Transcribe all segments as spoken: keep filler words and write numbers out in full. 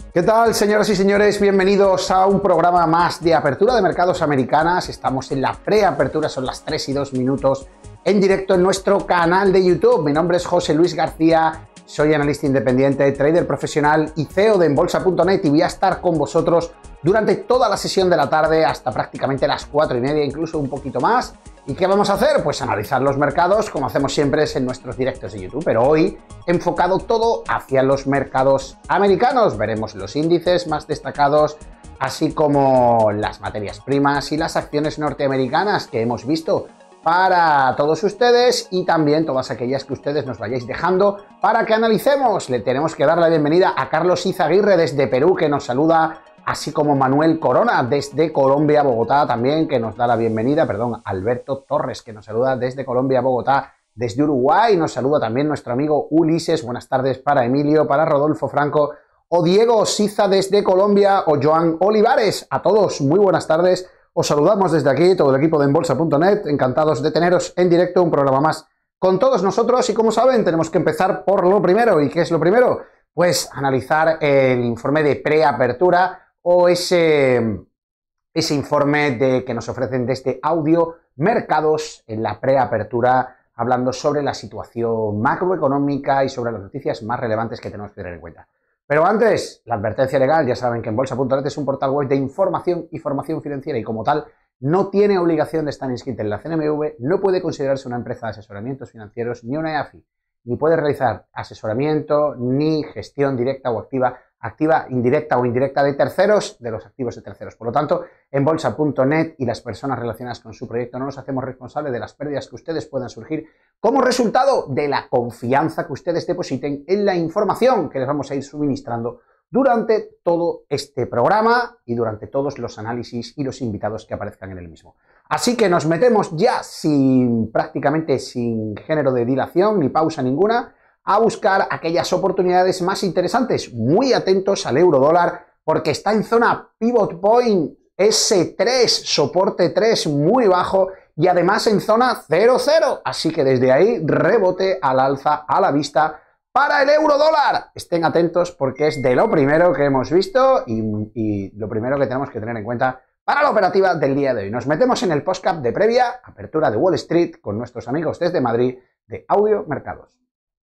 ¿Qué tal, señoras y señores? Bienvenidos a un programa más de apertura de mercados americanas. Estamos en la preapertura, son las tres y dos minutos en directo en nuestro canal de YouTube. Mi nombre es José Luis García, soy analista independiente, trader profesional y C E O de Enbolsa punto net y voy a estar con vosotros durante toda la sesión de la tarde hasta prácticamente las cuatro y media, incluso un poquito más. ¿Y qué vamos a hacer? Pues analizar los mercados, como hacemos siempre en nuestros directos de YouTube, pero hoy enfocado todo hacia los mercados americanos. Veremos los índices más destacados, así como las materias primas y las acciones norteamericanas que hemos visto para todos ustedes y también todas aquellas que ustedes nos vayáis dejando para que analicemos. Le tenemos que dar la bienvenida a Carlos Izaguirre desde Perú, que nos saluda, así como Manuel Corona desde Colombia, Bogotá también, que nos da la bienvenida, perdón, Alberto Torres, que nos saluda desde Colombia, Bogotá, desde Uruguay, nos saluda también nuestro amigo Ulises, buenas tardes para Emilio, para Rodolfo Franco, o Diego Siza desde Colombia, o Joan Olivares, a todos muy buenas tardes, os saludamos desde aquí, todo el equipo de Enbolsa punto net, encantados de teneros en directo, un programa más con todos nosotros, y como saben, tenemos que empezar por lo primero. ¿Y qué es lo primero? Pues analizar el informe de preapertura, o ese, ese informe de, que nos ofrecen desde Audio Mercados en la preapertura, hablando sobre la situación macroeconómica y sobre las noticias más relevantes que tenemos que tener en cuenta. Pero antes, la advertencia legal. Ya saben que Enbolsa punto net es un portal web de información y formación financiera y como tal no tiene obligación de estar inscrita en la C N M V, no puede considerarse una empresa de asesoramientos financieros ni una E A F I, ni puede realizar asesoramiento ni gestión directa o activa activa, indirecta o indirecta de terceros, de los activos de terceros. Por lo tanto, Enbolsa punto net y las personas relacionadas con su proyecto no nos hacemos responsables de las pérdidas que ustedes puedan surgir como resultado de la confianza que ustedes depositen en la información que les vamos a ir suministrando durante todo este programa y durante todos los análisis y los invitados que aparezcan en el mismo. Así que nos metemos ya sin prácticamente sin género de dilación ni pausa ninguna a buscar aquellas oportunidades más interesantes. Muy atentos al euro dólar porque está en zona pivot point ese tres, soporte tres muy bajo y además en zona cero cero. Así que desde ahí rebote al alza a la vista para el euro dólar. Estén atentos porque es de lo primero que hemos visto y, y lo primero que tenemos que tener en cuenta para la operativa del día de hoy. Nos metemos en el postcap de previa apertura de Wall Street con nuestros amigos desde Madrid de Audio Mercados.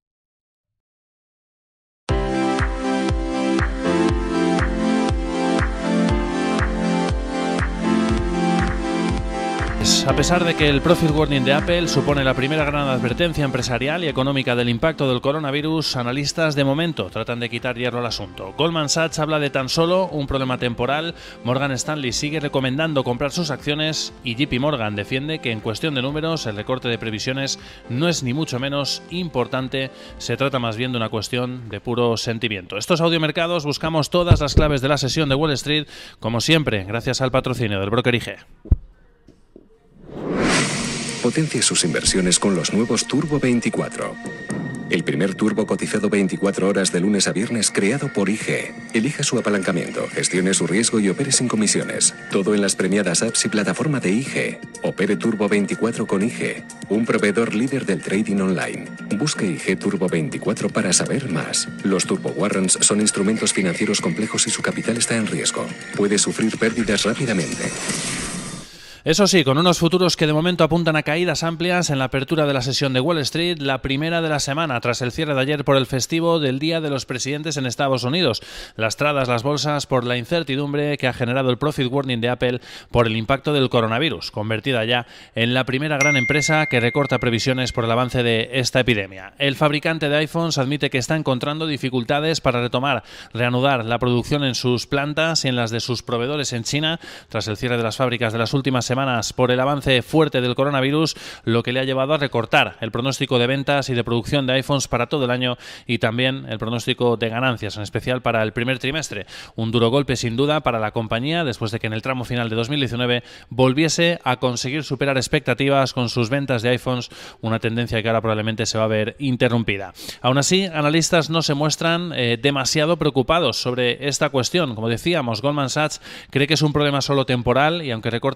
A pesar de que el Profit Warning de Apple supone la primera gran advertencia empresarial y económica del impacto del coronavirus, analistas de momento tratan de quitar hierro al asunto. Goldman Sachs habla de tan solo un problema temporal, Morgan Stanley sigue recomendando comprar sus acciones y J P Morgan defiende que en cuestión de números el recorte de previsiones no es ni mucho menos importante, se trata más bien de una cuestión de puro sentimiento. Estos audiomercados buscamos todas las claves de la sesión de Wall Street, como siempre, gracias al patrocinio del broker I G. Potencie sus inversiones con los nuevos Turbo veinticuatro. El primer turbo cotizado veinticuatro horas de lunes a viernes creado por I G. Elija su apalancamiento, gestione su riesgo y opere sin comisiones. Todo en las premiadas apps y plataforma de I G. Opere Turbo veinticuatro con I G, un proveedor líder del trading online. Busque I G Turbo veinticuatro para saber más. Los Turbo Warrants son instrumentos financieros complejos y su capital está en riesgo. Puede sufrir pérdidas rápidamente. Eso sí, con unos futuros que de momento apuntan a caídas amplias en la apertura de la sesión de Wall Street, la primera de la semana tras el cierre de ayer por el festivo del Día de los Presidentes en Estados Unidos. Lastradas las bolsas por la incertidumbre que ha generado el Profit Warning de Apple por el impacto del coronavirus, convertida ya en la primera gran empresa que recorta previsiones por el avance de esta epidemia. El fabricante de iPhones admite que está encontrando dificultades para retomar, reanudar la producción en sus plantas y en las de sus proveedores en China tras el cierre de las fábricas de las últimas semanas por el avance fuerte del coronavirus, lo que le ha llevado a recortar el pronóstico de ventas y de producción de iPhones para todo el año y también el pronóstico de ganancias, en especial para el primer trimestre. Un duro golpe sin duda para la compañía después de que en el tramo final de dos mil diecinueve volviese a conseguir superar expectativas con sus ventas de iPhones, una tendencia que ahora probablemente se va a ver interrumpida. Aún así, analistas no se muestran eh, demasiado preocupados sobre esta cuestión. Como decíamos, Goldman Sachs cree que es un problema solo temporal y aunque recorta previsión de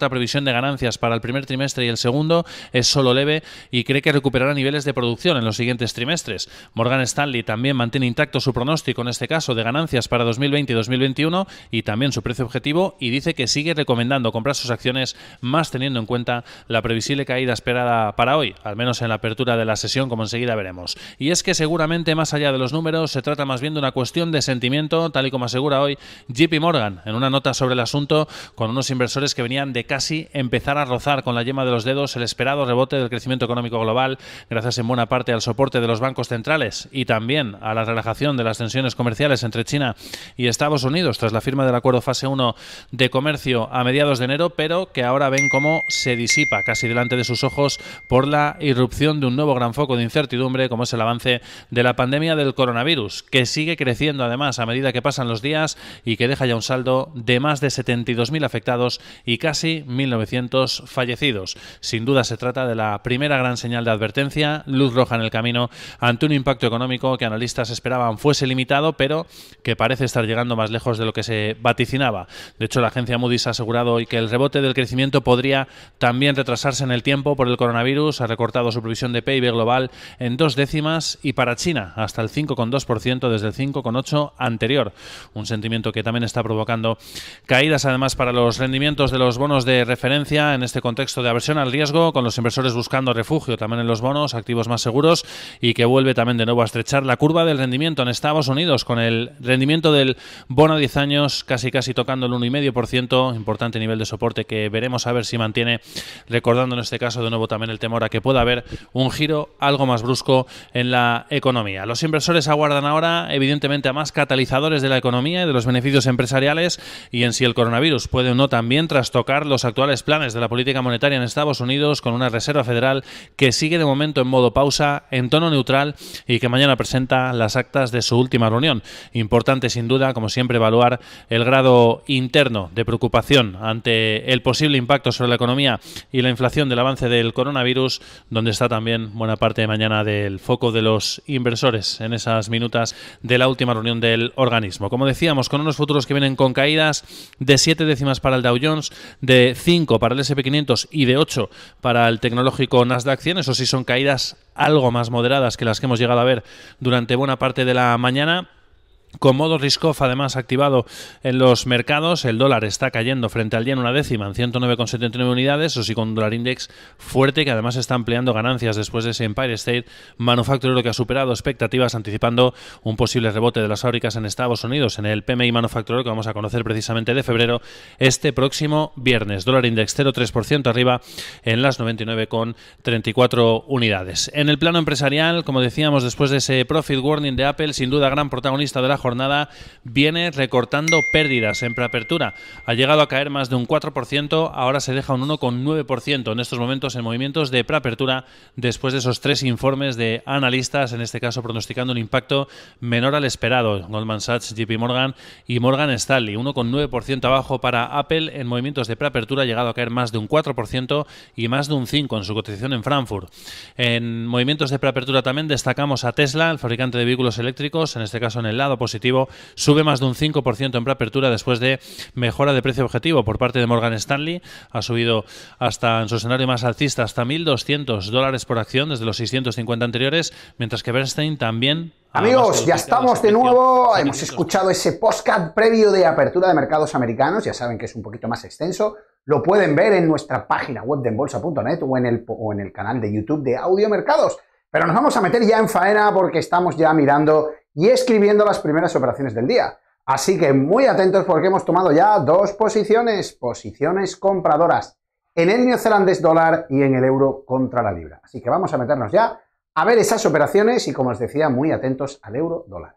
de ganancias para el primer trimestre y el segundo es solo leve y cree que recuperará niveles de producción en los siguientes trimestres. Morgan Stanley también mantiene intacto su pronóstico, en este caso, de ganancias para dos mil veinte y dos mil veintiuno y también su precio objetivo, y dice que sigue recomendando comprar sus acciones, más teniendo en cuenta la previsible caída esperada para hoy, al menos en la apertura de la sesión, como enseguida veremos. Y es que seguramente, más allá de los números, se trata más bien de una cuestión de sentimiento, tal y como asegura hoy J P Morgan en una nota sobre el asunto, con unos inversores que venían de casi empezar a rozar con la yema de los dedos el esperado rebote del crecimiento económico global, gracias en buena parte al soporte de los bancos centrales y también a la relajación de las tensiones comerciales entre China y Estados Unidos tras la firma del acuerdo fase uno de comercio a mediados de enero, pero que ahora ven cómo se disipa casi delante de sus ojos por la irrupción de un nuevo gran foco de incertidumbre, como es el avance de la pandemia del coronavirus, que sigue creciendo además a medida que pasan los días y que deja ya un saldo de más de setenta y dos mil afectados y casi mil novecientos fallecidos. Sin duda se trata de la primera gran señal de advertencia, luz roja en el camino ante un impacto económico que analistas esperaban fuese limitado, pero que parece estar llegando más lejos de lo que se vaticinaba. De hecho, la agencia Moody's ha asegurado hoy que el rebote del crecimiento podría también retrasarse en el tiempo por el coronavirus. Ha recortado su previsión de P I B global en dos décimas y para China hasta el cinco coma dos por ciento desde el cinco coma ocho por ciento anterior. Un sentimiento que también está provocando caídas además para los rendimientos de los bonos de referencia en este contexto de aversión al riesgo, con los inversores buscando refugio también en los bonos, activos más seguros, y que vuelve también de nuevo a estrechar la curva del rendimiento en Estados Unidos, con el rendimiento del bono a diez años casi casi tocando el uno coma cinco por ciento, importante nivel de soporte que veremos a ver si mantiene, recordando en este caso de nuevo también el temor a que pueda haber un giro algo más brusco en la economía. Los inversores aguardan ahora evidentemente a más catalizadores de la economía y de los beneficios empresariales, y en si el coronavirus puede o no también trastocar los actuales planes de la política monetaria en Estados Unidos, con una Reserva Federal que sigue de momento en modo pausa, en tono neutral, y que mañana presenta las actas de su última reunión. Importante sin duda, como siempre, evaluar el grado interno de preocupación ante el posible impacto sobre la economía y la inflación del avance del coronavirus, donde está también buena parte de mañana del foco de los inversores en esas minutas de la última reunión del organismo. Como decíamos, con unos futuros que vienen con caídas de siete décimas para el Dow Jones, de cinco para el ese and pe quinientos y de ocho para el tecnológico Nasdaq cien. Eso sí, son caídas algo más moderadas que las que hemos llegado a ver durante buena parte de la mañana. Con modo risk-off además activado en los mercados, el dólar está cayendo frente al yen una décima en ciento nueve coma setenta y nueve unidades, o sí, con un dólar index fuerte que además está ampliando ganancias después de ese Empire State Manufacturing que ha superado expectativas, anticipando un posible rebote de las fábricas en Estados Unidos en el P M I Manufacturing que vamos a conocer precisamente de febrero este próximo viernes. Dólar index cero coma tres por ciento arriba en las noventa y nueve coma treinta y cuatro unidades. En el plano empresarial, como decíamos, después de ese profit warning de Apple, sin duda gran protagonista de la jornada, viene recortando pérdidas en preapertura. Ha llegado a caer más de un cuatro por ciento, ahora se deja un uno coma nueve por ciento en estos momentos en movimientos de preapertura, después de esos tres informes de analistas, en este caso pronosticando un impacto menor al esperado. Goldman Sachs, J P Morgan y Morgan Stanley. uno coma nueve por ciento abajo para Apple en movimientos de preapertura, ha llegado a caer más de un cuatro por ciento y más de un cinco por ciento en su cotización en Frankfurt. En movimientos de preapertura también destacamos a Tesla, el fabricante de vehículos eléctricos, en este caso en el lado positivo. Sube más de un cinco por ciento en preapertura después de mejora de precio objetivo por parte de Morgan Stanley. Ha subido hasta, en su escenario más alcista, hasta mil doscientos dólares por acción desde los seiscientos cincuenta anteriores, mientras que Bernstein también... Amigos, ya estamos de nuevo. Hemos escuchado ese podcast previo de apertura de mercados americanos. Ya saben que es un poquito más extenso. Lo pueden ver en nuestra página web de enbolsa punto net o en el, o en el canal de YouTube de Audio Mercados. Pero nos vamos a meter ya en faena porque estamos ya mirando y escribiendo las primeras operaciones del día. Así que muy atentos porque hemos tomado ya dos posiciones, posiciones compradoras en el neozelandés dólar y en el euro contra la libra. Así que vamos a meternos ya a ver esas operaciones y, como os decía, muy atentos al euro dólar.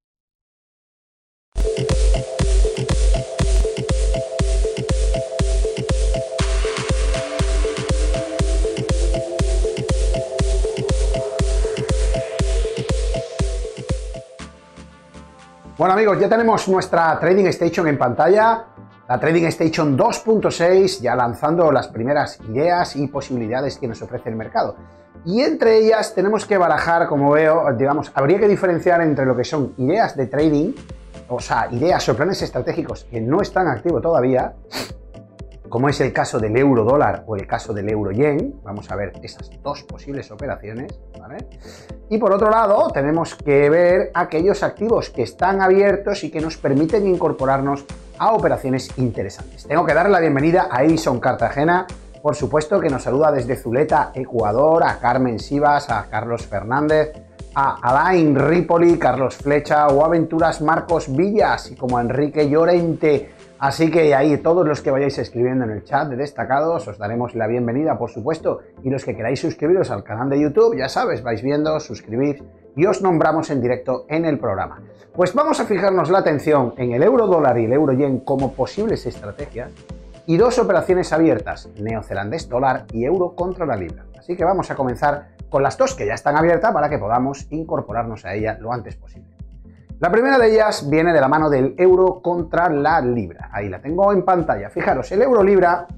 Bueno, amigos, ya tenemos nuestra Trading Station en pantalla, la Trading Station dos punto seis, ya lanzando las primeras ideas y posibilidades que nos ofrece el mercado. Y entre ellas tenemos que barajar, como veo, digamos, habría que diferenciar entre lo que son ideas de trading, o sea, ideas o planes estratégicos que no están activos todavía, como es el caso del euro dólar o el caso del euro yen. Vamos a ver esas dos posibles operaciones, ¿vale? Y por otro lado, tenemos que ver aquellos activos que están abiertos y que nos permiten incorporarnos a operaciones interesantes. Tengo que darle la bienvenida a Edison Cartagena, por supuesto, que nos saluda desde Zuleta, Ecuador, a Carmen Sivas, a Carlos Fernández, a Alain Ripoli, Carlos Flecha o Aventuras Marcos Villas, y como a Enrique Llorente. Así que ahí todos los que vayáis escribiendo en el chat de destacados os daremos la bienvenida, por supuesto, y los que queráis suscribiros al canal de YouTube, ya sabes, vais viendo, suscribid y os nombramos en directo en el programa. Pues vamos a fijarnos la atención en el euro dólar y el euro yen como posibles estrategias y dos operaciones abiertas, neozelandés dólar y euro contra la libra. Así que vamos a comenzar con las dos que ya están abiertas para que podamos incorporarnos a ella lo antes posible. La primera de ellas viene de la mano del euro contra la libra. Ahí la tengo en pantalla. Fijaros, el euro libra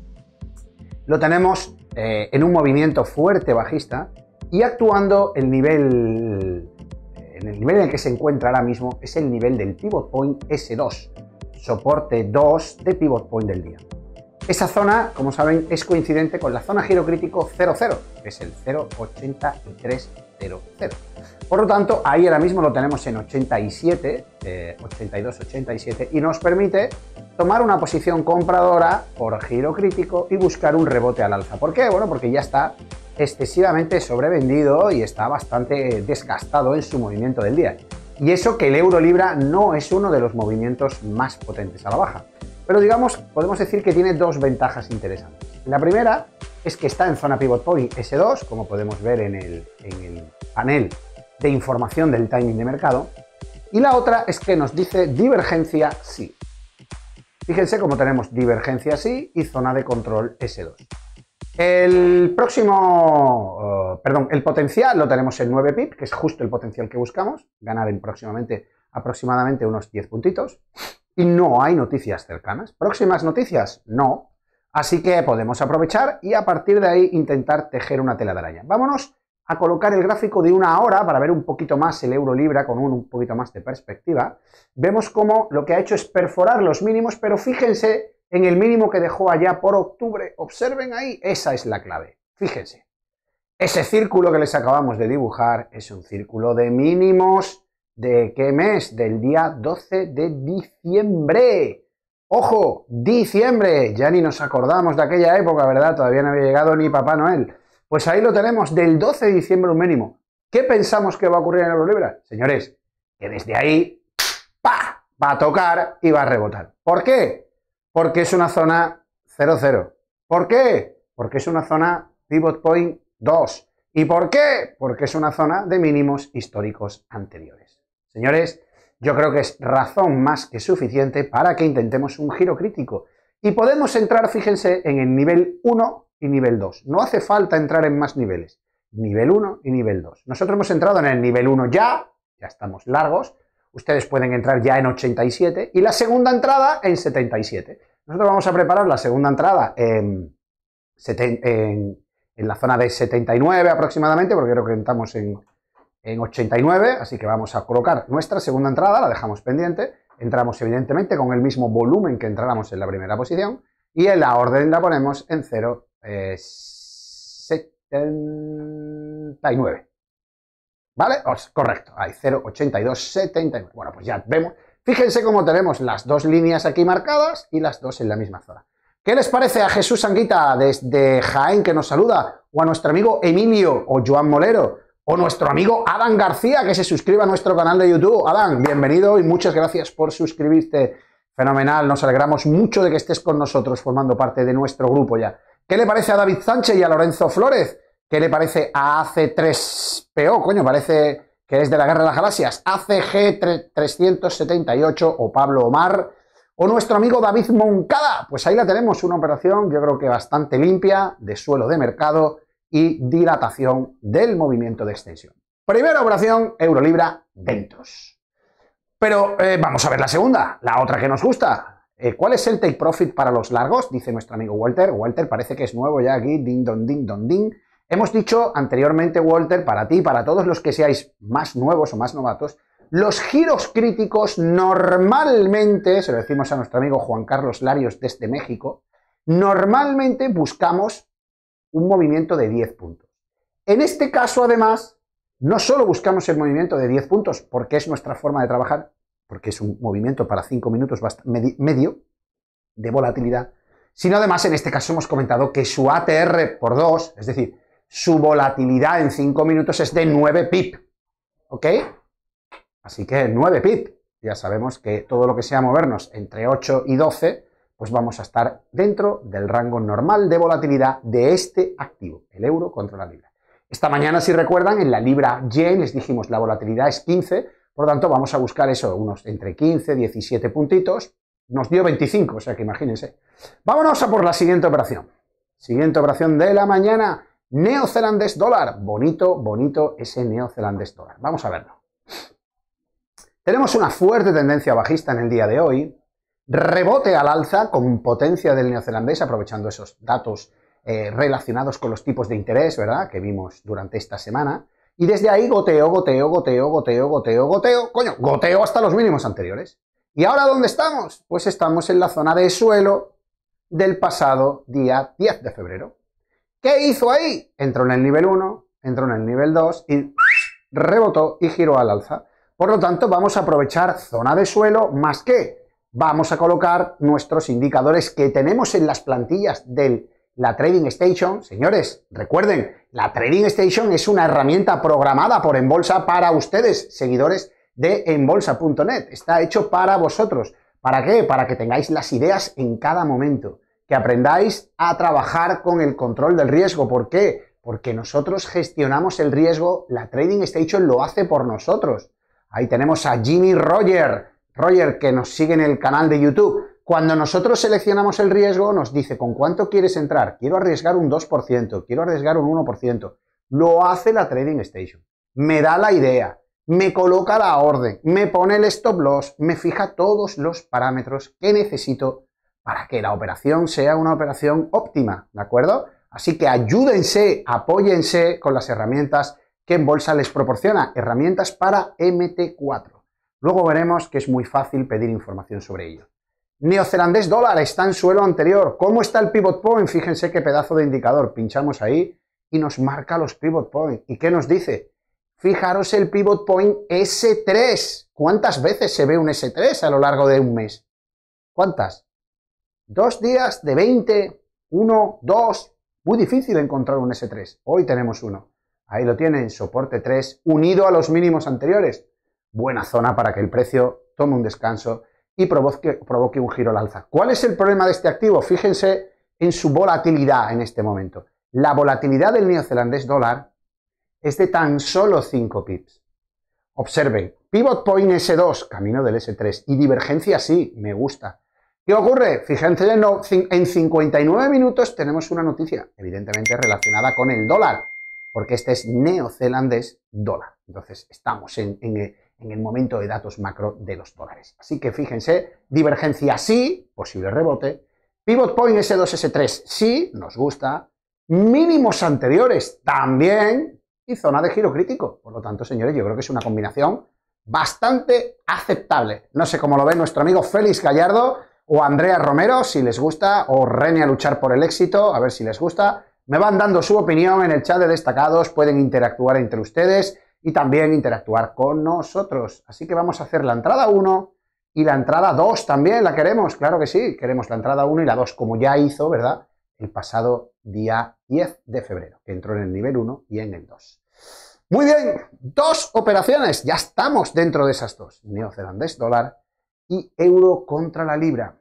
lo tenemos eh, en un movimiento fuerte bajista y actuando el nivel, en el nivel en el que se encuentra ahora mismo es el nivel del pivot point ese dos, soporte dos de pivot point del día. Esa zona, como saben, es coincidente con la zona giro crítico cero cero, que es el cero coma ochenta y tres cero cero. Por lo tanto, ahí ahora mismo lo tenemos en ochenta y siete, eh, ochenta y dos, ochenta y siete, y nos permite tomar una posición compradora por giro crítico y buscar un rebote al alza. ¿Por qué? Bueno, porque ya está excesivamente sobrevendido y está bastante desgastado en su movimiento del día. Y eso que el euro libra no es uno de los movimientos más potentes a la baja. Pero digamos, podemos decir que tiene dos ventajas interesantes. La primera es que está en zona pivot point ese dos, como podemos ver en el, en el panel de información del timing de mercado, y la otra es que nos dice divergencia sí. Fíjense cómo tenemos divergencia sí y zona de control ese dos. El próximo, uh, perdón, el potencial lo tenemos en nueve pips, que es justo el potencial que buscamos, ganar en próximamente aproximadamente unos diez puntitos, y no hay noticias cercanas. ¿Próximas noticias? No. Así que podemos aprovechar y a partir de ahí intentar tejer una tela de araña. Vámonos a colocar el gráfico de una hora para ver un poquito más el euro libra con un, un poquito más de perspectiva. Vemos cómo lo que ha hecho es perforar los mínimos, pero fíjense en el mínimo que dejó allá por octubre. Observen ahí, esa es la clave. Fíjense. Ese círculo que les acabamos de dibujar es un círculo de mínimos. ¿De qué mes? Del día doce de diciembre. ¡Ojo! ¡Diciembre! Ya ni nos acordamos de aquella época, ¿verdad? Todavía no había llegado ni Papá Noel. Pues ahí lo tenemos, del doce de diciembre un mínimo. ¿Qué pensamos que va a ocurrir en el euro libra? Señores, que desde ahí ¡pa! Va a tocar y va a rebotar. ¿Por qué? Porque es una zona cero cero. ¿Por qué? Porque es una zona pivot point dos. ¿Y por qué? Porque es una zona de mínimos históricos anteriores. Señores, yo creo que es razón más que suficiente para que intentemos un giro crítico. Y podemos entrar, fíjense, en el nivel uno y nivel dos. No hace falta entrar en más niveles. Nivel uno y nivel dos. Nosotros hemos entrado en el nivel uno ya, ya estamos largos. Ustedes pueden entrar ya en ochenta y siete y la segunda entrada en setenta y siete. Nosotros vamos a preparar la segunda entrada en, en, en la zona de setenta y nueve aproximadamente, porque creo que estamos en, en ochenta y nueve, así que vamos a colocar nuestra segunda entrada, la dejamos pendiente. Entramos evidentemente con el mismo volumen que entráramos en la primera posición y en la orden la ponemos en cero coma setenta y nueve. ¿Vale? Os, correcto, hay cero coma ochenta y dos setenta y nueve. Bueno, pues ya vemos. Fíjense cómo tenemos las dos líneas aquí marcadas y las dos en la misma zona. ¿Qué les parece a Jesús Anguita desde Jaén que nos saluda? O a nuestro amigo Emilio o Joan Molero? O nuestro amigo Adán García, que se suscriba a nuestro canal de YouTube. Adán, bienvenido y muchas gracias por suscribirte. Fenomenal, nos alegramos mucho de que estés con nosotros formando parte de nuestro grupo ya. ¿Qué le parece a David Sánchez y a Lorenzo Flores? ¿Qué le parece a A C tres P O? Coño, parece que es de la Guerra de las Galaxias. A C G trescientos setenta y ocho o Pablo Omar. O nuestro amigo David Moncada. Pues ahí la tenemos, una operación yo creo que bastante limpia, de suelo de mercado y dilatación del movimiento de extensión. Primera operación, euro-libra, dentos. Pero eh, vamos a ver la segunda, la otra que nos gusta. Eh, ¿Cuál es el take profit para los largos? Dice nuestro amigo Walter. Walter parece que es nuevo ya aquí, ding, don, ding, don, ding. Hemos dicho anteriormente, Walter, para ti, para todos los que seáis más nuevos o más novatos, los giros críticos normalmente, se lo decimos a nuestro amigo Juan Carlos Larios desde México, Normalmente buscamos un movimiento de diez puntos. En este caso, además, no solo buscamos el movimiento de diez puntos, porque es nuestra forma de trabajar, porque es un movimiento para cinco minutos medio de volatilidad, sino además en este caso hemos comentado que su A T R por dos, es decir, su volatilidad en cinco minutos es de nueve pip, ¿ok? Así que nueve pip, ya sabemos que todo lo que sea movernos entre ocho y doce, pues vamos a estar dentro del rango normal de volatilidad de este activo, el euro contra la libra. Esta mañana, si recuerdan, en la libra yen les dijimos la volatilidad es quince, por lo tanto vamos a buscar eso, unos entre quince, diecisiete puntitos, nos dio veinticinco, o sea que imagínense. Vámonos a por la siguiente operación. Siguiente operación de la mañana, neozelandés dólar. Bonito, bonito ese neozelandés dólar. Vamos a verlo. Tenemos una fuerte tendencia bajista en el día de hoy, rebote al alza con potencia del neozelandés, aprovechando esos datos eh, relacionados con los tipos de interés, ¿verdad?, que vimos durante esta semana. Y desde ahí goteo, goteo, goteo, goteo, goteo, goteo, coño, goteo hasta los mínimos anteriores. ¿Y ahora dónde estamos? Pues estamos en la zona de suelo del pasado día diez de febrero. ¿Qué hizo ahí? Entró en el nivel uno, entró en el nivel dos y rebotó y giró al alza. Por lo tanto, vamos a aprovechar zona de suelo más que vamos a colocar nuestros indicadores que tenemos en las plantillas de la Trading Station. Señores, recuerden, la Trading Station es una herramienta programada por Enbolsa para ustedes, seguidores de enbolsa punto net. Está hecho para vosotros. ¿Para qué? Para que tengáis las ideas en cada momento, que aprendáis a trabajar con el control del riesgo. ¿Por qué? Porque nosotros gestionamos el riesgo, la Trading Station lo hace por nosotros. Ahí tenemos a Jimmy Roger, Roger que nos sigue en el canal de YouTube. Cuando nosotros seleccionamos el riesgo, nos dice con cuánto quieres entrar. Quiero arriesgar un dos por ciento, quiero arriesgar un uno por ciento. Lo hace la Trading Station. Me da la idea, me coloca la orden, me pone el stop loss, me fija todos los parámetros que necesito para que la operación sea una operación óptima, ¿de acuerdo? Así que ayúdense, apóyense con las herramientas que Enbolsa les proporciona, herramientas para M T cuatro. Luego veremos que es muy fácil pedir información sobre ello. Neozelandés dólar está en suelo anterior. ¿Cómo está el pivot point? Fíjense qué pedazo de indicador. Pinchamos ahí y nos marca los pivot point. ¿Y qué nos dice? Fijaros el pivot point ese tres. ¿Cuántas veces se ve un ese tres a lo largo de un mes? ¿Cuántas? Dos días de veinte, uno, dos. Muy difícil encontrar un ese tres. Hoy tenemos uno. Ahí lo tienen, soporte tres, unido a los mínimos anteriores. Buena zona para que el precio tome un descanso y provoque, provoque un giro al alza. ¿Cuál es el problema de este activo? Fíjense en su volatilidad en este momento. La volatilidad del neozelandés dólar es de tan solo cinco pips. Observen, pivot point ese dos, camino del ese tres, y divergencia sí, me gusta. ¿Qué ocurre? Fíjense, en cincuenta y nueve minutos tenemos una noticia, evidentemente relacionada con el dólar, porque este es neozelandés dólar. Entonces, estamos en, en, en el momento de datos macro de los dólares. Así que fíjense, divergencia sí, posible rebote. Pivot point ese dos, ese tres sí, nos gusta. Mínimos anteriores también. Y zona de giro crítico. Por lo tanto, señores, yo creo que es una combinación bastante aceptable. No sé cómo lo ve nuestro amigo Félix Gallardo o Andrea Romero, si les gusta, o Rene a luchar por el éxito, a ver si les gusta. Me van dando su opinión en el chat de destacados, pueden interactuar entre ustedes y también interactuar con nosotros. Así que vamos a hacer la entrada uno y la entrada dos también, ¿la queremos? Claro que sí, queremos la entrada uno y la dos, como ya hizo, ¿verdad?, el pasado día diez de febrero, que entró en el nivel uno y en el dos. Muy bien, dos operaciones, ya estamos dentro de esas dos, neozelandés dólar y euro contra la libra.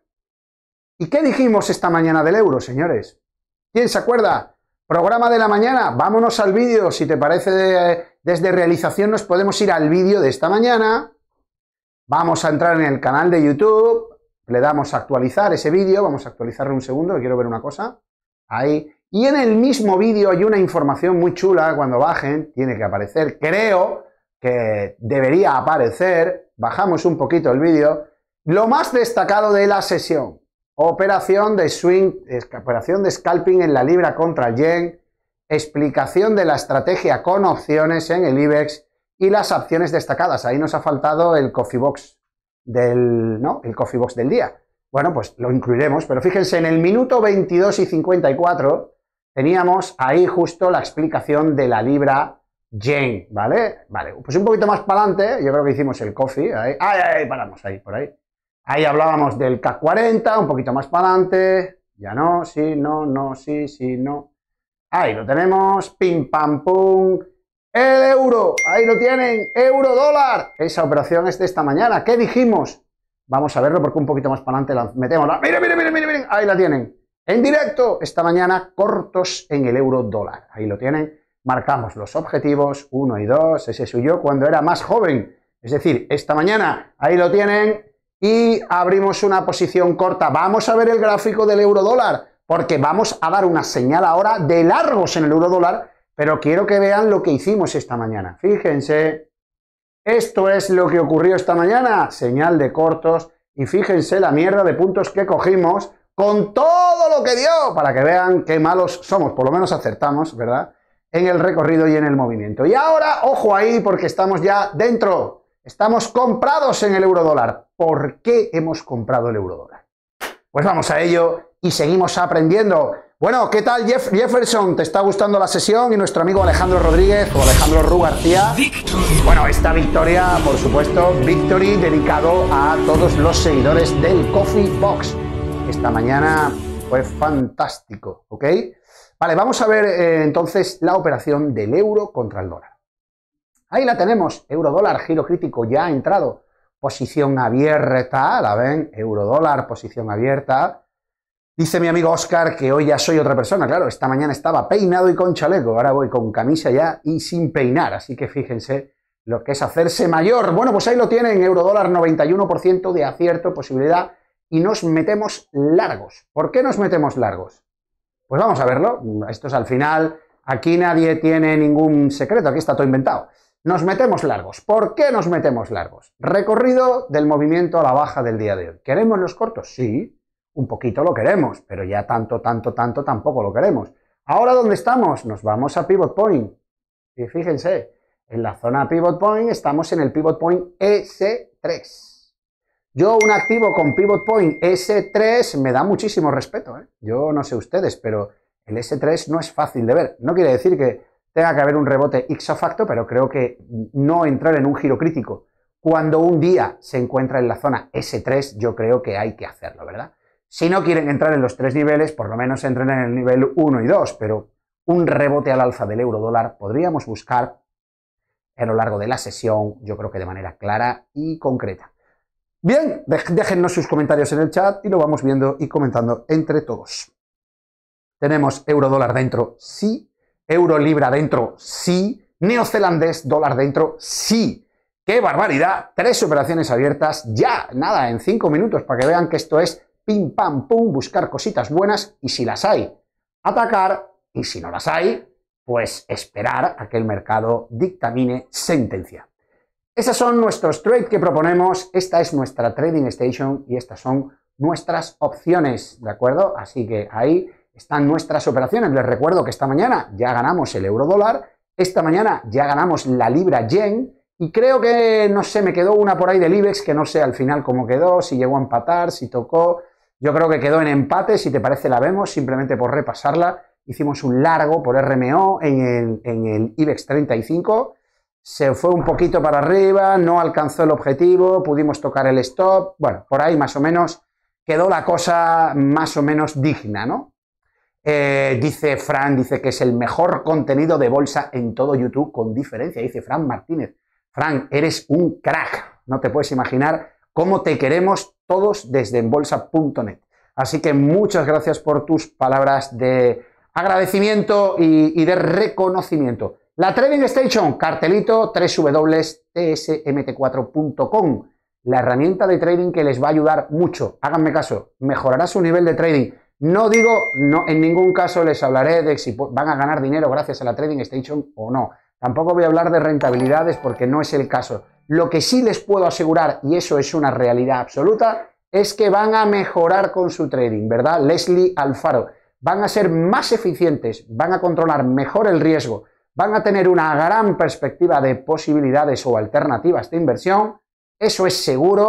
¿Y qué dijimos esta mañana del euro, señores? ¿Quién se acuerda? Programa de la mañana, vámonos al vídeo, si te parece de, desde realización nos podemos ir al vídeo de esta mañana, vamos a entrar en el canal de YouTube, le damos a actualizar ese vídeo, vamos a actualizarlo un segundo, que quiero ver una cosa, ahí, y en el mismo vídeo hay una información muy chula, cuando bajen, tiene que aparecer, creo que debería aparecer, bajamos un poquito el vídeo, lo más destacado de la sesión. Operación de swing, operación de scalping en la libra contra el yen, explicación de la estrategia con opciones en el IBEX y las opciones destacadas. Ahí nos ha faltado el coffee box del, ¿no? el coffee box del día. bueno, pues lo incluiremos, pero fíjense, en el minuto veintidós y cincuenta y cuatro teníamos ahí justo la explicación de la libra yen, ¿vale? Vale, pues un poquito más para adelante, yo creo que hicimos el coffee, ahí, ahí, ahí, paramos, ahí, por ahí. Ahí hablábamos del C A C cuarenta, un poquito más para adelante, ya no, sí, no, no, sí, sí, no. Ahí lo tenemos, pim, pam, pum. El euro, ahí lo tienen, euro dólar. Esa operación es de esta mañana. ¿Qué dijimos? Vamos a verlo porque un poquito más para adelante la metemos. La... Mire, mire, mire, mire, mire, ahí la tienen. En directo, esta mañana, cortos en el euro dólar. Ahí lo tienen. Marcamos los objetivos, uno y dos. Ese soy yo cuando era más joven. Es decir, esta mañana, ahí lo tienen. Y abrimos una posición corta. Vamos a ver el gráfico del euro dólar, porque vamos a dar una señal ahora de largos en el euro dólar, pero quiero que vean lo que hicimos esta mañana. Fíjense, esto es lo que ocurrió esta mañana, señal de cortos, y fíjense la mierda de puntos que cogimos con todo lo que dio, para que vean qué malos somos, por lo menos acertamos, ¿verdad?, en el recorrido y en el movimiento. Y ahora, ojo ahí, porque estamos ya dentro, estamos comprados en el euro dólar. ¿Por qué hemos comprado el euro dólar? Pues vamos a ello y seguimos aprendiendo. Bueno, ¿qué tal, Jeff Jefferson? ¿Te está gustando la sesión? Y nuestro amigo Alejandro Rodríguez o Alejandro Ru García. Bueno, esta victoria, por supuesto, victory dedicado a todos los seguidores del Coffee Box. Esta mañana fue fantástico, ¿ok? Vale, vamos a ver eh, entonces la operación del euro contra el dólar. Ahí la tenemos, euro dólar, giro crítico ya ha entrado. Posición abierta, ¿la ven? Euro dólar, posición abierta. Dice mi amigo Oscar que hoy ya soy otra persona. Claro, esta mañana estaba peinado y con chaleco. Ahora voy con camisa ya y sin peinar. Así que fíjense lo que es hacerse mayor. Bueno, pues ahí lo tienen. Euro dólar, noventa y uno por ciento de acierto, posibilidad. Y nos metemos largos. ¿Por qué nos metemos largos? Pues vamos a verlo. Esto es al final. Aquí nadie tiene ningún secreto. Aquí está todo inventado. Nos metemos largos. ¿Por qué nos metemos largos? Recorrido del movimiento a la baja del día de hoy. ¿Queremos los cortos? Sí. Un poquito lo queremos, pero ya tanto, tanto, tanto tampoco lo queremos. Ahora, ¿dónde estamos? Nos vamos a Pivot Point. Y fíjense, en la zona Pivot Point estamos en el Pivot Point ese tres. Yo, un activo con Pivot Point ese tres, me da muchísimo respeto, ¿eh? Yo no sé ustedes, pero el ese tres no es fácil de ver. No quiere decir que tenga que haber un rebote ipso facto, pero creo que no entrar en un giro crítico cuando un día se encuentra en la zona ese tres, yo creo que hay que hacerlo, ¿verdad? Si no quieren entrar en los tres niveles, por lo menos entren en el nivel uno y dos, pero un rebote al alza del euro dólar podríamos buscar a lo largo de la sesión, yo creo que de manera clara y concreta. Bien, déjennos sus comentarios en el chat y lo vamos viendo y comentando entre todos. Tenemos euro dólar dentro, sí. Euro libra dentro, sí. Neozelandés dólar dentro, sí. ¡Qué barbaridad! Tres operaciones abiertas ya, nada, en cinco minutos, para que vean que esto es pim, pam, pum, buscar cositas buenas y si las hay, atacar, y si no las hay, pues esperar a que el mercado dictamine sentencia. Esos son nuestros trades que proponemos, esta es nuestra Trading Station y estas son nuestras opciones, ¿de acuerdo? Así que ahí están nuestras operaciones. Les recuerdo que esta mañana ya ganamos el euro dólar, esta mañana ya ganamos la libra yen, y creo que, no sé, me quedó una por ahí del IBEX, que no sé al final cómo quedó, si llegó a empatar, si tocó. Yo creo que quedó en empate, si te parece la vemos, simplemente por repasarla. Hicimos un largo por R M O en el, en el IBEX treinta y cinco, se fue un poquito para arriba, no alcanzó el objetivo, pudimos tocar el stop, bueno, por ahí más o menos quedó la cosa más o menos digna, ¿no? Eh, dice Fran, dice que es el mejor contenido de bolsa en todo YouTube, con diferencia, dice Fran Martínez. Fran, eres un crack, no te puedes imaginar cómo te queremos todos desde enbolsa punto net. Así que muchas gracias por tus palabras de agradecimiento y, y de reconocimiento. La Trading Station, cartelito doble u doble u doble u punto t s m t cuatro punto com, la herramienta de trading que les va a ayudar mucho. Háganme caso, mejorará su nivel de trading. No digo, no, en ningún caso les hablaré de si van a ganar dinero gracias a la Trading Station o no. Tampoco voy a hablar de rentabilidades porque no es el caso. Lo que sí les puedo asegurar, y eso es una realidad absoluta, es que van a mejorar con su trading, ¿verdad? Leslie Alfaro. Van a ser más eficientes, van a controlar mejor el riesgo, van a tener una gran perspectiva de posibilidades o alternativas de inversión. Eso es seguro.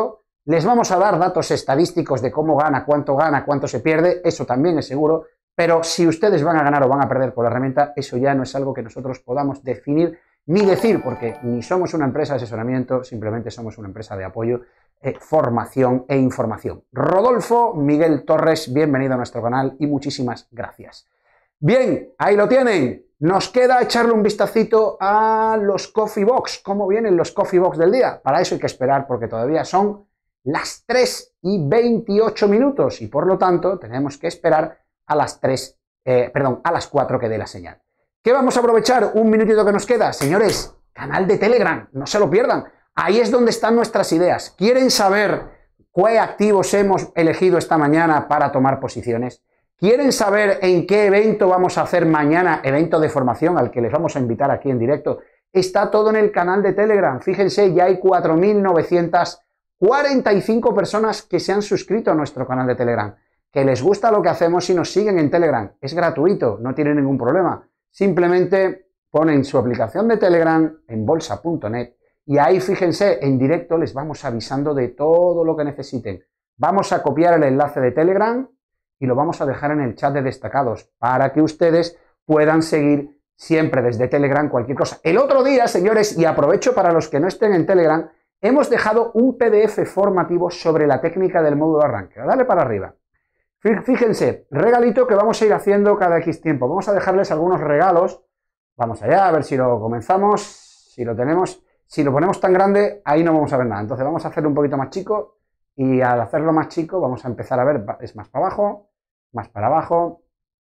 Les vamos a dar datos estadísticos de cómo gana, cuánto gana, cuánto se pierde, eso también es seguro, pero si ustedes van a ganar o van a perder por la herramienta, eso ya no es algo que nosotros podamos definir ni decir, porque ni somos una empresa de asesoramiento, simplemente somos una empresa de apoyo, eh, formación e información. Rodolfo Miguel Torres, bienvenido a nuestro canal y muchísimas gracias. Bien, ahí lo tienen. Nos queda echarle un vistacito a los Coffee Box. ¿Cómo vienen los Coffee Box del día? Para eso hay que esperar porque todavía son las tres y veintiocho minutos y por lo tanto tenemos que esperar a las tres, eh, perdón, a las cuatro que dé la señal. ¿Qué vamos a aprovechar? Un minutito que nos queda. Señores, canal de Telegram, no se lo pierdan. Ahí es donde están nuestras ideas. ¿Quieren saber qué activos hemos elegido esta mañana para tomar posiciones? ¿Quieren saber en qué evento vamos a hacer mañana, evento de formación al que les vamos a invitar aquí en directo? Está todo en el canal de Telegram. Fíjense, ya hay cuatro mil novecientas cuarenta y cinco personas que se han suscrito a nuestro canal de Telegram. Que les gusta lo que hacemos y nos siguen en Telegram. Es gratuito, no tienen ningún problema. Simplemente ponen su aplicación de Telegram en bolsa punto net y ahí, fíjense, en directo les vamos avisando de todo lo que necesiten. Vamos a copiar el enlace de Telegram y lo vamos a dejar en el chat de destacados para que ustedes puedan seguir siempre desde Telegram cualquier cosa. El otro día, señores, y aprovecho para los que no estén en Telegram, hemos dejado un P D F formativo sobre la técnica del módulo arranque. Dale para arriba. Fíjense, regalito que vamos a ir haciendo cada X tiempo. Vamos a dejarles algunos regalos. Vamos allá, a ver si lo comenzamos, si lo tenemos. Si lo ponemos tan grande, ahí no vamos a ver nada. Entonces vamos a hacerlo un poquito más chico y al hacerlo más chico vamos a empezar a ver, es más para abajo, más para abajo,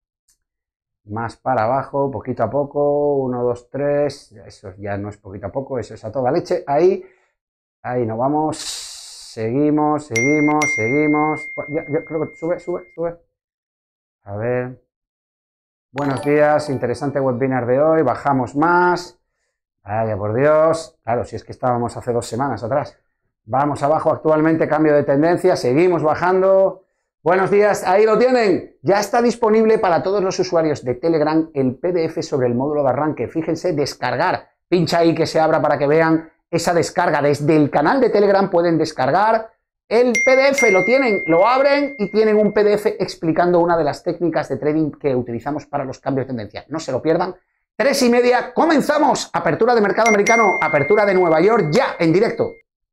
más para abajo, poquito a poco, uno, dos, tres, eso ya no es poquito a poco, eso es a toda leche, ahí, ahí nos vamos, seguimos, seguimos, seguimos, yo, yo creo que sube, sube, sube, a ver, buenos días, interesante webinar de hoy, bajamos más, vaya por Dios, claro, si es que estábamos hace dos semanas atrás, vamos abajo actualmente, cambio de tendencia, seguimos bajando. Buenos días, ahí lo tienen. Ya está disponible para todos los usuarios de Telegram el P D F sobre el módulo de arranque. Fíjense, descargar. Pincha ahí que se abra para que vean esa descarga. Desde el canal de Telegram pueden descargar el P D F. Lo tienen, lo abren y tienen un P D F explicando una de las técnicas de trading que utilizamos para los cambios de tendencia. No se lo pierdan. Tres y media, comenzamos. Apertura de mercado americano, apertura de Nueva York, ya en directo.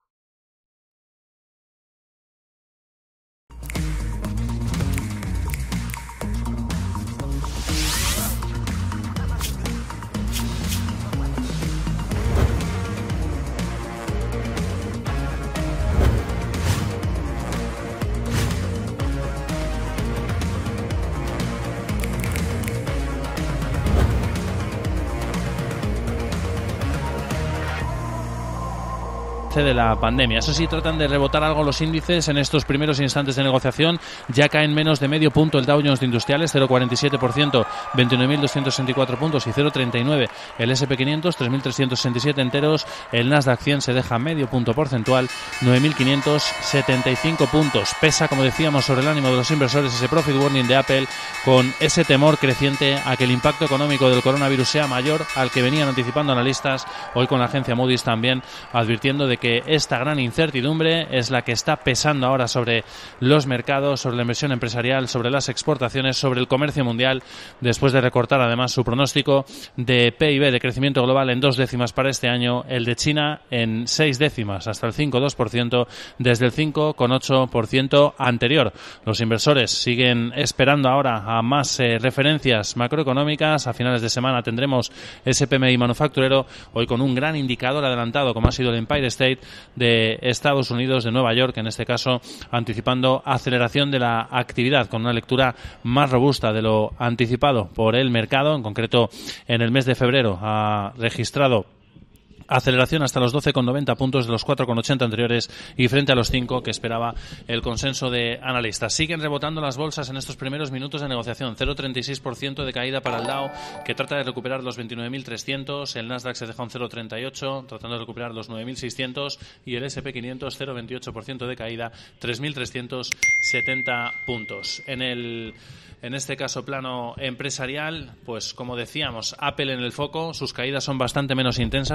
de la pandemia. Eso sí, tratan de rebotar algo los índices en estos primeros instantes de negociación. Ya caen menos de medio punto el Dow Jones de Industriales, cero coma cuarenta y siete por ciento, veintinueve mil doscientos sesenta y cuatro puntos, y cero coma treinta y nueve el ese and pe quinientos, tres mil trescientos sesenta y siete enteros. El Nasdaq cien se deja medio punto porcentual, nueve mil quinientos setenta y cinco puntos. Pesa, como decíamos, sobre el ánimo de los inversores ese profit warning de Apple, con ese temor creciente a que el impacto económico del coronavirus sea mayor al que venían anticipando analistas. Hoy con la agencia Moody's también advirtiendo de que esta gran incertidumbre es la que está pesando ahora sobre los mercados, sobre la inversión empresarial, sobre las exportaciones, sobre el comercio mundial, después de recortar además su pronóstico de P I B, de crecimiento global, en dos décimas para este año, el de China en seis décimas, hasta el cinco coma dos por ciento, desde el cinco coma ocho por ciento anterior. Los inversores siguen esperando ahora a más eh, referencias macroeconómicas. A finales de semana tendremos ese P M I manufacturero, hoy con un gran indicador adelantado como ha sido el Empire State de Estados Unidos, de Nueva York, en este caso anticipando aceleración de la actividad, con una lectura más robusta de lo anticipado por el mercado. En concreto, en el mes de febrero ha registrado aceleración hasta los doce coma noventa puntos de los cuatro coma ochenta anteriores y frente a los cinco que esperaba el consenso de analistas. Siguen rebotando las bolsas en estos primeros minutos de negociación. cero coma treinta y seis por ciento de caída para el Dow, que trata de recuperar los veintinueve mil trescientos. El Nasdaq se deja un cero coma treinta y ocho, tratando de recuperar los nueve mil seiscientos. Y el ese and pe quinientos, cero coma veintiocho por ciento de caída, tres mil trescientos setenta puntos. En el En este caso, plano empresarial, pues como decíamos, Apple en el foco. Sus caídas son bastante menos intensas de lo que lo han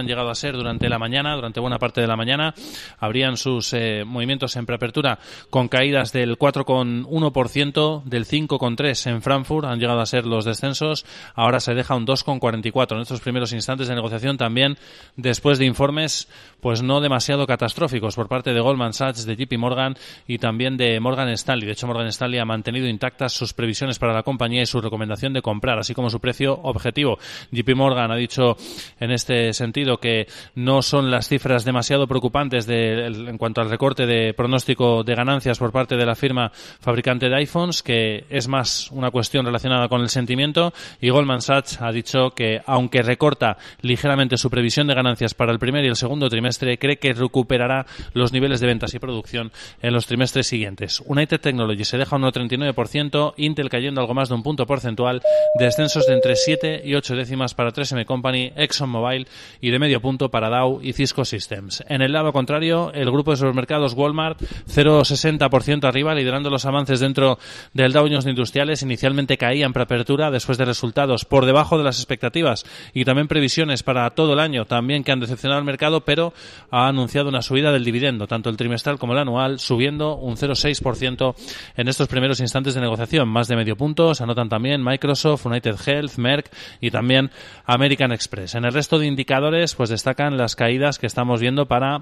han llegado a ser durante la mañana, durante buena parte de la mañana. Habrían sus eh, movimientos en preapertura con caídas del cuatro coma uno por ciento, del cinco coma tres por ciento en Frankfurt, han llegado a ser los descensos. Ahora se deja un dos coma cuarenta y cuatro en estos primeros instantes de negociación, también después de informes pues no demasiado catastróficos por parte de Goldman Sachs, de J P Morgan y también de Morgan Stanley. De hecho, Morgan Stanley ha mantenido intactas sus previsiones para la compañía y su recomendación de comprar, así como su precio objetivo. J P Morgan ha dicho en este sentido que no son las cifras demasiado preocupantes de, en cuanto al recorte de pronóstico de ganancias por parte de la firma fabricante de iPhones, que es más una cuestión relacionada con el sentimiento, y Goldman Sachs ha dicho que aunque recorta ligeramente su previsión de ganancias para el primer y el segundo trimestre, cree que recuperará los niveles de ventas y producción en los trimestres siguientes. United Technology se deja un uno coma treinta y nueve por ciento, Intel cayendo algo más de un punto porcentual, descensos de entre siete y ocho décimas para tres eme Company, ExxonMobil y de medio punto para Dow y Cisco Systems. En el lado contrario, el grupo de supermercados Walmart, cero coma sesenta por ciento arriba, liderando los avances dentro del Dow Jones de Industriales. Inicialmente caía en preapertura después de resultados por debajo de las expectativas y también previsiones para todo el año también que han decepcionado al mercado, pero ha anunciado una subida del dividendo, tanto el trimestral como el anual, subiendo un cero coma seis por ciento en estos primeros instantes de negociación. Más de medio punto se anotan también Microsoft, United Health, Merck y también American Express. En el resto de indicadores pues destacan las caídas que estamos viendo para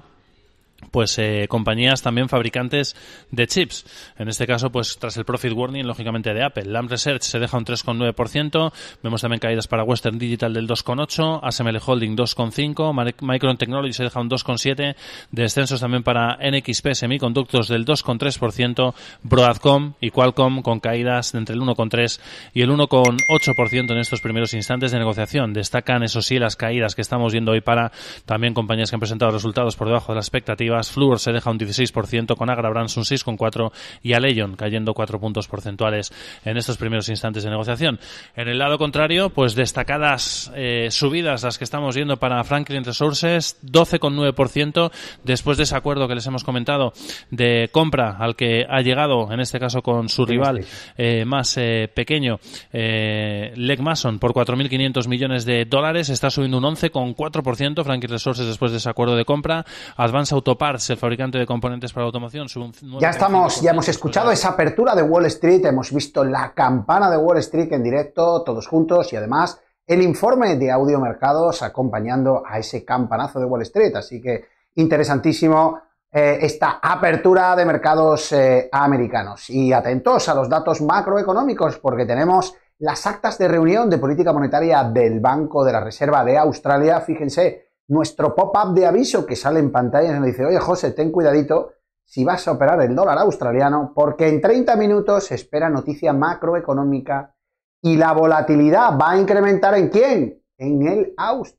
pues eh, compañías también fabricantes de chips. En este caso, pues tras el profit warning, lógicamente de Apple. Lam Research se deja un tres coma nueve por ciento. Vemos también caídas para Western Digital del dos coma ocho por ciento, A S M L Holding dos coma cinco por ciento, Micron Technology se deja un dos coma siete por ciento, descensos también para N X P Semiconductos del dos coma tres por ciento, Broadcom y Qualcomm con caídas de entre el uno coma tres por ciento y el uno coma ocho por ciento en estos primeros instantes de negociación. Destacan, eso sí, las caídas que estamos viendo hoy para también compañías que han presentado resultados por debajo de las expectativas. Fluor se deja un dieciséis por ciento, con Agra Brands un seis coma cuatro por ciento y Aleion cayendo cuatro puntos porcentuales en estos primeros instantes de negociación. En el lado contrario, pues destacadas eh, subidas las que estamos viendo para Franklin Resources, doce coma nueve por ciento después de ese acuerdo que les hemos comentado de compra al que ha llegado, en este caso con su rival eh, más eh, pequeño, eh, Legg Mason, por cuatro mil quinientos millones de dólares. Está subiendo un once coma cuatro por ciento Franklin Resources después de ese acuerdo de compra. Advance Auto Parts, el fabricante de componentes para la automoción, sube un nueve coma cinco por ciento. Ya estamos, ya hemos escuchado esa apertura de Wall Street, hemos visto la campana de Wall Street en directo, todos juntos, y además el informe de Audio Mercados acompañando a ese campanazo de Wall Street. Así que interesantísimo eh, esta apertura de mercados eh, americanos. Y atentos a los datos macroeconómicos, porque tenemos las actas de reunión de política monetaria del Banco de la Reserva de Australia. Fíjense, nuestro pop-up de aviso que sale en pantalla y nos dice: oye, José, ten cuidadito si vas a operar el dólar australiano, porque en treinta minutos se espera noticia macroeconómica y la volatilidad va a incrementar. ¿En quién? En el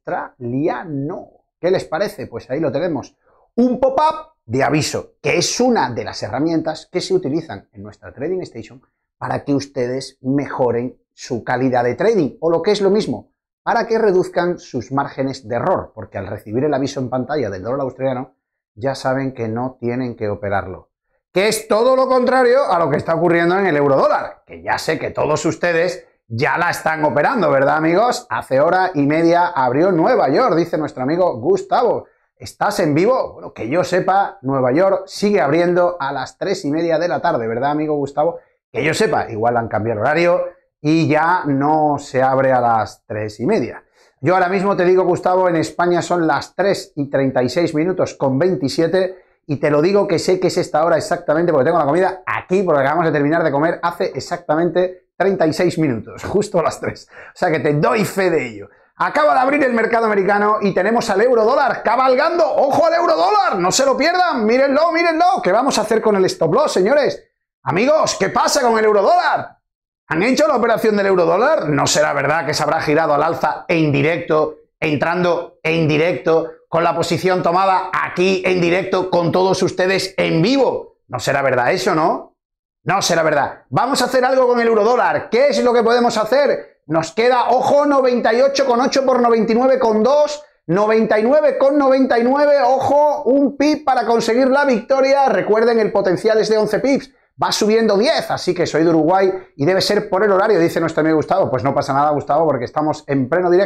australiano. ¿Qué les parece? Pues ahí lo tenemos. Un pop-up de aviso, que es una de las herramientas que se utilizan en nuestra Trading Station para que ustedes mejoren su calidad de trading, o lo que es lo mismo, para que reduzcan sus márgenes de error, porque al recibir el aviso en pantalla del dólar australiano, ya saben que no tienen que operarlo. Que es todo lo contrario a lo que está ocurriendo en el euro dólar, que ya sé que todos ustedes ya la están operando, ¿verdad, amigos? Hace hora y media abrió Nueva York, dice nuestro amigo Gustavo. ¿Estás en vivo? Bueno, que yo sepa, Nueva York sigue abriendo a las tres y media de la tarde, ¿verdad, amigo Gustavo? Que yo sepa, igual han cambiado el horario y ya no se abre a las tres y media. Yo ahora mismo te digo, Gustavo, en España son las tres y treinta y seis minutos con veintisiete, y te lo digo que sé que es esta hora exactamente porque tengo la comida aquí, porque acabamos de terminar de comer hace exactamente treinta y seis minutos, justo a las tres. O sea que te doy fe de ello. Acaba de abrir el mercado americano y tenemos al euro dólar cabalgando. ¡Ojo al euro dólar! ¡No se lo pierdan! ¡Mírenlo, mírenlo! ¿Qué vamos a hacer con el stop loss, señores? Amigos, ¿qué pasa con el euro dólar? ¿Han hecho la operación del euro dólar? ¿No será verdad que se habrá girado al alza en directo, entrando en directo, con la posición tomada aquí en directo con todos ustedes en vivo? ¿No será verdad eso, no? No será verdad. Vamos a hacer algo con el euro dólar. ¿Qué es lo que podemos hacer? Nos queda, ojo, noventa y ocho coma ocho por noventa y nueve coma dos, noventa y nueve coma noventa y nueve, ojo, un pip para conseguir la victoria. Recuerden, el potencial es de once pips. Va subiendo diez, así que soy de Uruguay y debe ser por el horario, dice nuestro amigo Gustavo. Pues no pasa nada, Gustavo, porque estamos en pleno directo.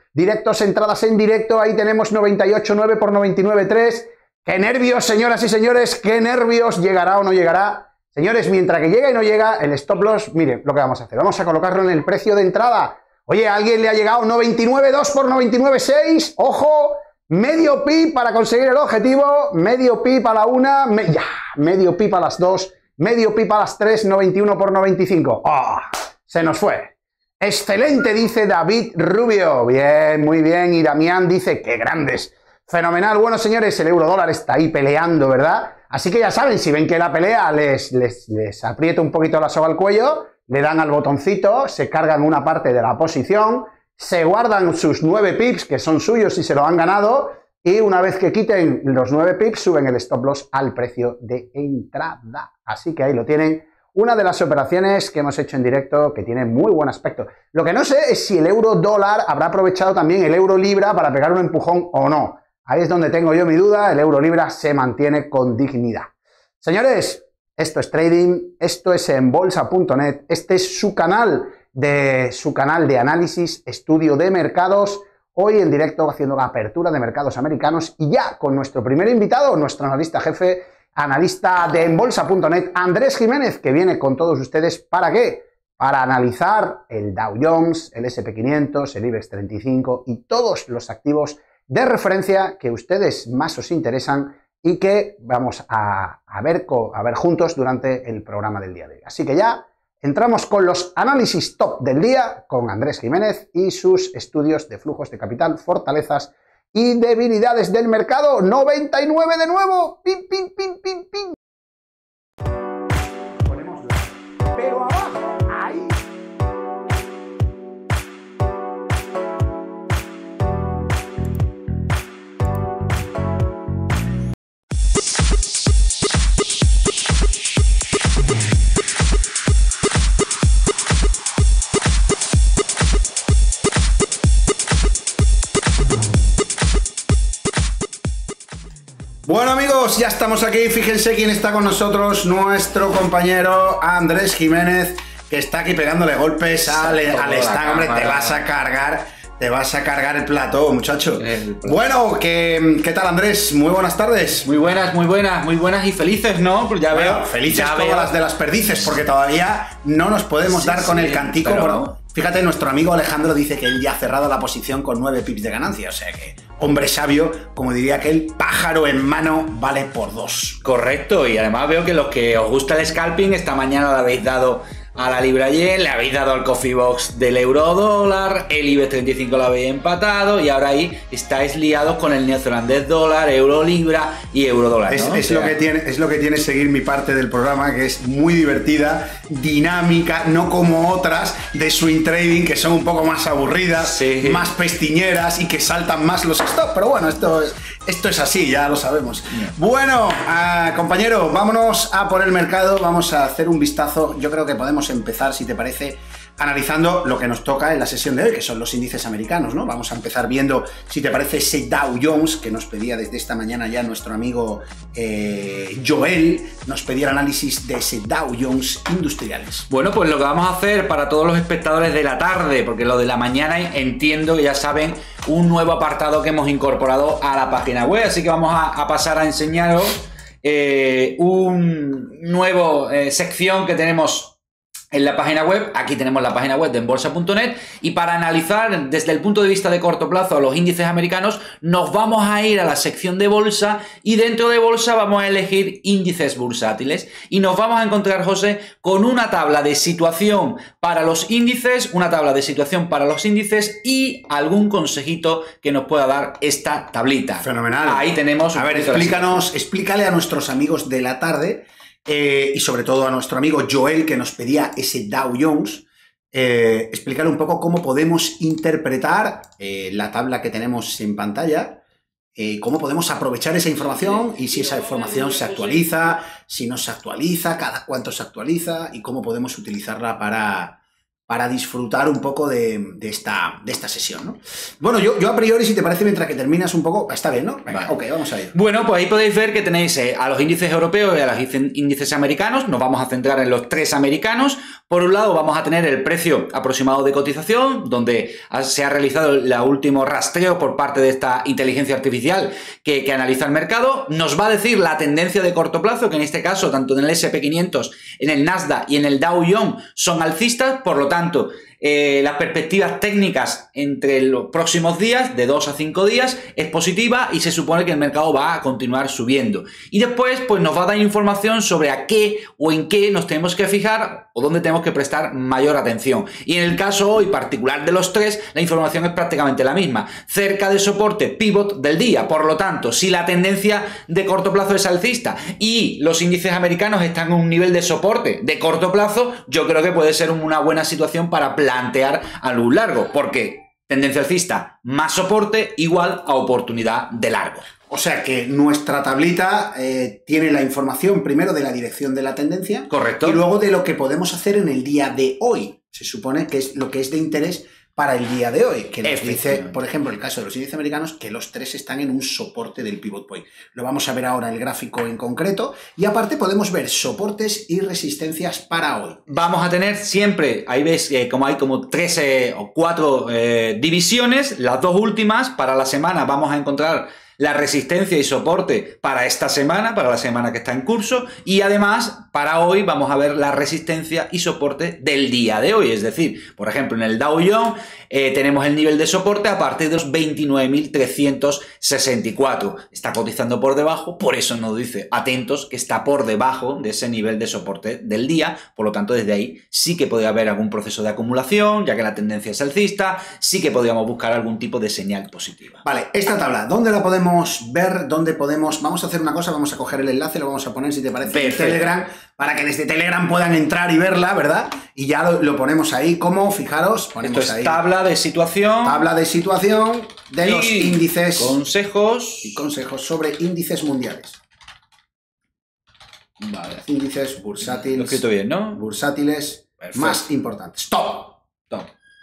directos, entradas en directo, ahí tenemos noventa y ocho nueve por noventa y nueve tres. ¡Qué nervios, señoras y señores! ¡Qué nervios! ¿Llegará o no llegará? Señores, mientras que llega y no llega, el stop loss, mire lo que vamos a hacer. Vamos a colocarlo en el precio de entrada. Oye, ¿a alguien le ha llegado noventa y nueve dos por noventa y nueve seis? ¡Ojo! Medio pip para conseguir el objetivo, medio pip a la una, me, ya, medio pip a las dos, medio pip a las tres, noventa y uno por noventa y cinco. ¡Oh! Se nos fue. Excelente, dice David Rubio. Bien, muy bien. Y Damián dice, ¡qué grandes! Fenomenal. Bueno, señores, el euro dólar está ahí peleando, ¿verdad? Así que ya saben, si ven que la pelea les, les, les aprieta un poquito la soga al cuello, le dan al botoncito, se cargan una parte de la posición, se guardan sus nueve pips, que son suyos y se lo han ganado, y una vez que quiten los nueve pips, suben el stop loss al precio de entrada. Así que ahí lo tienen, una de las operaciones que hemos hecho en directo que tiene muy buen aspecto. Lo que no sé es si el euro dólar habrá aprovechado también el euro libra para pegar un empujón o no. Ahí es donde tengo yo mi duda, el euro libra se mantiene con dignidad. Señores, esto es trading, esto es en bolsa punto net, este es su canal de su canal de análisis, estudio de mercados, hoy en directo haciendo la apertura de mercados americanos y ya con nuestro primer invitado, nuestro analista jefe, analista de en bolsa punto net, Andrés Jiménez, que viene con todos ustedes, ¿para qué? Para analizar el Dow Jones, el ese and pe quinientos, el IBEX treinta y cinco y todos los activos de referencia que a ustedes más os interesan y que vamos a, a, ver, a ver juntos durante el programa del día de hoy. Así que ya entramos con los análisis top del día con Andrés Jiménez y sus estudios de flujos de capital, fortalezas y debilidades del mercado. noventa y nueve de nuevo. Pim, pim, pim, pim, pim. Ponemos la... Pero abajo, ahí. Bueno amigos, ya estamos aquí, fíjense quién está con nosotros, nuestro compañero Andrés Jiménez, que está aquí pegándole golpes al, al stand, hombre, te vas a cargar, te vas a cargar el plató, muchacho. Bueno, ¿qué, ¿qué tal Andrés? Muy buenas tardes. Muy buenas, muy buenas, muy buenas y felices, ¿no? Pues ya bueno, veo. Felices ya todas veo. las de las perdices, porque todavía no nos podemos Sí, dar con sí, el cantico. pero... Por... Fíjate, nuestro amigo Alejandro dice que él ya ha cerrado la posición con nueve pips de ganancia, o sea que... Hombre sabio, como diría aquel, pájaro en mano vale por dos. Correcto, y además veo que los que os gusta el scalping, esta mañana le habéis dado a la libra yen, le habéis dado al coffee box del euro dólar, el IBEX treinta y cinco lo habéis empatado y ahora ahí estáis liados con el neozelandés dólar, euro libra y euro dólar, ¿no? Es, es, o sea... lo que tiene, es lo que tiene seguir mi parte del programa, que es muy divertida, dinámica, no como otras de swing trading que son un poco más aburridas, sí. más pestiñeras y que saltan más los stop. Pero bueno, esto es, esto es así, ya lo sabemos. Yeah. Bueno, uh, compañero, vámonos a por el mercado, vamos a hacer un vistazo. Yo creo que podemos empezar, si te parece, analizando lo que nos toca en la sesión de hoy, que son los índices americanos, ¿no? Vamos a empezar viendo, si te parece, ese Dow Jones, que nos pedía desde esta mañana ya nuestro amigo eh, Joel, nos pedía el análisis de ese Dow Jones industriales. Bueno, pues lo que vamos a hacer para todos los espectadores de la tarde, porque lo de la mañana entiendo que ya saben, un nuevo apartado que hemos incorporado a la página web, así que vamos a, a pasar a enseñaros eh, un nuevo eh, sección que tenemos en la página web. Aquí tenemos la página web de en bolsa punto net y para analizar desde el punto de vista de corto plazo los índices americanos nos vamos a ir a la sección de bolsa y dentro de bolsa vamos a elegir índices bursátiles y nos vamos a encontrar, José, con una tabla de situación para los índices, una tabla de situación para los índices y algún consejito que nos pueda dar esta tablita. Fenomenal. Ahí tenemos... A ver, explícanos, explícale a nuestros amigos de la tarde Eh, y sobre todo a nuestro amigo Joel, que nos pedía ese Dow Jones, eh, explicarle un poco cómo podemos interpretar eh, la tabla que tenemos en pantalla, eh, cómo podemos aprovechar esa información y si esa información se actualiza, si no se actualiza, cada cuánto se actualiza y cómo podemos utilizarla para... para disfrutar un poco de, de, esta, de esta sesión, ¿no? Bueno, yo, yo a priori, si te parece, mientras que terminas un poco, está bien, ¿no? Venga, vale. Ok, vamos a ir. Bueno, pues ahí podéis ver que tenéis eh, a los índices europeos y a los índices americanos. Nos vamos a centrar en los tres americanos Por un lado vamos a tener el precio aproximado de cotización, donde se ha realizado el último rastreo por parte de esta inteligencia artificial que, que analiza el mercado. Nos va a decir la tendencia de corto plazo, que en este caso tanto en el ese and pe quinientos, en el Nasdaq y en el Dow Jones son alcistas, por lo tanto Eh, las perspectivas técnicas entre los próximos días, de dos a cinco días, es positiva y se supone que el mercado va a continuar subiendo. Y después pues nos va a dar información sobre a qué o en qué nos tenemos que fijar o dónde tenemos que prestar mayor atención. Y en el caso hoy particular de los tres, la información es prácticamente la misma. Cerca del soporte pivot del día. Por lo tanto, si la tendencia de corto plazo es alcista y los índices americanos están en un nivel de soporte de corto plazo, yo creo que puede ser una buena situación para plantear a luz largo, porque tendencia alcista más soporte igual a oportunidad de largo. O sea que nuestra tablita eh, tiene la información primero de la dirección de la tendencia. Correcto. Y luego de lo que podemos hacer en el día de hoy. Se supone que es lo que es de interés para el día de hoy, que nos dice, por ejemplo, el caso de los índices americanos, que los tres están en un soporte del pivot point. Lo vamos a ver ahora en el gráfico en concreto, y aparte podemos ver soportes y resistencias para hoy. Vamos a tener siempre, ahí ves eh, como hay como tres eh, o cuatro eh, divisiones, las dos últimas para la semana vamos a encontrar la resistencia y soporte para esta semana, para la semana que está en curso, y además para hoy vamos a ver la resistencia y soporte del día de hoy. Es decir, por ejemplo, en el Dow Jones eh, tenemos el nivel de soporte a partir de los veintinueve mil trescientos sesenta y cuatro. Está cotizando por debajo, por eso nos dice atentos que está por debajo de ese nivel de soporte del día. Por lo tanto, desde ahí sí que podría haber algún proceso de acumulación, ya que la tendencia es alcista, sí que podríamos buscar algún tipo de señal positiva. Vale, esta tabla, ¿dónde la podemos ver? ¿Dónde podemos? Vamos a hacer una cosa, vamos a coger el enlace, lo vamos a poner, si te parece, Perfecto. en Telegram, para que desde Telegram puedan entrar y verla, ¿verdad? Y ya lo, lo ponemos ahí, como, fijaros, ponemos Esto es ahí. tabla de situación. Tabla de situación de los índices. Consejos. Y consejos sobre índices mundiales. Vale. Índices bursátiles. Lo he escrito bien, ¿no? Bursátiles Perfecto. más importantes. Top. Top.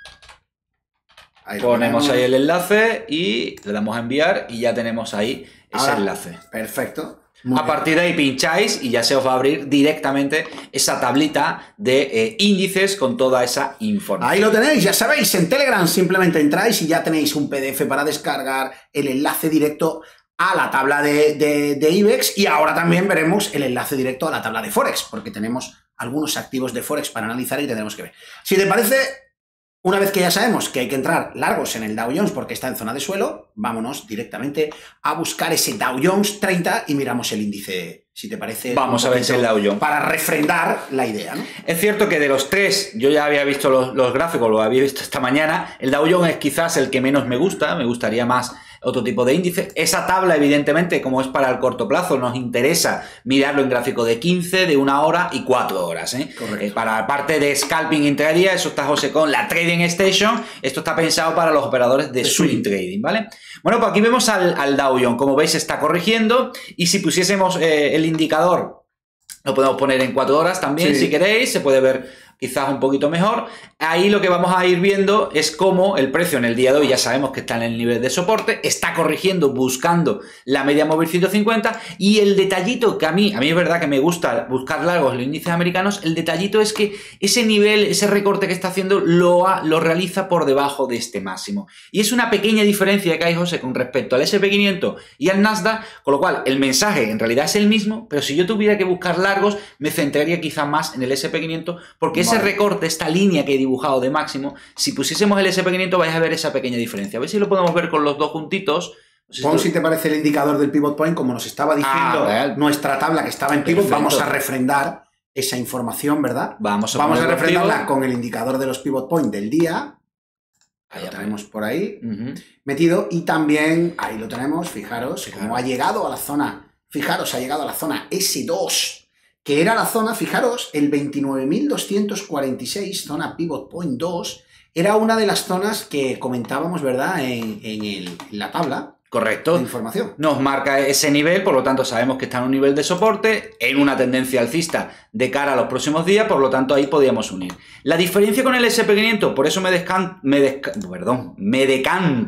Ahí Ponemos ahí el enlace y le damos a enviar y ya tenemos ahí ese Ahora, enlace. Perfecto. Muy a partir de ahí pincháis y ya se os va a abrir directamente esa tablita de eh, índices con toda esa información. Ahí lo tenéis, ya sabéis, en Telegram simplemente entráis y ya tenéis un P D F para descargar, el enlace directo a la tabla de, de, de IBEX, y ahora también veremos el enlace directo a la tabla de Forex, porque tenemos algunos activos de Forex para analizar y tendremos que ver. Si te parece, una vez que ya sabemos que hay que entrar largos en el Dow Jones porque está en zona de suelo, vámonos directamente a buscar ese Dow Jones treinta y miramos el índice, si te parece. Vamos a ver ese Dow Jones. Para refrendar la idea, ¿no? Es cierto que de los tres, yo ya había visto los, los gráficos, lo había visto esta mañana, el Dow Jones es quizás el que menos me gusta, me gustaría más otro tipo de índice. Esa tabla, evidentemente, como es para el corto plazo, nos interesa mirarlo en gráfico de quince, de una hora y cuatro horas. ¿eh? Eh, para la parte de scalping intradía, eso está José con la Trading Station. Esto está pensado para los operadores de swing trading, ¿vale? Bueno, pues aquí vemos al, al Dow Jones. Como veis, está corrigiendo. Y si pusiésemos eh, el indicador, lo podemos poner en cuatro horas también, sí. si queréis. Se puede ver quizás un poquito mejor. Ahí lo que vamos a ir viendo es cómo el precio en el día de hoy ya sabemos que está en el nivel de soporte, está corrigiendo buscando la media móvil ciento cincuenta, y el detallito que a mí, a mí es verdad que me gusta buscar largos los índices americanos, el detallito es que ese nivel, ese recorte que está haciendo lo, ha, lo realiza por debajo de este máximo. Y es una pequeña diferencia que hay, José, con respecto al ese and pe quinientos y al Nasdaq, con lo cual el mensaje en realidad es el mismo, pero si yo tuviera que buscar largos, me centraría quizá más en el ese and pe quinientos, porque ese Vale. recorte, esta línea que he dibujado de máximo, si pusiésemos el ese and pe quinientos vais a ver esa pequeña diferencia. A ver si lo podemos ver con los dos juntitos. No sé Pon si, si te parece el indicador del pivot point, como nos estaba diciendo ah, nuestra tabla que estaba en pivot. Perfecto. Vamos a refrendar esa información, ¿verdad? Vamos a, vamos a refrendarla con el indicador de los pivot point del día. Ahí lo tenemos por ahí uh-huh. metido, y también ahí lo tenemos, fijaros, claro. como ha llegado a la zona, fijaros, ha llegado a la zona ese dos, que era la zona, fijaros, el veintinueve mil doscientos cuarenta y seis, zona pivot point dos, era una de las zonas que comentábamos, ¿verdad?, en, en, el, en la tabla. Correcto. De información. Nos marca ese nivel, por lo tanto sabemos que está en un nivel de soporte, en una tendencia alcista de cara a los próximos días, por lo tanto ahí podríamos unir. La diferencia con el ese and pe quinientos, por eso me, descan me, desca perdón, me decanto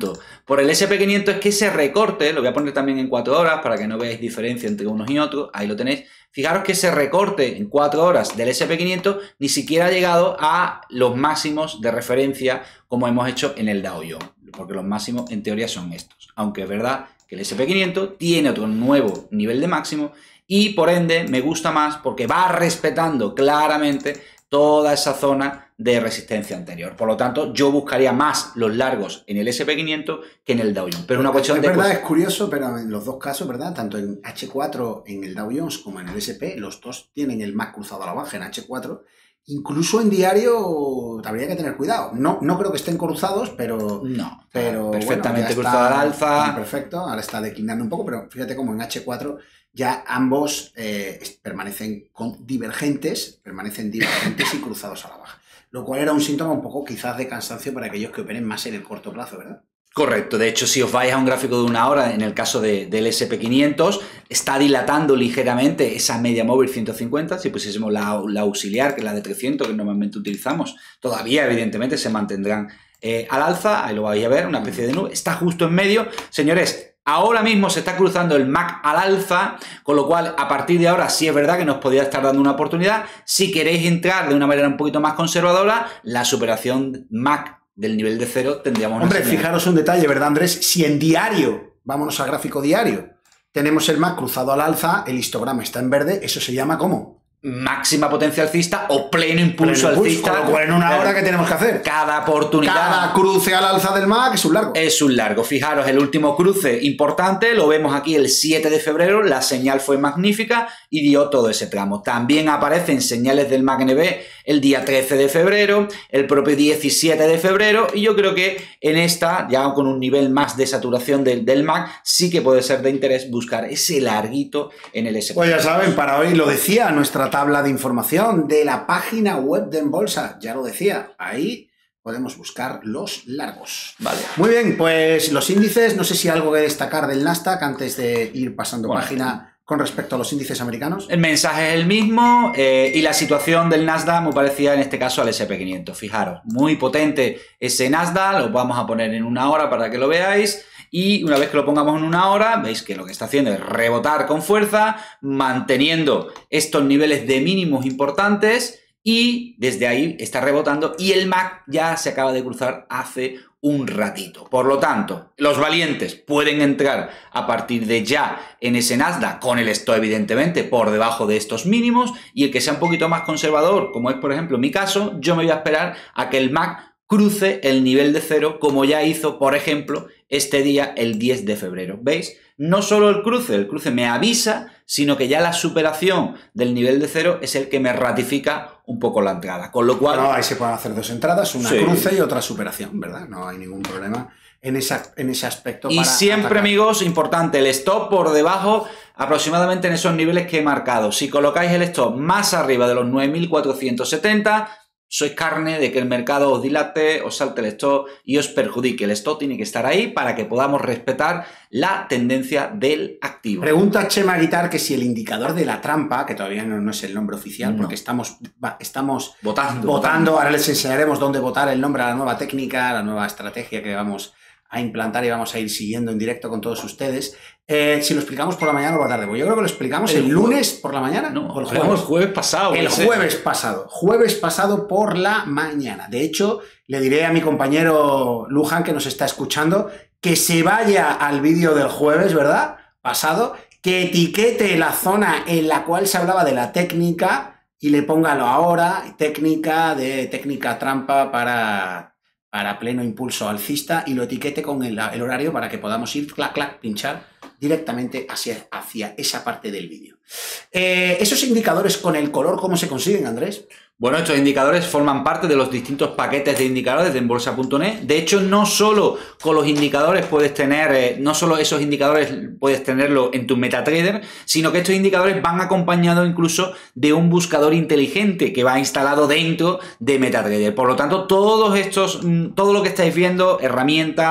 por el ese and pe quinientos es que ese recorte, lo voy a poner también en cuatro horas para que no veáis diferencia entre unos y otros, ahí lo tenéis. Fijaros que ese recorte en cuatro horas del ese and pe quinientos ni siquiera ha llegado a los máximos de referencia como hemos hecho en el Dow Jones, porque los máximos en teoría son estos, aunque es verdad que el ese and pe quinientos tiene otro nuevo nivel de máximo y por ende me gusta más porque va respetando claramente toda esa zona de resistencia anterior. Por lo tanto, yo buscaría más los largos en el ese and pe quinientos que en el Dow Jones. Pero una cuestión es de... verdad, pues, es curioso, pero en los dos casos, ¿verdad? Tanto en hache cuatro en el Dow Jones como en el ese and pe, los dos tienen el M A C cruzado a la baja en hache cuatro. Incluso en diario habría que tener cuidado. No, no creo que estén cruzados, pero... No, pero perfectamente bueno, cruzado al alza. Perfecto, ahora está declinando un poco, pero fíjate cómo en hache cuatro ya ambos eh, permanecen con divergentes, permanecen divergentes y cruzados a la baja. Lo cual era un síntoma un poco quizás de cansancio para aquellos que operen más en el corto plazo, ¿verdad? Correcto, de hecho si os vais a un gráfico de una hora, en el caso de, del ese and pe quinientos, está dilatando ligeramente esa media móvil ciento cincuenta, si pusiésemos la, la auxiliar, que es la de trescientos que normalmente utilizamos, todavía evidentemente se mantendrán eh, al alza, ahí lo vais a ver, una especie de nube, está justo en medio, señores. Ahora mismo se está cruzando el M A C al alza, con lo cual a partir de ahora sí es verdad que nos podría estar dando una oportunidad. Si queréis entrar de una manera un poquito más conservadora, la superación M A C del nivel de cero tendríamos... Hombre, fijaros un detalle, ¿verdad, Andrés? Si en diario, vámonos al gráfico diario, tenemos el M A C cruzado al alza, el histograma está en verde, eso se llama ¿cómo? Máxima potencia alcista o pleno impulso, pleno impulso alcista. Con lo cual en una hora, ¿qué tenemos que hacer? Cada oportunidad. Cada cruce al alza del M A C es un largo. Es un largo. Fijaros, el último cruce importante, lo vemos aquí el siete de febrero, la señal fue magnífica y dio todo ese tramo. También aparecen señales del M A C N B el día trece de febrero, el propio diecisiete de febrero y yo creo que en esta, ya con un nivel más de saturación del, del M A C, sí que puede ser de interés buscar ese larguito en el ese and pe. Pues ya saben, para hoy lo decía nuestra tabla de información de la página web de Enbolsa, ya lo decía, ahí podemos buscar los largos. Vale. Muy bien, pues los índices, no sé si algo que destacar del Nasdaq antes de ir pasando bueno, página con respecto a los índices americanos. El mensaje es el mismo eh, y la situación del Nasdaq muy parecida en este caso al ese and pe quinientos. Fijaros, muy potente ese Nasdaq, lo vamos a poner en una hora para que lo veáis. Y una vez que lo pongamos en una hora, veis que lo que está haciendo es rebotar con fuerza, manteniendo estos niveles de mínimos importantes y desde ahí está rebotando y el M A C ya se acaba de cruzar hace un ratito. Por lo tanto, los valientes pueden entrar a partir de ya en ese Nasdaq con el stop evidentemente por debajo de estos mínimos y el que sea un poquito más conservador, como es por ejemplo mi caso, yo me voy a esperar a que el M A C cruce el nivel de cero como ya hizo, por ejemplo, este día el diez de febrero. ¿Veis? No solo el cruce, el cruce me avisa, sino que ya la superación del nivel de cero es el que me ratifica un poco la entrada. Con lo cual... No, ahí se pueden hacer dos entradas, una sí. cruce y otra superación, ¿verdad? No hay ningún problema en, esa, en ese aspecto. Y para siempre, atacar. Amigos, importante, el stop por debajo aproximadamente en esos niveles que he marcado. Si colocáis el stop más arriba de los nueve mil cuatrocientos setenta... sois carne de que el mercado os dilate, os salte el stop y os perjudique. El stop tiene que estar ahí para que podamos respetar la tendencia del activo. Pregunta Chema Guitar que si el indicador de la trampa, que todavía no, no es el nombre oficial, no. porque estamos, estamos votando, votando, votando, ahora les enseñaremos dónde votar el nombre a la nueva técnica, a la nueva estrategia que vamos a implantar y vamos a ir siguiendo en directo con todos ustedes. Eh, si lo explicamos por la mañana o por la tarde, pues yo creo que lo explicamos el, el lunes por la mañana. No, o el jueves. el jueves pasado. El jueves ser. pasado. Jueves pasado por la mañana. De hecho, le diré a mi compañero Luján que nos está escuchando que se vaya al vídeo del jueves, ¿verdad? Pasado, que etiquete la zona en la cual se hablaba de la técnica y le póngalo ahora, técnica de técnica trampa para... para pleno impulso alcista y lo etiquete con el, el horario para que podamos ir, clac, clac, pinchar directamente hacia, hacia esa parte del vídeo. Eh, esos indicadores con el color, ¿cómo se consiguen, Andrés? Bueno, estos indicadores forman parte de los distintos paquetes de indicadores de enbolsa punto net. De hecho, no solo con los indicadores puedes tener, eh, no solo esos indicadores puedes tenerlo en tu MetaTrader, sino que estos indicadores van acompañados incluso de un buscador inteligente que va instalado dentro de MetaTrader. Por lo tanto, todos estos, todo lo que estáis viendo, herramientas,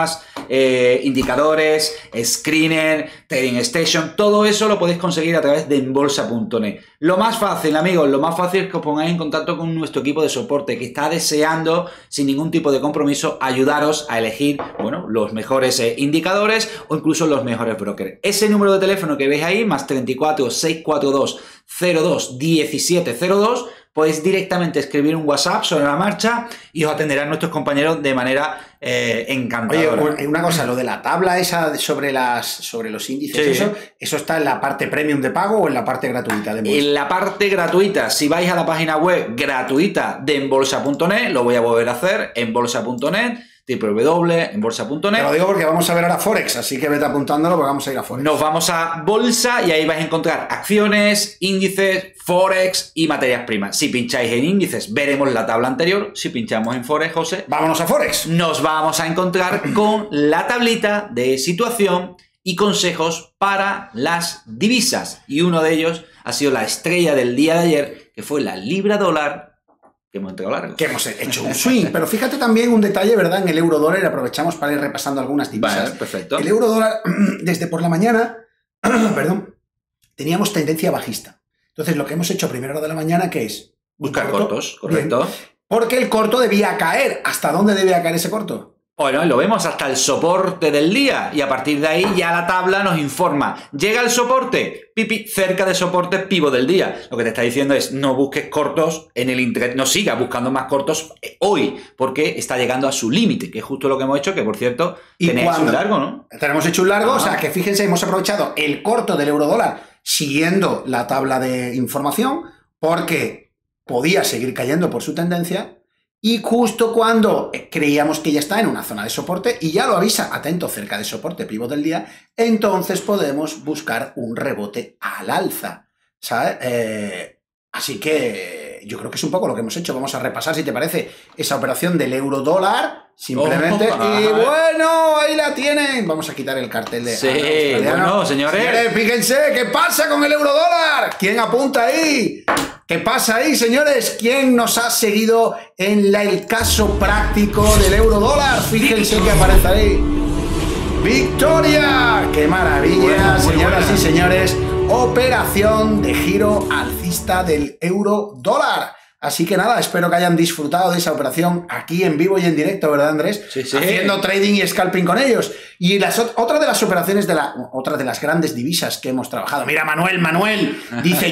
eh, indicadores, screener, trading station, todo eso lo podéis conseguir a través de enbolsa punto net. Lo más fácil, amigos, lo más fácil es que os pongáis en contacto con nuestro equipo de soporte que está deseando, sin ningún tipo de compromiso, ayudaros a elegir, bueno, los mejores eh, indicadores o incluso los mejores brokers. Ese número de teléfono que veis ahí, más treinta y cuatro, seiscientos cuarenta y dos, cero dos, diecisiete cero dos, podéis directamente escribir un WhatsApp sobre la marcha y os atenderán nuestros compañeros de manera eh, encantadora. Oye, una cosa, lo de la tabla esa sobre las sobre los índices, sí. eso, ¿eso está en la parte premium de pago o en la parte gratuita de Enbolsa? En la parte gratuita, si vais a la página web gratuita de enbolsa punto net, lo voy a volver a hacer, enbolsa punto net, doble u doble u doble u punto enbolsa punto net. Te lo digo porque vamos a ver ahora Forex, así que vete apuntándolo porque vamos a ir a Forex. Nos vamos a bolsa y ahí vais a encontrar acciones, índices, Forex y materias primas. Si pincháis en índices, veremos la tabla anterior. Si pinchamos en Forex, José, vámonos a Forex. Nos vamos a encontrar con la tablita de situación y consejos para las divisas. Y uno de ellos ha sido la estrella del día de ayer, que fue la libra dólar. Que hemos entregado largo. Que hemos hecho un swing. Pero fíjate también un detalle, ¿verdad? En el euro dólar, y aprovechamos para ir repasando algunas divisas. Vale, perfecto. El euro dólar, desde por la mañana, perdón, teníamos tendencia bajista. Entonces, lo que hemos hecho a primera hora de la mañana, ¿qué es? Buscar corto, cortos, correcto. Bien, porque el corto debía caer. ¿Hasta dónde debía caer ese corto? Bueno, lo vemos hasta el soporte del día y a partir de ahí ya la tabla nos informa. Llega el soporte, pipi, cerca de soporte pivo del día. Lo que te está diciendo es no busques cortos en el internet, no sigas buscando más cortos hoy, porque está llegando a su límite, que es justo lo que hemos hecho, que por cierto, tenéis un largo, ¿no? Tenemos hecho un largo, ah. o sea que fíjense, hemos aprovechado el corto del euro dólar siguiendo la tabla de información, porque podía seguir cayendo por su tendencia. Y justo cuando creíamos que ya está en una zona de soporte y ya lo avisa, atento, cerca de soporte pivot del día, entonces podemos buscar un rebote al alza, ¿sabes? Eh, así que yo creo que es un poco lo que hemos hecho. Vamos a repasar, si te parece, esa operación del euro dólar, simplemente. Oh, y bueno, ahí la tienen. Vamos a quitar el cartel de... Sí, bueno, señores. Señores, fíjense, ¿qué pasa con el euro dólar? ¿Quién apunta ahí? ¿Qué pasa ahí, señores? ¿Quién nos ha seguido en la, el caso práctico del euro dólar? Fíjense que aparece ahí. ¡Victoria! ¡Qué maravilla, buena, señoras buena. y señores! Operación de giro alcista del euro dólar. Así que nada, espero que hayan disfrutado de esa operación aquí en vivo y en directo, ¿verdad, Andrés? Sí, sí. Haciendo trading y scalping con ellos. Y las, otra de las operaciones, de la, otra de las grandes divisas que hemos trabajado. Mira, Manuel, Manuel, dice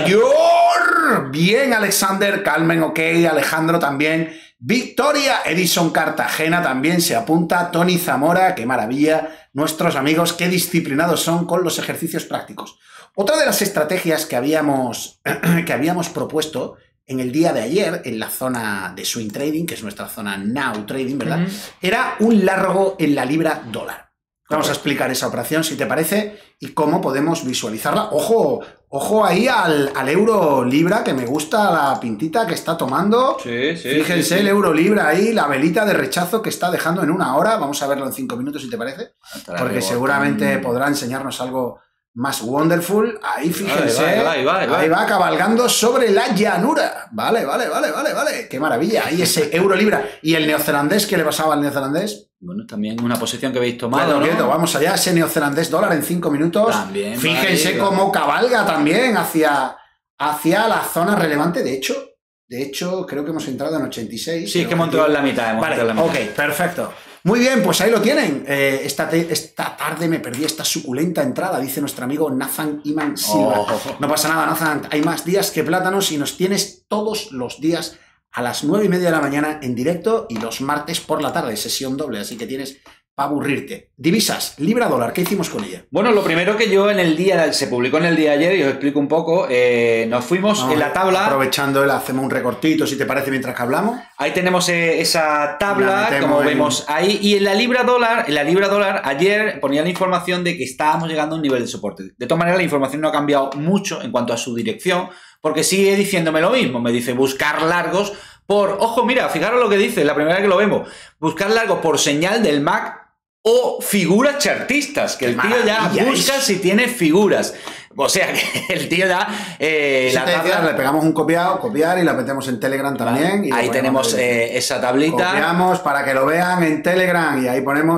¡Yor! Bien, Alexander, Calmen, ok, Alejandro también. Victoria, Edison Cartagena también se apunta. Tony Zamora, qué maravilla. Nuestros amigos, qué disciplinados son con los ejercicios prácticos. Otra de las estrategias que habíamos, que habíamos propuesto en el día de ayer, en la zona de swing trading, que es nuestra zona now trading, ¿verdad? Uh-huh. Era un largo en la libra dólar. Vamos a explicar esa operación, si te parece, y cómo podemos visualizarla. Ojo, ojo ahí al, al euro libra, que me gusta la pintita que está tomando. Sí, sí, Fíjense sí, sí. el euro libra ahí, la velita de rechazo que está dejando en una hora. Vamos a verlo en cinco minutos, si te parece. Porque seguramente podrá enseñarnos algo más wonderful. Ahí fíjense, ahí va, ahí va, ahí va, ahí va cabalgando sobre la llanura. Vale, vale, vale, vale, vale. Qué maravilla. Ahí ese euro libra. ¿Y el neozelandés? ¿Qué le pasaba al neozelandés? Bueno, también una posición que habéis tomado, bueno, ¿no? Vamos allá, ese neozelandés dólar en cinco minutos. También, fíjense vale, cómo cabalga también hacia, hacia la zona relevante. De hecho, de hecho, creo que hemos entrado en ochenta y seis. Sí, es que hemos entrado en la mitad. Hemos vale, en la mitad. ok, perfecto. Muy bien, pues ahí lo tienen. Eh, esta, te, esta tarde me perdí esta suculenta entrada, dice nuestro amigo Nathan Iman Silva. Oh. No pasa nada, Nathan. Hay más días que plátanos y nos tienes todos los días a las nueve y media de la mañana en directo y los martes por la tarde, sesión doble. Así que tienes para aburrirte. Divisas, libra dólar, ¿qué hicimos con ella? Bueno, lo primero que yo en el día, se publicó en el día de ayer y os explico un poco, eh, nos fuimos no, en la tabla. Aprovechando, hacemos un recortito, si te parece, mientras que hablamos. Ahí tenemos eh, esa tabla, como en... vemos ahí. Y en la libra dólar, en la libra dólar, ayer ponía la información de que estábamos llegando a un nivel de soporte. De todas maneras, la información no ha cambiado mucho en cuanto a su dirección, porque sigue diciéndome lo mismo. Me dice buscar largos por, ojo, mira, fijaros lo que dice, la primera vez que lo vemos, buscar largos por señal del M A C o figuras chartistas, que el tío ya busca si tiene figuras. O sea, que el tío ya... Eh, la tabla, decía, le pegamos un copiado, copiar y la metemos en Telegram también. Vale. Y ahí tenemos eh, esa tablita. Copiamos para que lo vean en Telegram y ahí ponemos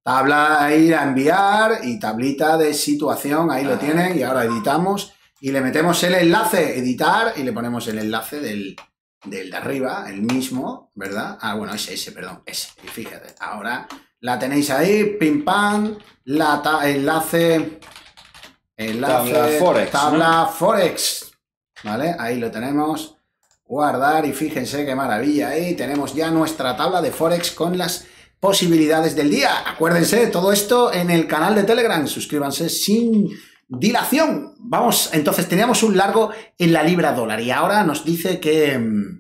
tabla ahí a enviar y tablita de situación, ahí lo tienen, y ahora editamos y le metemos el enlace, editar, y le ponemos el enlace del, del de arriba, el mismo, ¿verdad? Ah, bueno, ese, ese, perdón, ese. Y fíjate, ahora la tenéis ahí, pim pam, la enlace, enlace, tabla Forex, tabla ¿no? Forex, ¿vale? Ahí lo tenemos, guardar, y fíjense qué maravilla, ahí tenemos ya nuestra tabla de Forex con las posibilidades del día. Acuérdense, todo esto en el canal de Telegram, suscríbanse sin dilación. Vamos, entonces teníamos un largo en la libra dólar y ahora nos dice que...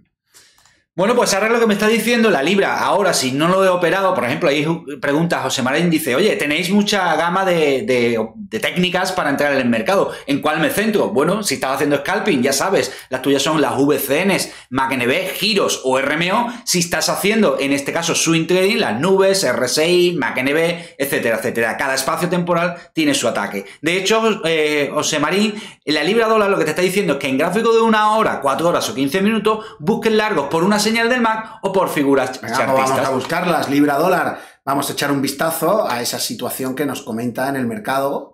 Bueno, pues ahora lo que me está diciendo la libra, ahora si no lo he operado, por ejemplo, ahí pregunta José Marín, dice, oye, tenéis mucha gama de, de, de técnicas para entrar en el mercado, ¿en cuál me centro? Bueno, si estás haciendo scalping, ya sabes, las tuyas son las V C Ns, M A C N B, giros o R M O, si estás haciendo, en este caso, swing trading, las nubes, R S I, M A C N B, etcétera, etcétera. Cada espacio temporal tiene su ataque. De hecho, eh, José Marín, en la libra dólar lo que te está diciendo es que en gráfico de una hora, cuatro horas o quince minutos, busquen largos por una señal del M A C o por figuras Venga, chartistas. vamos a buscarlas, libra dólar. Vamos a echar un vistazo a esa situación que nos comenta en el mercado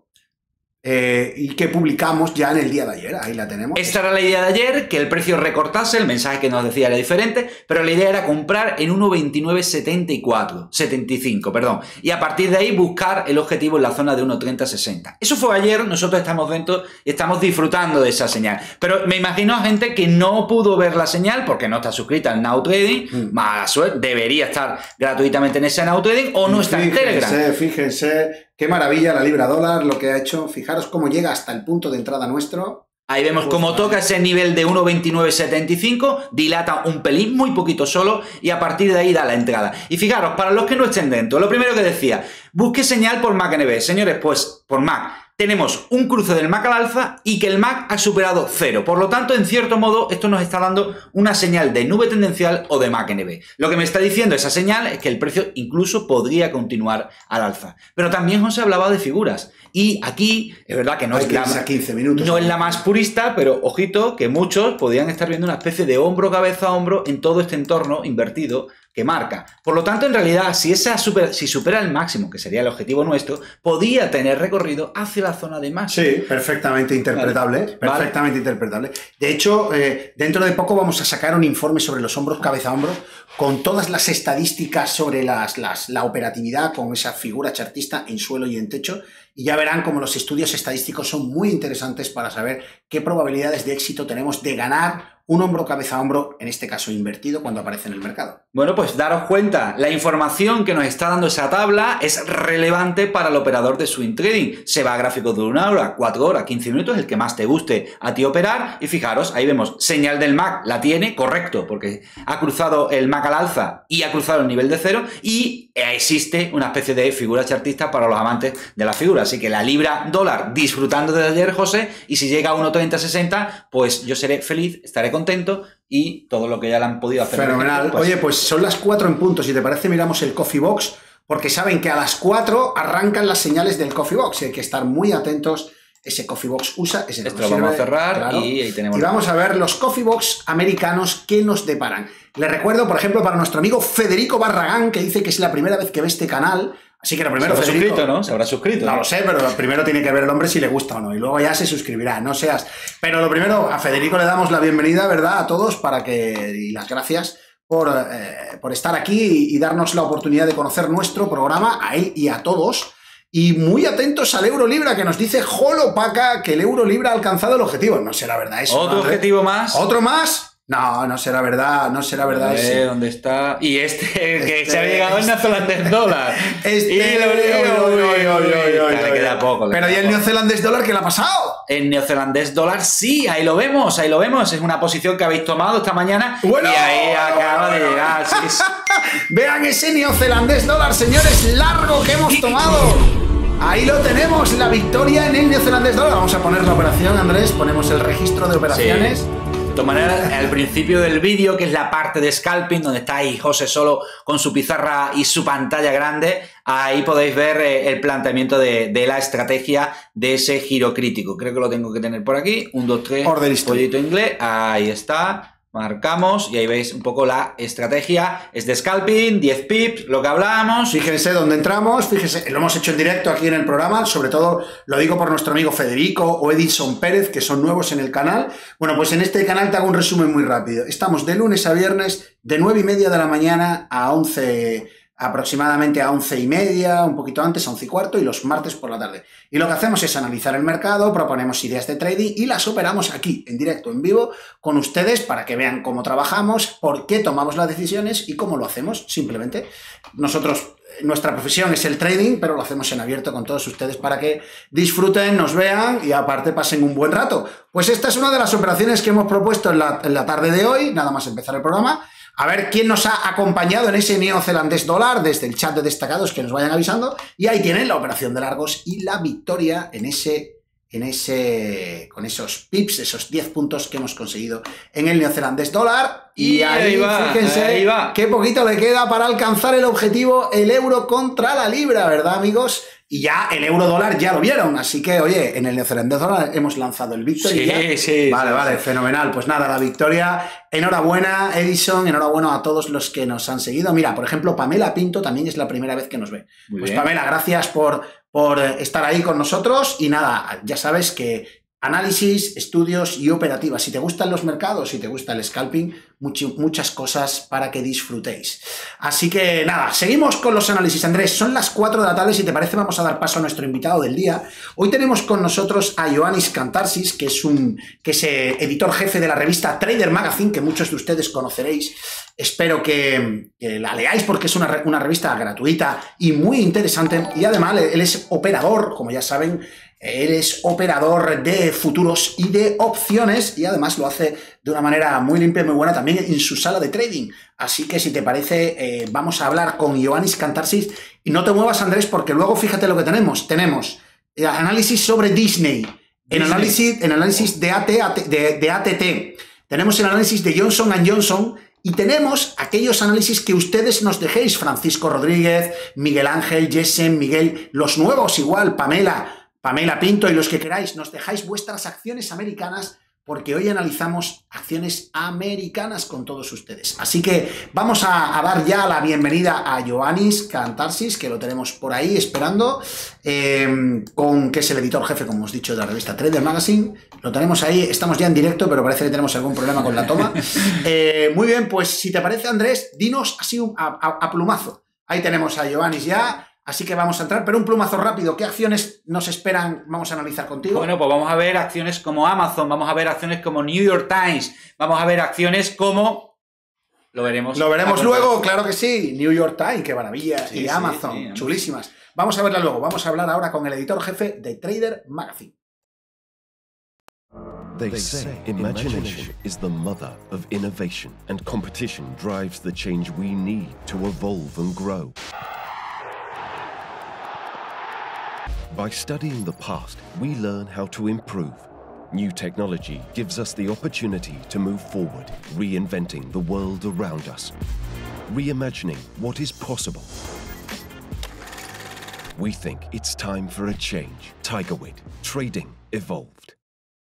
eh, y que publicamos ya en el día de ayer. Ahí la tenemos. Esta era la idea de ayer, que el precio recortase, el mensaje que nos decía era diferente, pero la idea era comprar en uno veintinueve setenta y cuatro, setenta y cinco, perdón, y a partir de ahí buscar el objetivo en la zona de uno treinta sesenta. Eso fue ayer, nosotros estamos dentro y estamos disfrutando de esa señal. Pero me imagino a gente que no pudo ver la señal porque no está suscrita al Now Trading, mm. mala suerte, debería estar gratuitamente en ese Now Trading o no está en Telegram. Fíjense, fíjense. Qué maravilla la libra dólar, lo que ha hecho. Fijaros cómo llega hasta el punto de entrada nuestro. Ahí vemos cómo toca ese nivel de uno veintinueve setenta y cinco, dilata un pelín, muy poquito solo, y a partir de ahí da la entrada. Y fijaros, para los que no estén dentro, lo primero que decía, busque señal por M A C N B. Señores, pues por M A C tenemos un cruce del M A C al alza y que el M A C ha superado cero. Por lo tanto, en cierto modo, esto nos está dando una señal de nube tendencial o de M A C N B. Lo que me está diciendo esa señal es que el precio incluso podría continuar al alza. Pero también José hablaba de figuras. Y aquí, es verdad que no, es la, quince minutos, no es la más purista, pero ojito que muchos podrían estar viendo una especie de hombro, cabeza a hombro en todo este entorno invertido que marca. Por lo tanto, en realidad, si, esa super, si supera el máximo, que sería el objetivo nuestro, podría tener recorrido hacia la zona de máximo. Sí, perfectamente interpretable. Vale. Perfectamente vale. interpretable. De hecho, eh, dentro de poco vamos a sacar un informe sobre los hombros, cabeza a hombro, con todas las estadísticas sobre las, las, la operatividad con esa figura chartista en suelo y en techo. Y ya verán cómo los estudios estadísticos son muy interesantes para saber qué probabilidades de éxito tenemos de ganar un hombro cabeza a hombro, en este caso invertido, cuando aparece en el mercado. Bueno, pues daros cuenta, la información que nos está dando esa tabla es relevante para el operador de swing trading. Se va a gráficos de una hora, cuatro horas, quince minutos, el que más te guste a ti operar. Y fijaros, ahí vemos señal del M A C, la tiene, correcto, porque ha cruzado el M A C al alza y ha cruzado el nivel de cero. Y existe una especie de figura chartista para los amantes de la figura. Así que la libra dólar disfrutando de ayer, José, y si llega a uno treinta sesenta, pues yo seré feliz, estaré contento y todo lo que ya le han podido hacer. Fenomenal. Pues... Oye, pues son las cuatro en punto. Si te parece, miramos el Coffee Box, porque saben que a las cuatro arrancan las señales del Coffee Box y hay que estar muy atentos. Ese Coffee Box usa, ese Esto lo vamos a cerrar, claro, y ahí tenemos. Y vamos a ver los Coffee Box americanos que nos deparan. Les recuerdo, por ejemplo, para nuestro amigo Federico Barragán, que dice que es la primera vez que ve este canal. Así que lo primero, se habrá Federico, suscrito, ¿no? Se habrá suscrito. No lo sé, pero primero tiene que ver el hombre si le gusta o no. Y luego ya se suscribirá, no seas. Pero lo primero, a Federico le damos la bienvenida, ¿verdad? A todos para que. Y las gracias por, eh, por estar aquí y, y darnos la oportunidad de conocer nuestro programa, a él y a todos. Y muy atentos al euro libra, que nos dice Jolopaca que el euro libra ha alcanzado el objetivo. No será verdad eso. ¿Otro madre. objetivo más? ¿Otro más? No, no será verdad, no será verdad eso. ¿Dónde está? Y este, que este, se ha llegado este, el neozelandés dólar. Este, y lo le queda poco. Le Pero queda ¿y el poco. neozelandés dólar qué le ha pasado? El neozelandés dólar sí, ahí lo vemos, ahí lo vemos. Es una posición que habéis tomado esta mañana bueno, y ahí acaba bueno, de llegar. Sí, sí. Vean ese neozelandés dólar, señores, largo que hemos tomado. Ahí lo tenemos, la victoria en el neozelandés dólar. Vamos a poner la operación, Andrés. Ponemos el registro de operaciones. Sí. De todas maneras, al principio del vídeo, que es la parte de scalping, donde está ahí José solo con su pizarra y su pantalla grande, ahí podéis ver el planteamiento de, de la estrategia de ese giro crítico. Creo que lo tengo que tener por aquí. Un, dos, tres, Order history. pollito inglés. Ahí está. Marcamos y ahí veis un poco la estrategia. Es de scalping, diez pips, lo que hablábamos. Fíjense dónde entramos, fíjense, lo hemos hecho en directo aquí en el programa, sobre todo lo digo por nuestro amigo Federico o Edison Pérez, que son nuevos en el canal. Bueno, pues en este canal te hago un resumen muy rápido. Estamos de lunes a viernes, de nueve y media de la mañana a once, aproximadamente a once y media, un poquito antes, a once y cuarto, y los martes por la tarde. Y lo que hacemos es analizar el mercado, proponemos ideas de trading y las operamos aquí, en directo, en vivo, con ustedes para que vean cómo trabajamos, por qué tomamos las decisiones y cómo lo hacemos. Simplemente, nosotros, nuestra profesión es el trading, pero lo hacemos en abierto con todos ustedes para que disfruten, nos vean y aparte pasen un buen rato. Pues esta es una de las operaciones que hemos propuesto en la, en la tarde de hoy, nada más empezar el programa. A ver quién nos ha acompañado en ese neozelandés dólar desde el chat de destacados, que nos vayan avisando. Y ahí tienen la operación de largos y la victoria en ese, en ese, con esos pips, esos diez puntos que hemos conseguido en el neozelandés dólar. Y, y ahí, ahí va, fíjense, ahí va. Qué poquito le queda para alcanzar el objetivo, el euro contra la libra, ¿verdad, amigos? Y ya el euro dólar ya lo vieron, así que, oye, en el neozelandés dólar hemos lanzado el Victory. Sí, ya. sí. Vale, sí, vale, sí. fenomenal. Pues nada, la victoria. Enhorabuena, Edison, enhorabuena a todos los que nos han seguido. Mira, por ejemplo, Pamela Pinto también es la primera vez que nos ve. Muy pues bien. Pamela, gracias por, por estar ahí con nosotros. Y nada, ya sabes que análisis, estudios y operativas. Si te gustan los mercados, si te gusta el scalping, much, muchas cosas para que disfrutéis. Así que nada, seguimos con los análisis. Andrés, son las cuatro de la tarde. Si te parece, vamos a dar paso a nuestro invitado del día. Hoy tenemos con nosotros a Ioannis Kantarsis, que es un que es eh, editor jefe de la revista Trader Magazine, que muchos de ustedes conoceréis. Espero que, que la leáis porque es una, una revista gratuita y muy interesante. Y además, él es operador, como ya saben. Él es operador de futuros y de opciones y además lo hace de una manera muy limpia y muy buena también en su sala de trading. Así que si te parece, eh, vamos a hablar con Ioannis Kantarsis. Y no te muevas, Andrés, porque luego fíjate lo que tenemos. Tenemos eh, análisis sobre Disney, en análisis, en análisis de, A T, de, de A T T. Tenemos el análisis de Johnson and Johnson. Y tenemos aquellos análisis que ustedes nos dejéis. Francisco Rodríguez, Miguel Ángel, Jessen, Miguel, los nuevos igual, Pamela... Pamela Pinto y los que queráis, nos dejáis vuestras acciones americanas porque hoy analizamos acciones americanas con todos ustedes. Así que vamos a, a dar ya la bienvenida a Ioannis Kantarsis, que lo tenemos por ahí esperando, eh, con, que es el editor jefe, como hemos dicho, de la revista Trader Magazine. Lo tenemos ahí, estamos ya en directo, pero parece que tenemos algún problema con la toma. Eh, muy bien, pues si te parece, Andrés, dinos así un, a, a, a plumazo. Ahí tenemos a Ioannis ya. Así que vamos a entrar, pero un plumazo rápido. ¿Qué acciones nos esperan? Vamos a analizar contigo. Bueno, pues vamos a ver acciones como Amazon, vamos a ver acciones como New York Times, vamos a ver acciones como... Lo veremos. Lo veremos luego, claro que sí. New York Times, qué maravilla. Sí, y sí, Amazon, sí, chulísimas. Vamos a verla luego. Vamos a hablar ahora con el editor jefe de Trader Magazine. They say imagination is the mother of innovation, and competition drives the change we need to evolve and grow. By studying the past, we learn how to improve. New technology gives us the opportunity to move forward, reinventing the world around us, reimagining what is possible. We think it's time for a change. Tigerweight, trading evolved.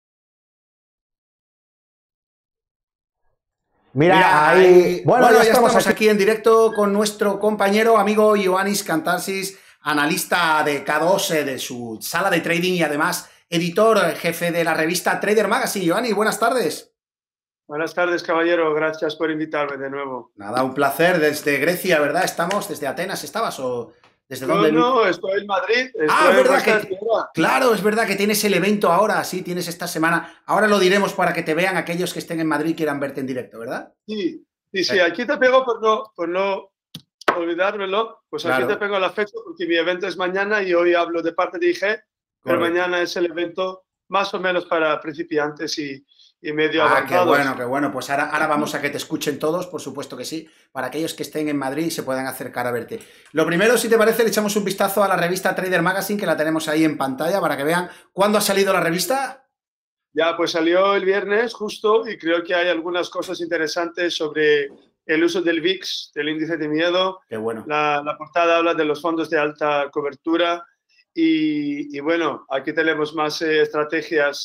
Mira, Mira ahí... ahí- Bueno, bueno, ya ya estamos estamos aquí en directo con nuestro compañero, amigo Ioannis Kantarsis, analista de K dos, eh, de su sala de trading y además editor eh, jefe de la revista Trader Magazine. Ioannis, buenas tardes. Buenas tardes, caballero. Gracias por invitarme de nuevo. Nada, un placer desde Grecia, ¿verdad? ¿Estamos desde Atenas? ¿Estabas o desde No, dónde? no, estoy en Madrid. Estoy Ah, es en verdad vuestra que... tierra. Claro, es verdad que tienes el evento ahora, sí, tienes esta semana. Ahora lo diremos para que te vean aquellos que estén en Madrid y quieran verte en directo, ¿verdad? Sí, sí, sí. Sí. Aquí te pego por no, por no olvidármelo. Pues Claro. aquí te pego la fecha porque mi evento es mañana y hoy hablo de parte de I G, pero Correcto. mañana es el evento más o menos para principiantes y, y medio Ah, qué avanzados. bueno, qué bueno. Pues ahora, ahora vamos a que te escuchen todos, por supuesto que sí, para aquellos que estén en Madrid y se puedan acercar a verte. Lo primero, si te parece, le echamos un vistazo a la revista Trader Magazine, que la tenemos ahí en pantalla, para que vean cuándo ha salido la revista. Ya, pues salió el viernes justo y creo que hay algunas cosas interesantes sobre el uso del V I X, del índice de miedo. Qué bueno. La, la portada habla de los fondos de alta cobertura y, y bueno, aquí tenemos más eh, estrategias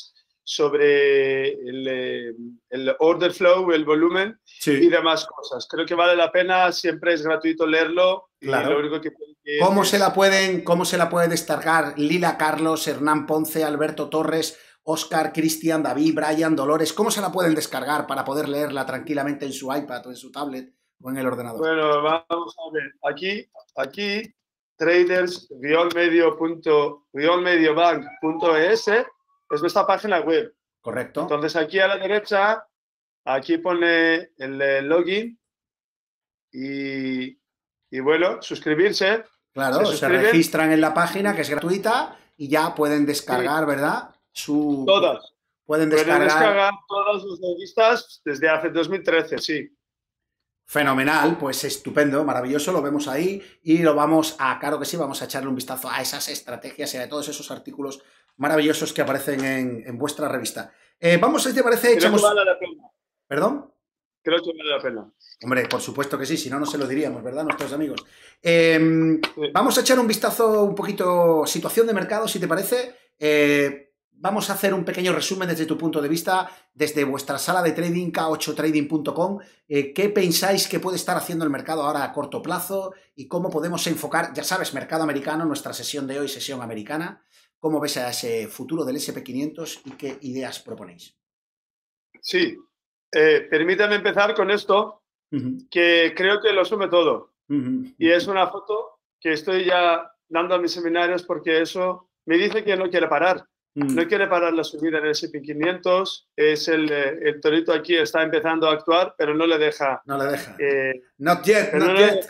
sobre el, el order flow, el volumen sí. y demás cosas. Creo que vale la pena, siempre es gratuito leerlo. Claro. Y lo único que, que ¿Cómo, es... se la pueden, ¿Cómo se la puede descargar Lila Carlos, Hernán Ponce, Alberto Torres, Óscar, Cristian, David, Brian, Dolores? ¿Cómo se la pueden descargar para poder leerla tranquilamente en su iPad o en su tablet o en el ordenador? Bueno, vamos a ver. Aquí, aquí traders medio bank punto es es nuestra página web. Correcto. Entonces aquí a la derecha, aquí pone el login y, y bueno, suscribirse. Claro, se, se registran en la página, que es gratuita, y ya pueden descargar, sí. ¿verdad? Su... Todas. Pueden descargar... pueden descargar todas las revistas desde hace dos mil trece, sí. Fenomenal, pues estupendo, maravilloso, lo vemos ahí y lo vamos a, claro que sí, vamos a echarle un vistazo a esas estrategias y a todos esos artículos maravillosos que aparecen en, en vuestra revista. Eh, vamos, si te parece, Creo echamos... que vale la pena. ¿Perdón? Creo que vale la pena. Hombre, por supuesto que sí, si no, no se lo diríamos, ¿verdad, nuestros amigos? Eh, sí. Vamos a echar un vistazo, un poquito, situación de mercado, si te parece. Eh, vamos a hacer un pequeño resumen desde tu punto de vista, desde vuestra sala de trading, K ocho trading punto com. Eh, ¿Qué pensáis que puede estar haciendo el mercado ahora a corto plazo? Y cómo podemos enfocar, ya sabes, mercado americano, nuestra sesión de hoy, sesión americana. ¿Cómo ves a ese futuro del ese and pe quinientos y qué ideas proponéis? Sí, eh, permítame empezar con esto, uh-huh. que creo que lo sume todo. Uh-huh. Y es una foto que estoy ya dando a mis seminarios porque eso me dice que no quiere parar. Uh-huh. No quiere parar la subida en el ese and pe quinientos. Es el, el torito aquí, está empezando a actuar, pero no le deja. No le deja. Eh, not yet, not no yet.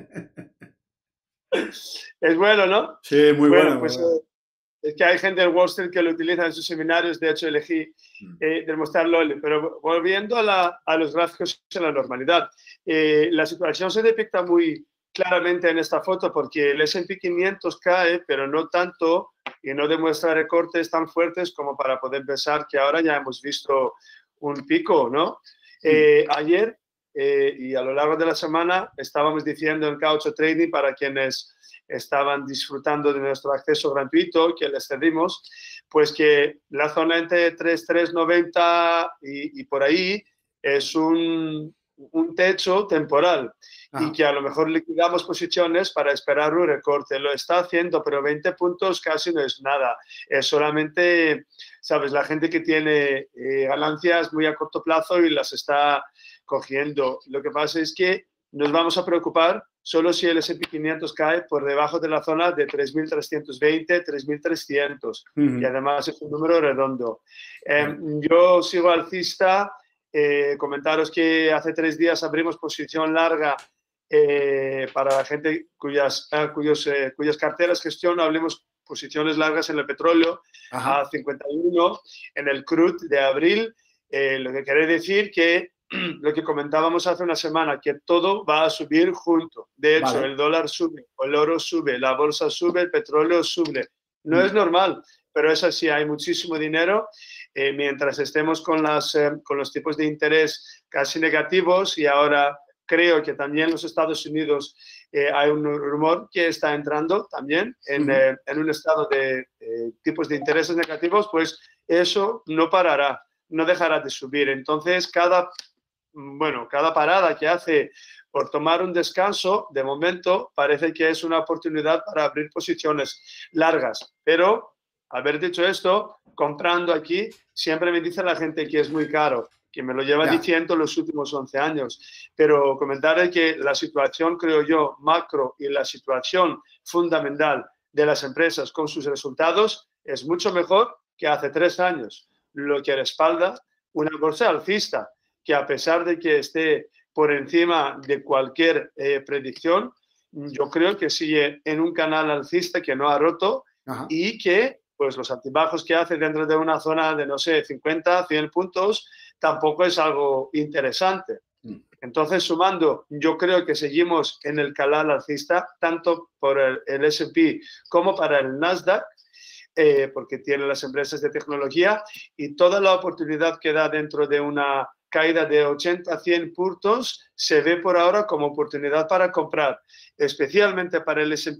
Le... Es bueno, ¿no? Sí, muy bueno. bueno pues, muy bueno. Eh, es que hay gente en Wall Street que lo utiliza en sus seminarios, de hecho elegí eh, demostrarlo, pero volviendo a, la, a los gráficos en la normalidad, eh, la situación se detecta muy claramente en esta foto porque el ese and pe quinientos cae, pero no tanto y no demuestra recortes tan fuertes como para poder pensar que ahora ya hemos visto un pico, ¿no? Eh, ayer eh, y a lo largo de la semana estábamos diciendo en K ocho Trading para quienes estaban disfrutando de nuestro acceso gratuito que les cedimos, pues que la zona entre tres mil trescientos noventa y, y por ahí es un, un techo temporal. Ajá. Y que a lo mejor liquidamos posiciones para esperar un recorte. Lo está haciendo, pero veinte puntos casi no es nada. Es solamente, ¿sabes? La gente que tiene eh, ganancias muy a corto plazo y las está cogiendo. Lo que pasa es que nos vamos a preocupar solo si el ese and pe quinientos cae por debajo de la zona de tres mil trescientos veinte, tres mil trescientos. Uh-huh. Y además es un número redondo. Eh, uh-huh. Yo sigo alcista. Eh, comentaros que hace tres días abrimos posición larga eh, para la gente cuyas, eh, cuyos, eh, cuyas carteras gestiono. Abrimos posiciones largas en el petróleo. Ajá. A cincuenta y uno, en el crude de abril. Eh, lo que quiere decir que lo que comentábamos hace una semana, que todo va a subir junto. De hecho, vale. El dólar sube, el oro sube, la bolsa sube, el petróleo sube. No mm. es normal, pero es así, hay muchísimo dinero. Eh, mientras estemos con, las, eh, con los tipos de interés casi negativos y ahora creo que también en los Estados Unidos eh, hay un rumor que está entrando también en, mm. eh, en un estado de eh, tipos de intereses negativos, pues eso no parará, no dejará de subir. Entonces, cada... Bueno, cada parada que hace por tomar un descanso, de momento, parece que es una oportunidad para abrir posiciones largas. Pero, haber dicho esto, comprando aquí, siempre me dice la gente que es muy caro, que me lo lleva yeah. diciendo los últimos once años. Pero comentar que la situación, creo yo, macro y la situación fundamental de las empresas con sus resultados es mucho mejor que hace tres años, lo que respalda una bolsa alcista, que a pesar de que esté por encima de cualquier eh, predicción, yo creo que sigue en un canal alcista que no ha roto. Ajá. Y que pues, los altibajos que hace dentro de una zona de, no sé, cincuenta, cien puntos, tampoco es algo interesante. Mm. Entonces, sumando, yo creo que seguimos en el canal alcista, tanto por el, el ese and pe como para el Nasdaq, eh, porque tiene las empresas de tecnología y toda la oportunidad que da dentro de una caída de ochenta a cien puntos se ve por ahora como oportunidad para comprar, especialmente para el ese and pe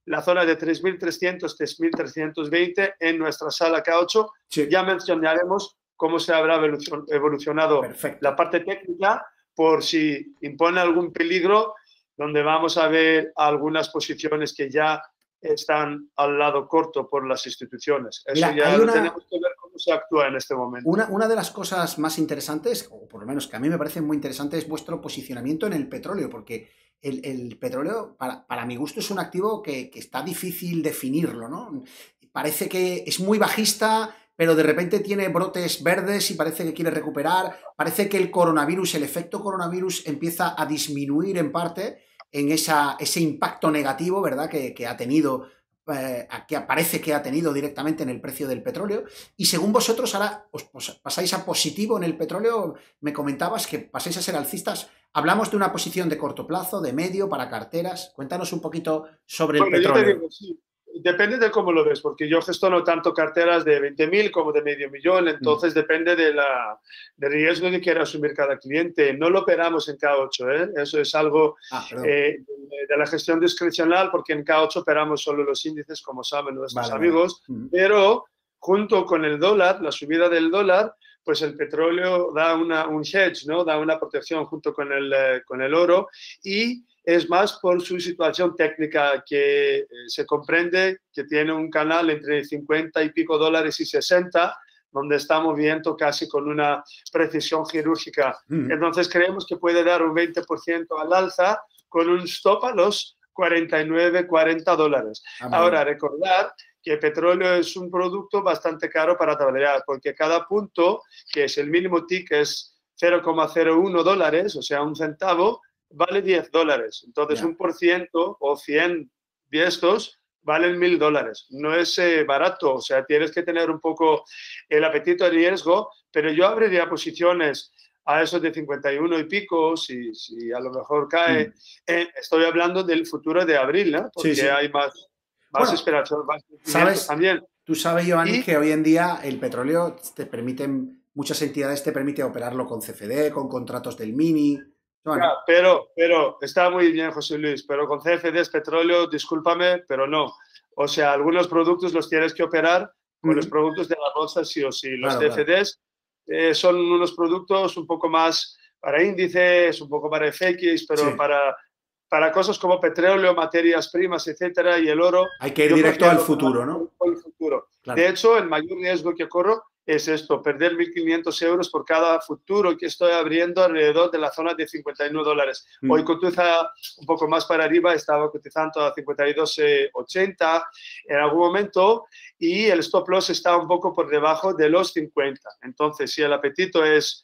la zona de tres mil trescientos, tres mil trescientos veinte en nuestra sala K ocho. Sí. Ya mencionaremos cómo se habrá evolucionado Perfecto. La parte técnica por si impone algún peligro, donde vamos a ver algunas posiciones que ya están al lado corto por las instituciones. Eso Mira, ya una, tenemos que ver cómo se actúa en este momento. Una, una de las cosas más interesantes, o por lo menos que a mí me parece muy interesante, es vuestro posicionamiento en el petróleo, porque el, el petróleo, para, para mi gusto, es un activo que, que está difícil definirlo, ¿no? Parece que es muy bajista, pero de repente tiene brotes verdes y parece que quiere recuperar. Parece que el coronavirus, el efecto coronavirus empieza a disminuir en parte en esa, ese impacto negativo, ¿verdad?, que, que ha tenido, eh, que parece que ha tenido directamente en el precio del petróleo. Y según vosotros ahora os, os pasáis a positivo en el petróleo, me comentabas que pasáis a ser alcistas. Hablamos de una posición de corto plazo, de medio, para carteras. Cuéntanos un poquito sobre bueno, el petróleo. Yo te digo, sí. Depende de cómo lo ves, porque yo gestiono tanto carteras de veinte mil como de medio millón, entonces mm. depende de la, del riesgo que quiera asumir cada cliente. No lo operamos en K ocho, ¿eh? Eso es algo ah, eh, de, de la gestión discrecional, porque en K ocho operamos solo los índices, como saben nuestros vale, amigos, vale. Mm. Pero junto con el dólar, la subida del dólar, pues el petróleo da una, un hedge, ¿no? Da una protección junto con el, eh, con el oro, y es más por su situación técnica, que eh, se comprende que tiene un canal entre cincuenta y pico dólares y sesenta, donde está moviendo casi con una precisión quirúrgica. Mm. Entonces creemos que puede dar un veinte por ciento al alza con un stop a los cuarenta y nueve, cuarenta dólares. Ah, Ahora, recordar que el petróleo es un producto bastante caro para trabajar, porque cada punto, que es el mínimo T I C, es cero coma cero uno dólares, o sea, un centavo, vale diez dólares. Entonces, yeah. un por ciento o cien de estos valen mil dólares. No es eh, barato, o sea, tienes que tener un poco el apetito de riesgo, pero yo abriría posiciones a esos de cincuenta y uno y pico, si, si a lo mejor cae. Mm. Eh, estoy hablando del futuro de abril, ¿no? Porque sí, sí. hay más, más bueno, esperación, más ¿sabes? También. Tú sabes, Giovanni, y, que hoy en día el petróleo te permiten, muchas entidades te permiten operarlo con C F D, con contratos del mini. Bueno. Ya, pero, pero, está muy bien, José Luis, pero con C F Ds, petróleo, discúlpame, pero no. O sea, algunos productos los tienes que operar con mm. los productos de la bolsa sí o sí. Los claro, C F Ds claro. eh, son unos productos un poco más para índices, un poco para F X, pero sí. para, para cosas como petróleo, materias primas, etcétera, y el oro. Hay que ir directo al futuro, ¿no? Al futuro. Claro. De hecho, el mayor riesgo que corro es esto, perder mil quinientos euros por cada futuro que estoy abriendo alrededor de la zona de cincuenta y nueve dólares. Mm. Hoy cotiza un poco más para arriba, estaba cotizando a cincuenta y dos ochenta en algún momento, y el stop loss está un poco por debajo de los cincuenta. Entonces, si el apetito es,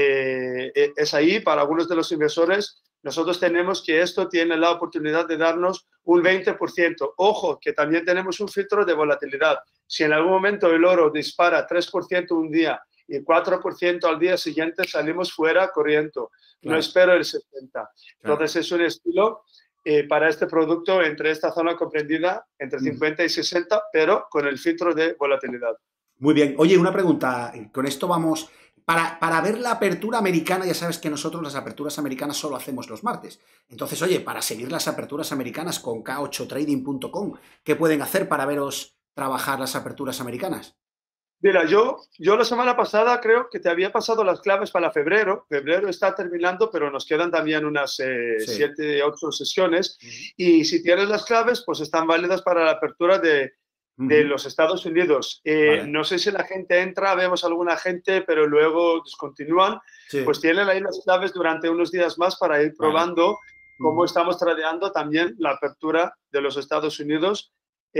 eh, es ahí para algunos de los inversores, nosotros tenemos que esto tiene la oportunidad de darnos un veinte por ciento. Ojo, que también tenemos un filtro de volatilidad. Si en algún momento el oro dispara tres por ciento un día y cuatro por ciento al día siguiente, salimos fuera corriendo. Claro. No espero el setenta por ciento. Entonces, claro. es un estilo eh, para este producto entre esta zona comprendida entre cincuenta y sesenta, pero con el filtro de volatilidad. Muy bien. Oye, una pregunta. Con esto vamos... Para, para ver la apertura americana, ya sabes que nosotros las aperturas americanas solo hacemos los martes. Entonces, oye, para seguir las aperturas americanas con K ocho trading punto com, ¿qué pueden hacer para veros trabajar las aperturas americanas? Mira, yo, yo la semana pasada creo que te había pasado las claves para febrero. Febrero está terminando, pero nos quedan también unas eh, sí. siete, ocho sesiones. Uh-huh. Y si tienes las claves, pues están válidas para la apertura de... de los Estados Unidos. Eh, vale. No sé si la gente entra, vemos alguna gente, pero luego descontinúan. Sí. Pues tienen ahí las claves durante unos días más para ir probando vale. cómo uh-huh. estamos tradeando también la apertura de los Estados Unidos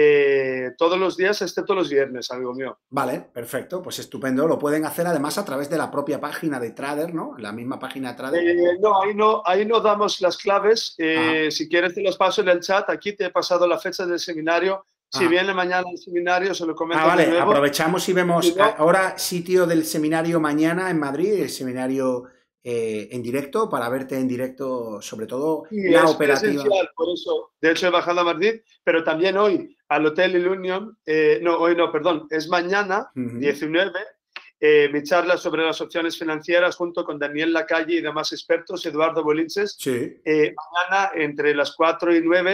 eh, todos los días, excepto los viernes, amigo mío. Vale, perfecto, pues estupendo. Lo pueden hacer además a través de la propia página de Trader, ¿no? La misma página de Trader. Eh, no, ahí no, ahí no damos las claves. Eh, si quieres te las paso en el chat. Aquí te he pasado la fecha del seminario. Si ah. viene mañana el seminario, se lo comento. Ah, vale, de nuevo. Aprovechamos y vemos ¿Sí, no? ahora sitio del seminario mañana en Madrid, el seminario eh, en directo, para verte en directo, sobre todo sí, la es operativa. Esencial, por eso, de hecho he bajado a Madrid, pero también hoy al Hotel Ilunion, eh, no, hoy no, perdón, es mañana, uh-huh. diecinueve, eh, mi charla sobre las opciones financieras junto con Daniel Lacalle y demás expertos, Eduardo Bolinches. Sí. Eh, mañana entre las cuatro y nueve,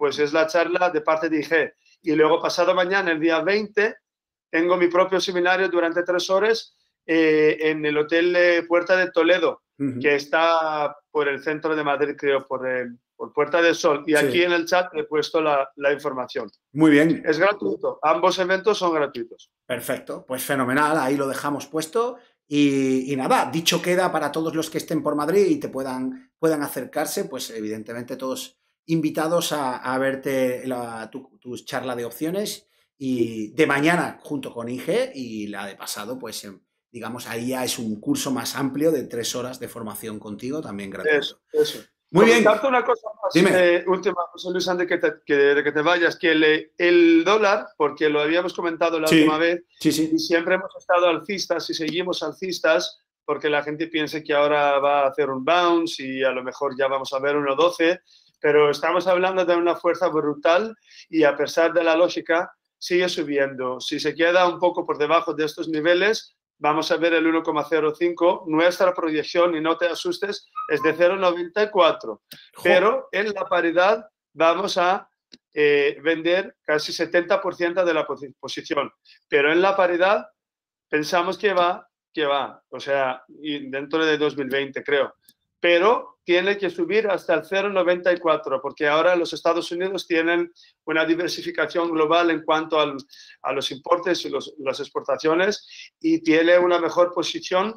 pues es la charla de parte de I G. Y luego pasado mañana, el día veinte, tengo mi propio seminario durante tres horas eh, en el Hotel eh, Puerta de Toledo, uh-huh. que está por el centro de Madrid, creo, por, el, por Puerta del Sol. Y sí. aquí en el chat he puesto la, la información. Muy bien. Es gratuito. Ambos eventos son gratuitos. Perfecto. Pues fenomenal. Ahí lo dejamos puesto. Y, y nada, dicho queda para todos los que estén por Madrid y te puedan, puedan acercarse, pues evidentemente todos invitados a, a verte la, tu, tu charla de opciones y de mañana junto con I G y la de pasado, pues digamos, ahí ya es un curso más amplio de tres horas de formación contigo, también gratuito. Eso, eso. Muy bien. Una cosa más, Dime. Eh, última, José Luis, antes de que te, que, de que te vayas, que el, el dólar, porque lo habíamos comentado la sí, última vez, sí, sí. y siempre hemos estado alcistas y seguimos alcistas porque la gente piensa que ahora va a hacer un bounce y a lo mejor ya vamos a ver uno doce, pero estamos hablando de una fuerza brutal y a pesar de la lógica sigue subiendo. Si se queda un poco por debajo de estos niveles, vamos a ver el uno coma cero cinco. Nuestra proyección, y no te asustes, es de cero coma noventa y cuatro. Pero en la paridad vamos a eh, vender casi setenta por ciento de la posición. Pero en la paridad pensamos que va, que va, o sea, y dentro de dos mil veinte, creo. Pero tiene que subir hasta el cero coma noventa y cuatro, porque ahora los Estados Unidos tienen una diversificación global en cuanto al, a los importes y los, las exportaciones y tiene una mejor posición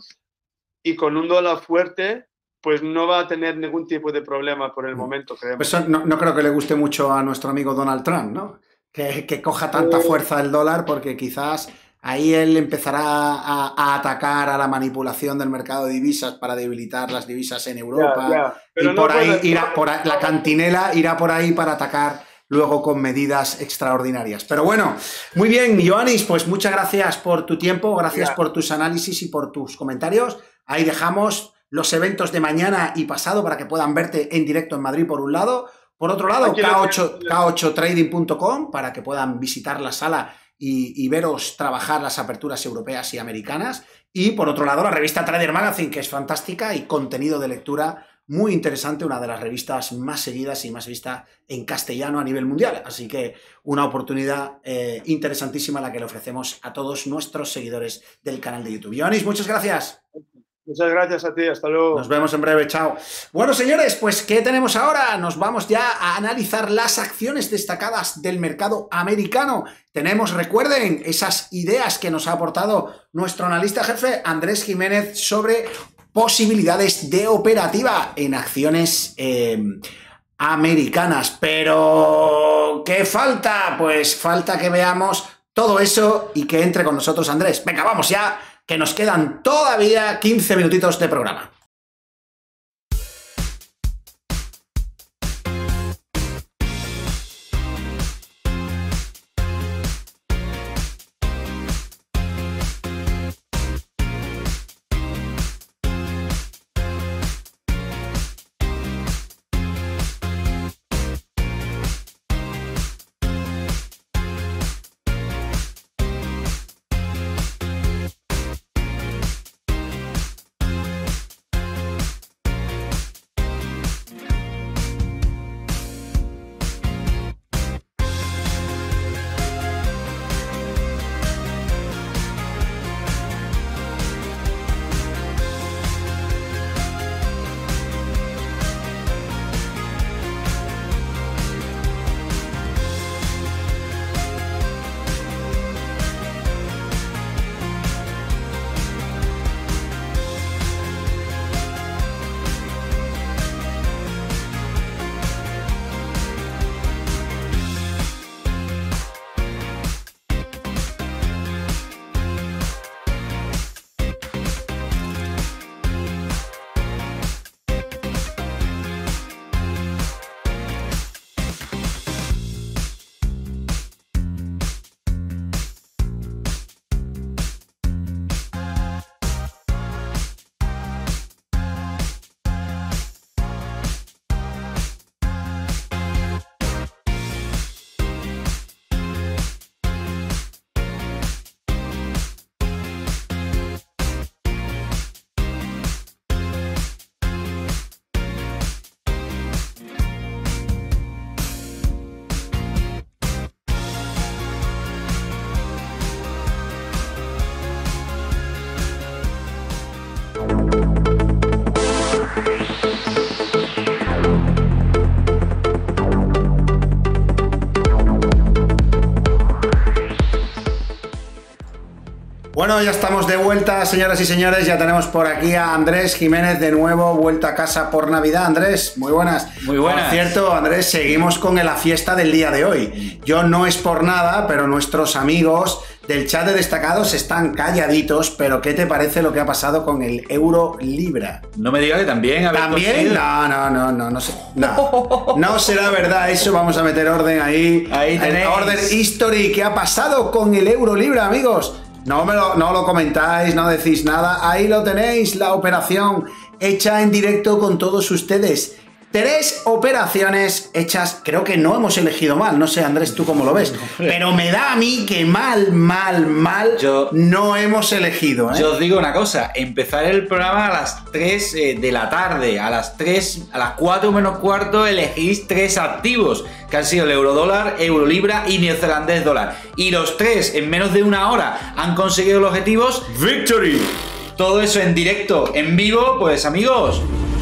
y con un dólar fuerte pues no va a tener ningún tipo de problema por el momento, creemos. Pues no, no creo que le guste mucho a nuestro amigo Donald Trump, ¿no? Que, que coja tanta fuerza el dólar porque quizás ahí él empezará a, a atacar a la manipulación del mercado de divisas para debilitar las divisas en Europa. Ya, ya. Y no por ahí puede... irá, por ahí, la cantinela irá por ahí para atacar luego con medidas extraordinarias. Pero bueno, muy bien, Ioannis, pues muchas gracias por tu tiempo, gracias ya. por tus análisis y por tus comentarios. Ahí dejamos los eventos de mañana y pasado para que puedan verte en directo en Madrid por un lado. Por otro lado, K ocho trading punto com para que puedan visitar la sala Y, y veros trabajar las aperturas europeas y americanas. Y por otro lado, la revista Trader Magazine, que es fantástica y contenido de lectura muy interesante, una de las revistas más seguidas y más vista en castellano a nivel mundial. Así que una oportunidad eh, interesantísima la que le ofrecemos a todos nuestros seguidores del canal de YouTube. Ioannis, muchas gracias. Muchas gracias a ti, hasta luego. Nos vemos en breve, chao. Bueno, señores, pues ¿qué tenemos ahora? Nos vamos ya a analizar las acciones destacadas del mercado americano. Tenemos, recuerden, esas ideas que nos ha aportado nuestro analista jefe Andrés Jiménez sobre posibilidades de operativa en acciones eh, americanas. Pero, ¿qué falta? Pues falta que veamos todo eso y que entre con nosotros Andrés. Venga, vamos ya, que nos quedan todavía quince minutitos de programa. Bueno, ya estamos de vuelta, señoras y señores. Ya tenemos por aquí a Andrés Jiménez de nuevo, vuelta a casa por Navidad. Andrés, muy buenas. Muy buenas. Por cierto, Andrés, seguimos con la fiesta del día de hoy. Yo no es por nada, pero nuestros amigos del chat de destacados están calladitos. Pero ¿qué te parece lo que ha pasado con el euro libra? No me digas que también. ¿También? Conseguido. No, no, no, no, no, sé, no. No será verdad eso. Vamos a meter orden ahí. Ahí tenéis. Orden history. ¿Qué ha pasado con el euro libra, amigos? No, me lo, no lo comentáis, no decís nada. Ahí lo tenéis, la operación hecha en directo con todos ustedes. Tres operaciones hechas, creo que no hemos elegido mal. No sé, Andrés, tú cómo lo ves. Pero me da a mí que mal, mal, mal yo, no hemos elegido. ¿eh? Yo os digo una cosa. Empezar el programa a las tres eh, de la tarde. A las tres, a las cuatro menos cuarto elegís tres activos. Que han sido el eurodólar, eurolibra y neozelandés dólar. Y los tres, en menos de una hora, han conseguido los objetivos. ¡Victory! Todo eso en directo, en vivo, pues amigos...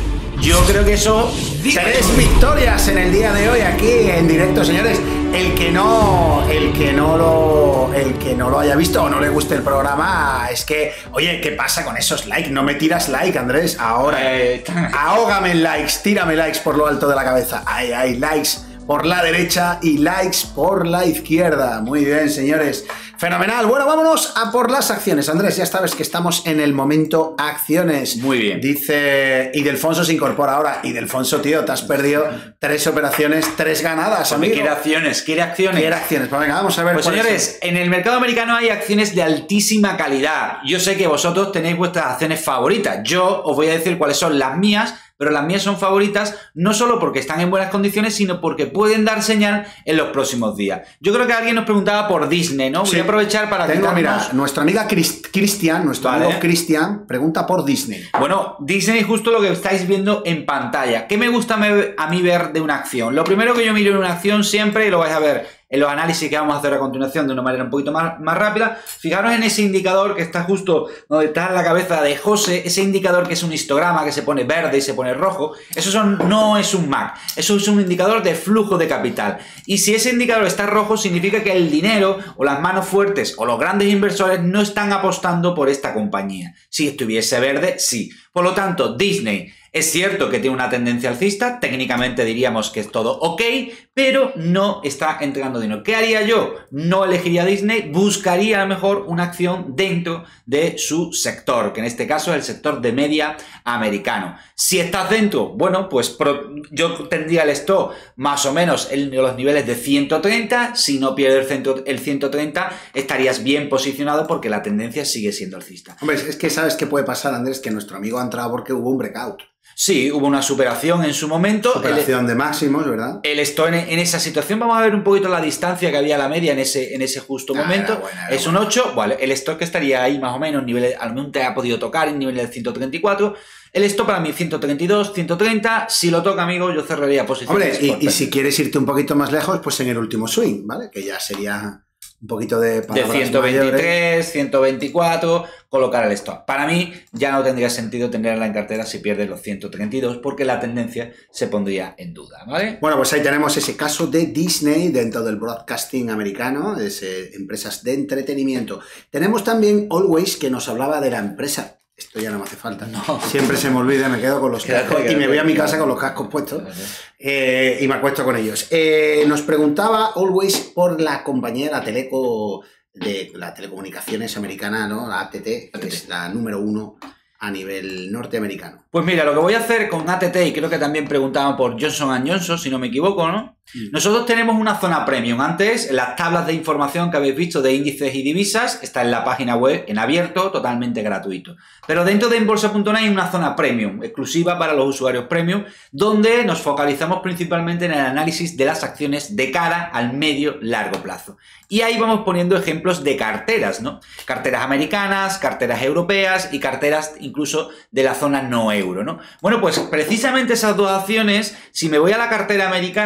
Yo creo que eso... Tres victorias en el día de hoy aquí en directo, señores. El que no, el que no lo, el que no lo haya visto o no le guste el programa, es que, oye, ¿qué pasa con esos likes? No me tiras like, Andrés. Ahora, eh, ahógame en likes, tírame likes por lo alto de la cabeza. Ay, ay, likes por la derecha y likes por la izquierda. Muy bien, señores. Fenomenal. Bueno, vámonos a por las acciones. Andrés, ya sabes que estamos en el momento acciones. Muy bien. Dice Idelfonso se incorpora ahora. Idelfonso, tío, te has perdido tres operaciones, tres ganadas, amigo. ¿Quiere acciones? ¿Quiere acciones? Quiere acciones. Pues venga, vamos a ver. Pues señores, en el mercado americano hay acciones de altísima calidad. Yo sé que vosotros tenéis vuestras acciones favoritas. Yo os voy a decir cuáles son las mías, pero las mías son favoritas no solo porque están en buenas condiciones, sino porque pueden dar señal en los próximos días. Yo creo que alguien nos preguntaba por Disney, ¿no? Voy sí. a aprovechar para Tengo, quitarnos... mira, nuestra amiga Cristian, nuestro vale. amigo Cristian, pregunta por Disney. Bueno, Disney es justo lo que estáis viendo en pantalla. ¿Qué me gusta a mí ver de una acción? Lo primero que yo miro en una acción siempre, y lo vais a ver en los análisis que vamos a hacer a continuación de una manera un poquito más, más rápida, fijaros en ese indicador que está justo donde está la cabeza de José, ese indicador que es un histograma que se pone verde y se pone rojo. Eso son, no es un M A C, eso es un indicador de flujo de capital. Y si ese indicador está rojo, significa que el dinero o las manos fuertes o los grandes inversores no están apostando por esta compañía. Si estuviese verde, sí. Por lo tanto, Disney es cierto que tiene una tendencia alcista, técnicamente diríamos que es todo ok, pero no está entregando dinero. ¿Qué haría yo? No elegiría Disney, buscaría a lo mejor una acción dentro de su sector, que en este caso es el sector de media americano. Si estás dentro, bueno, pues pro, yo tendría el stop más o menos en los niveles de ciento treinta, si no pierdes el, el ciento treinta estarías bien posicionado porque la tendencia sigue siendo alcista. Hombre, es que sabes qué puede pasar, Andrés, que nuestro amigo ha entrado porque hubo un breakout. Sí, hubo una superación en su momento. Superación el, de máximos, ¿verdad? Él esto en, en esa situación. Vamos a ver un poquito la distancia que había a la media en ese, en ese justo ah, momento. Era buena, era es buena. Un ocho. Vale, el stop que estaría ahí más o menos, nivel, al menos te ha podido tocar en nivel de ciento treinta y cuatro. El stop para mí ciento treinta y dos, ciento treinta. Si lo toca, amigo, yo cerraría posiciones. Hombre, y, y si quieres irte un poquito más lejos, pues en el último swing, ¿vale? Que ya sería un poquito de de ciento veintitrés, mayores. ciento veinticuatro, colocar el stop. Para mí ya no tendría sentido tenerla en cartera si pierdes los ciento treinta y dos porque la tendencia se pondría en duda, ¿vale? Bueno, pues ahí tenemos ese caso de Disney dentro del broadcasting americano, es, eh, empresas de entretenimiento. Tenemos también Always, que nos hablaba de la empresa. Esto ya no me hace falta. No. Siempre se me olvida, me quedo con los cascos y me voy a mi casa con los cascos puestos eh, y me acuesto con ellos. Eh, nos preguntaba Always por la compañía de la teleco de la telecomunicaciones americana, ¿no? La A T T, que es la número uno a nivel norteamericano. Pues mira, lo que voy a hacer con A T T, y creo que también preguntaban por Johnson and Johnson, si no me equivoco, ¿no? Mm. Nosotros tenemos una zona premium. Antes, las tablas de información que habéis visto de índices y divisas, está en la página web, en abierto, totalmente gratuito. Pero dentro de enbolsa punto net hay una zona premium, exclusiva para los usuarios premium, donde nos focalizamos principalmente en el análisis de las acciones de cara al medio largo plazo. Y ahí vamos poniendo ejemplos de carteras, ¿no? Carteras americanas, carteras europeas y carteras incluso de la zona no euro, ¿no? Bueno, pues precisamente esas dos acciones, si me voy a la cartera americana,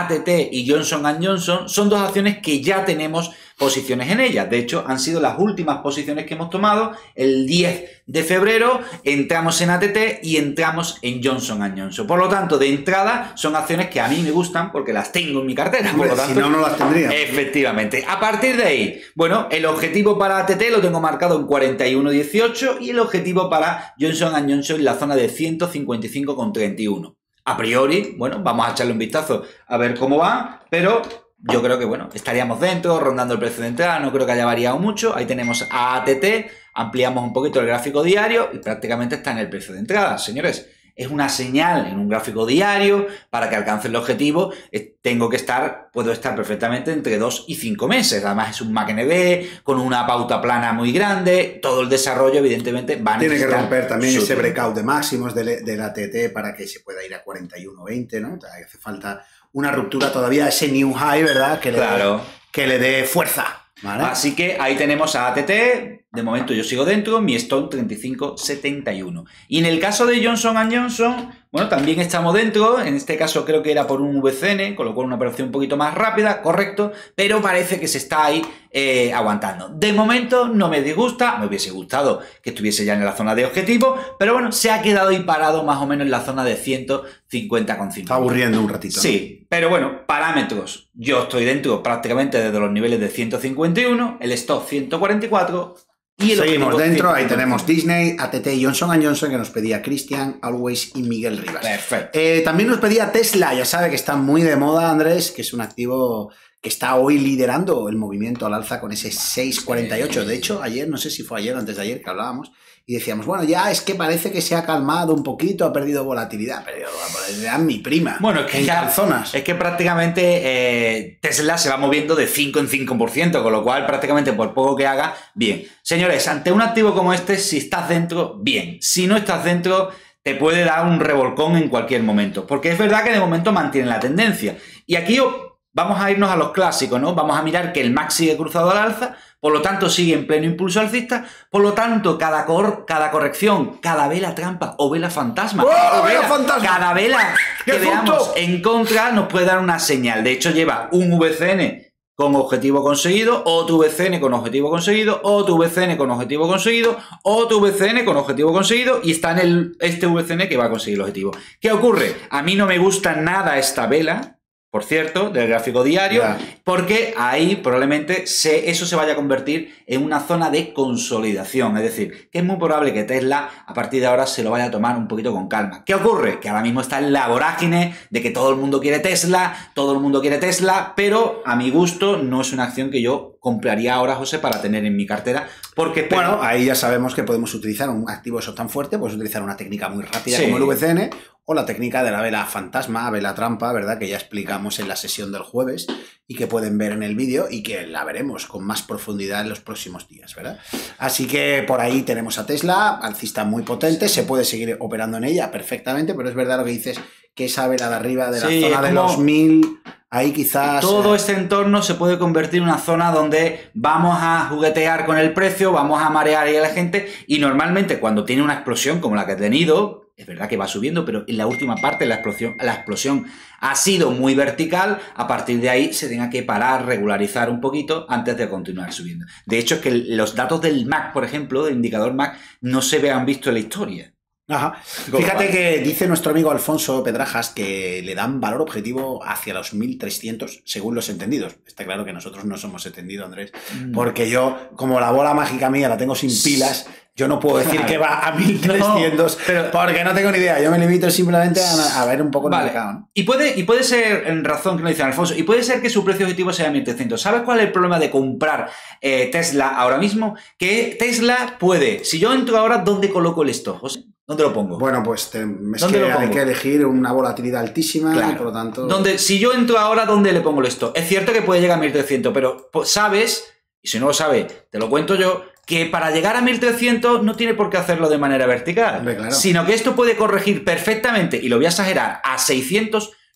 A T T y Johnson and Johnson son dos acciones que ya tenemos posiciones en ellas. De hecho, han sido las últimas posiciones que hemos tomado. El diez de febrero entramos en A T T y entramos en Johnson and Johnson. Por lo tanto, de entrada son acciones que a mí me gustan porque las tengo en mi cartera. Por lo tanto, si no, no las tendría. Efectivamente. A partir de ahí, bueno, el objetivo para A T T lo tengo marcado en cuarenta y uno dieciocho y el objetivo para Johnson and Johnson en la zona de ciento cincuenta y cinco con treinta y uno. A priori, bueno, vamos a echarle un vistazo a ver cómo va, pero yo creo que, bueno, estaríamos dentro, rondando el precio de entrada, no creo que haya variado mucho. Ahí tenemos a A T T, ampliamos un poquito el gráfico diario y prácticamente está en el precio de entrada, señores. Es una señal en un gráfico diario para que alcance el objetivo. Tengo que estar, puedo estar perfectamente entre dos y cinco meses. Además es un M A C N B con una pauta plana muy grande. Todo el desarrollo, evidentemente, va a Tiene necesitar... que romper también su ese tiempo. breakout de máximos del, del A T T para que se pueda ir a cuarenta y uno veinte, ¿no? O sea, hace falta una ruptura todavía, ese new high, ¿verdad? Que le, Claro. dé, que le dé fuerza, ¿vale? Así que ahí tenemos a A T T. De momento yo sigo dentro, mi stop treinta y cinco setenta y uno. Y en el caso de Johnson and Johnson, bueno, también estamos dentro. En este caso creo que era por un V C N, con lo cual una operación un poquito más rápida, correcto, pero parece que se está ahí eh, aguantando. De momento no me disgusta, me hubiese gustado que estuviese ya en la zona de objetivo, pero bueno, se ha quedado ahí parado más o menos en la zona de ciento cincuenta con cincuenta. Está aburriendo un ratito, ¿no? Sí, pero bueno, parámetros. Yo estoy dentro prácticamente desde los niveles de ciento cincuenta y uno, el stop ciento cuarenta y cuatro. Y el Seguimos objetivo dentro, ahí ciento tenemos Disney, A T T y Johnson and Johnson, que nos pedía Christian, Always y Miguel Rivas. Perfecto. Eh, también nos pedía Tesla, ya sabe que está muy de moda, Andrés, que es un activo que está hoy liderando el movimiento al alza con ese seis cuarenta y ocho. De hecho, ayer, no sé si fue ayer o antes de ayer que hablábamos, y decíamos, bueno, ya es que parece que se ha calmado un poquito, ha perdido volatilidad, pero era mi prima. Bueno, es que en ya, calzonas. es que prácticamente eh, Tesla se va moviendo de cinco en cinco por ciento, con lo cual prácticamente por poco que haga, bien. Señores, ante un activo como este, si estás dentro, bien. Si no estás dentro, te puede dar un revolcón en cualquier momento, porque es verdad que de momento mantiene la tendencia. Y aquí vamos a irnos a los clásicos, ¿no? Vamos a mirar que el M A C sigue cruzado al alza, por lo tanto sigue en pleno impulso alcista, por lo tanto cada, cor cada corrección, cada vela trampa o vela fantasma, ¡Oh, o vela fantasma! cada vela que ¡Qué veamos susto! en contra nos puede dar una señal. De hecho lleva un V C N con objetivo conseguido, otro V C N con objetivo conseguido, otro V C N con objetivo conseguido, otro V C N con objetivo conseguido y está en el, este V C N que va a conseguir el objetivo. ¿Qué ocurre? A mí no me gusta nada esta vela, por cierto, del gráfico diario, Ya. porque ahí probablemente se, eso se vaya a convertir en una zona de consolidación. Es decir, que es muy probable que Tesla a partir de ahora se lo vaya a tomar un poquito con calma. ¿Qué ocurre? Que ahora mismo está en la vorágine de que todo el mundo quiere Tesla, todo el mundo quiere Tesla, pero a mi gusto no es una acción que yo compraría ahora, José, para tener en mi cartera, porque... Bueno, ahí ya sabemos que podemos utilizar un activo eso tan fuerte, puedes utilizar una técnica muy rápida Sí. como el V C N o la técnica de la vela fantasma, vela trampa, ¿verdad? Que ya explicamos en la sesión del jueves y que pueden ver en el vídeo y que la veremos con más profundidad en los próximos días, ¿verdad? Así que por ahí tenemos a Tesla, alcista muy potente, se puede seguir operando en ella perfectamente, pero es verdad lo que dices, que esa vela de arriba de la Sí, zona es de como- los mil, ahí quizás... Todo eh, este entorno se puede convertir en una zona donde vamos a juguetear con el precio, vamos a marear ahí a la gente y normalmente cuando tiene una explosión como la que ha tenido, es verdad que va subiendo, pero en la última parte la explosión, la explosión ha sido muy vertical, a partir de ahí se tenga que parar, regularizar un poquito antes de continuar subiendo. De hecho es que los datos del M A C, por ejemplo, del indicador M A C, no se vean visto en la historia. Ajá. Fíjate que dice nuestro amigo Alfonso Pedrajas que le dan valor objetivo hacia los mil trescientos según los entendidos. Está claro que nosotros no somos entendidos, Andrés, porque yo, como la bola mágica mía la tengo sin pilas, yo no puedo decir Claro. que va a mil trescientos, No, pero- porque no tengo ni idea. Yo me limito simplemente a, a ver un poco el Vale. mercado, ¿no? Y puede, y puede ser, en razón que lo dice Alfonso, y puede ser que su precio objetivo sea mil trescientos. ¿Sabes cuál es el problema de comprar eh, Tesla ahora mismo? Que Tesla puede, si yo entro ahora, ¿dónde coloco el stop, José? ¿Dónde lo pongo? Bueno, pues te- es ¿Dónde que lo hay pongo? que elegir una volatilidad altísima, Claro. y por lo tanto... Donde, si yo entro ahora, ¿dónde le pongo el stop? Es cierto que puede llegar a mil trescientos, pero pues, sabes, y si no lo sabes, te lo cuento yo, que para llegar a mil trescientos no tiene por qué hacerlo de manera vertical, Hombre, claro. sino que esto puede corregir perfectamente, y lo voy a exagerar, a seiscientos,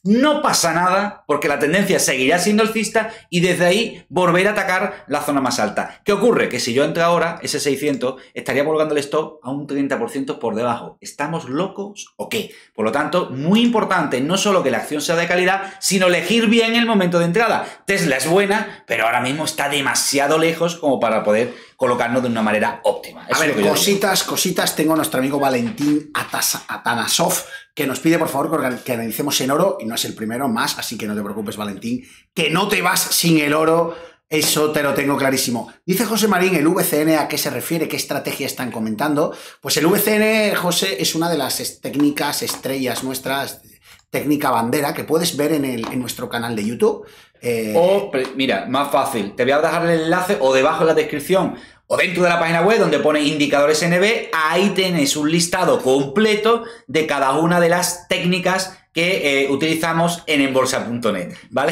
no pasa nada porque la tendencia seguirá siendo alcista y desde ahí volver a atacar la zona más alta. ¿Qué ocurre? Que si yo entro ahora, ese seiscientos, estaría colgando el stop a un treinta por ciento por debajo. ¿Estamos locos o qué? Por lo tanto, muy importante no solo que la acción sea de calidad, sino elegir bien el momento de entrada. Tesla es buena, pero ahora mismo está demasiado lejos como para poder colocarnos de una manera óptima. Eso a ver, es lo que cositas, cositas. Tengo a nuestro amigo Valentín Atas Atanasov, que nos pide por favor que analicemos en oro, y no es el primero más, así que no te preocupes, Valentín, que no te vas sin el oro, eso te lo tengo clarísimo. Dice José Marín, el V C N, ¿a qué se refiere? ¿Qué estrategia están comentando? Pues el V C N, José, es una de las técnicas estrellas nuestras, técnica bandera, que puedes ver en, el, en nuestro canal de YouTube. Eh... O, mira, más fácil, te voy a dejar el enlace o debajo en la descripción o dentro de la página web donde pone indicadores N B, ahí tenéis un listado completo de cada una de las técnicas que eh, utilizamos en enbolsa punto net, ¿vale?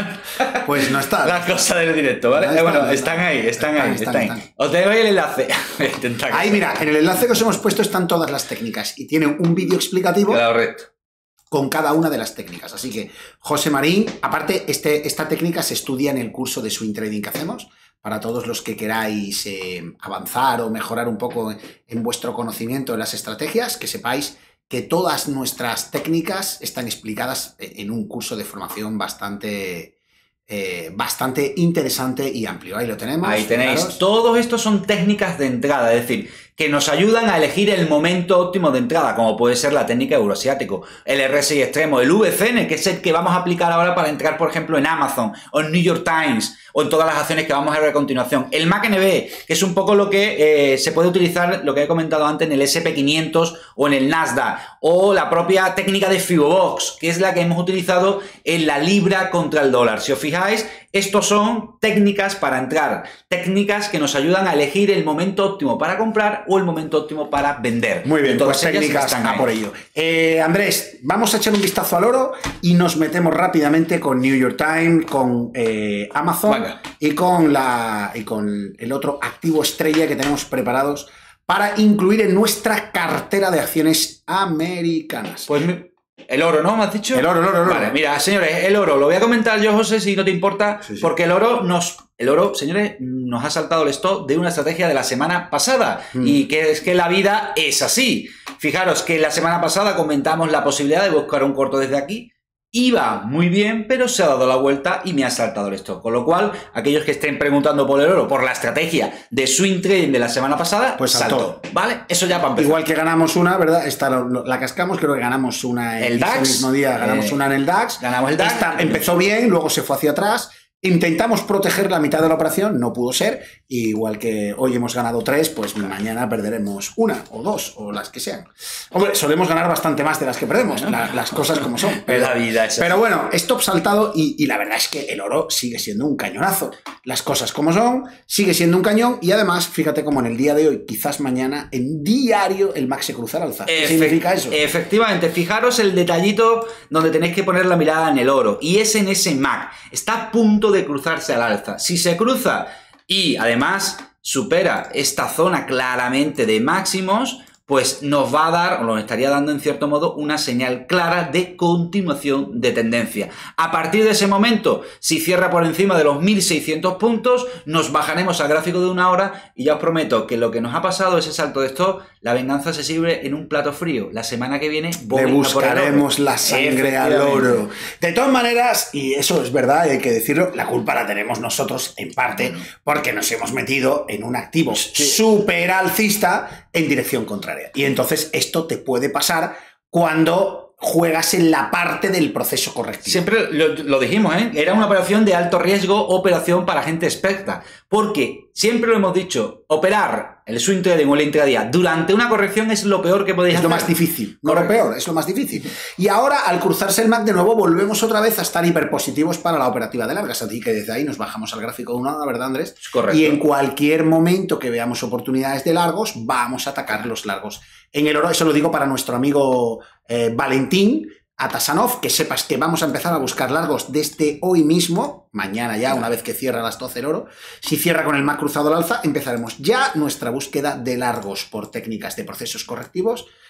Pues no está. La cosa del directo, ¿vale? No está, eh, bueno, no está. están ahí, están, están ahí, están, están, están ahí. Os dejo ahí el enlace. Ahí, mira, en el enlace que os hemos puesto están todas las técnicas y tiene un vídeo explicativo. Correcto. Con cada una de las técnicas. Así que, José Marín, aparte, este, esta técnica se estudia en el curso de swing trading que hacemos. Para todos los que queráis eh, avanzar o mejorar un poco en, en vuestro conocimiento de las estrategias, que sepáis que todas nuestras técnicas están explicadas en un curso de formación bastante, eh, bastante interesante y amplio. Ahí lo tenemos. Ahí tenéis. Fijaros. Todos estos son técnicas de entrada, es decir, que nos ayudan a elegir el momento óptimo de entrada, como puede ser la técnica euroasiático, el R S I extremo, el V C N, que es el que vamos a aplicar ahora para entrar, por ejemplo, en Amazon o en New York Times o en todas las acciones que vamos a ver a continuación. El M A C N B, que es un poco lo que eh, se puede utilizar, lo que he comentado antes, en el S and P quinientos o en el Nasdaq, o la propia técnica de Fibobox, que es la que hemos utilizado en la libra contra el dólar. Si os fijáis, estos son técnicas para entrar, técnicas que nos ayudan a elegir el momento óptimo para comprar o el momento óptimo para vender. Muy bien, todas pues técnicas están a por ello. Eh, Andrés, vamos a echar un vistazo al oro y nos metemos rápidamente con New York Times, con eh, Amazon Venga. y con, la, y con el otro activo estrella que tenemos preparados para incluir en nuestra cartera de acciones americanas. Pues el oro, ¿no? ¿Me has dicho? El oro, el oro, el oro. Vale, mira, señores, el oro, lo voy a comentar yo, José, si no te importa, sí, sí. porque el oro nos... El oro, señores, nos ha saltado el stop de una estrategia de la semana pasada. Mm. Y que es que la vida es así. Fijaros que la semana pasada comentamos la posibilidad de buscar un corto desde aquí. Iba muy bien, pero se ha dado la vuelta y me ha saltado el stop. Con lo cual, aquellos que estén preguntando por el oro, por la estrategia de swing trading de la semana pasada, pues saltó. saltó. ¿Vale? Eso ya para empezar. Igual que ganamos una, ¿verdad? Esta la, la cascamos, creo que ganamos una en el DAX. Ese mismo día ganamos eh, una en el DAX. Ganamos el DAX. Esta empezó bien, luego se fue hacia atrás. Intentamos proteger la mitad de la operación, no pudo ser, igual que hoy hemos ganado tres, pues mañana perderemos una o dos o las que sean. Hombre, solemos ganar bastante más de las que perdemos, bueno, la, las cosas como son. Pero, la vida es pero bueno, stop saltado y, y la verdad es que el oro sigue siendo un cañonazo. Las cosas como son, sigue siendo un cañón y además, fíjate como en el día de hoy, quizás mañana, en diario el M A C se cruza al alza. ¿Qué Efe significa eso? Efectivamente, fijaros el detallito donde tenéis que poner la mirada en el oro y es en ese M A C. Está a punto de cruzarse al alza. Si se cruza y además supera esta zona claramente de máximos, pues nos va a dar, o nos estaría dando en cierto modo, una señal clara de continuación de tendencia. A partir de ese momento, si cierra por encima de los mil seiscientos puntos, nos bajaremos al gráfico de una hora y ya os prometo que lo que nos ha pasado, ese salto de stop, la venganza se sirve en un plato frío. La semana que viene le buscaremos la sangre al oro. De todas maneras, y eso es verdad y hay que decirlo, la culpa la tenemos nosotros en parte porque nos hemos metido en un activo sí. súper alcista en dirección contraria. Y entonces esto te puede pasar cuando juegas en la parte del proceso correctivo. Siempre lo, lo dijimos, ¿eh? Era una operación de alto riesgo, operación para gente experta. Porque siempre lo hemos dicho, operar el swing trading o el intradía durante una corrección es lo peor que podéis hacer. Es lo más difícil, no lo peor, es lo más difícil. Y ahora, al cruzarse el M A C de nuevo, volvemos otra vez a estar hiperpositivos para la operativa de largas. Así que desde ahí nos bajamos al gráfico de una hora, ¿verdad, Andrés? Correcto. Y en cualquier momento que veamos oportunidades de largos, vamos a atacar los largos. En el oro, eso lo digo para nuestro amigo eh, Valentín Atasanov, que sepas que vamos a empezar a buscar largos desde hoy mismo, mañana ya, una vez que cierra a las doce el oro. Si cierra con el M A C cruzado al alza, empezaremos ya nuestra búsqueda de largos por técnicas de procesos correctivos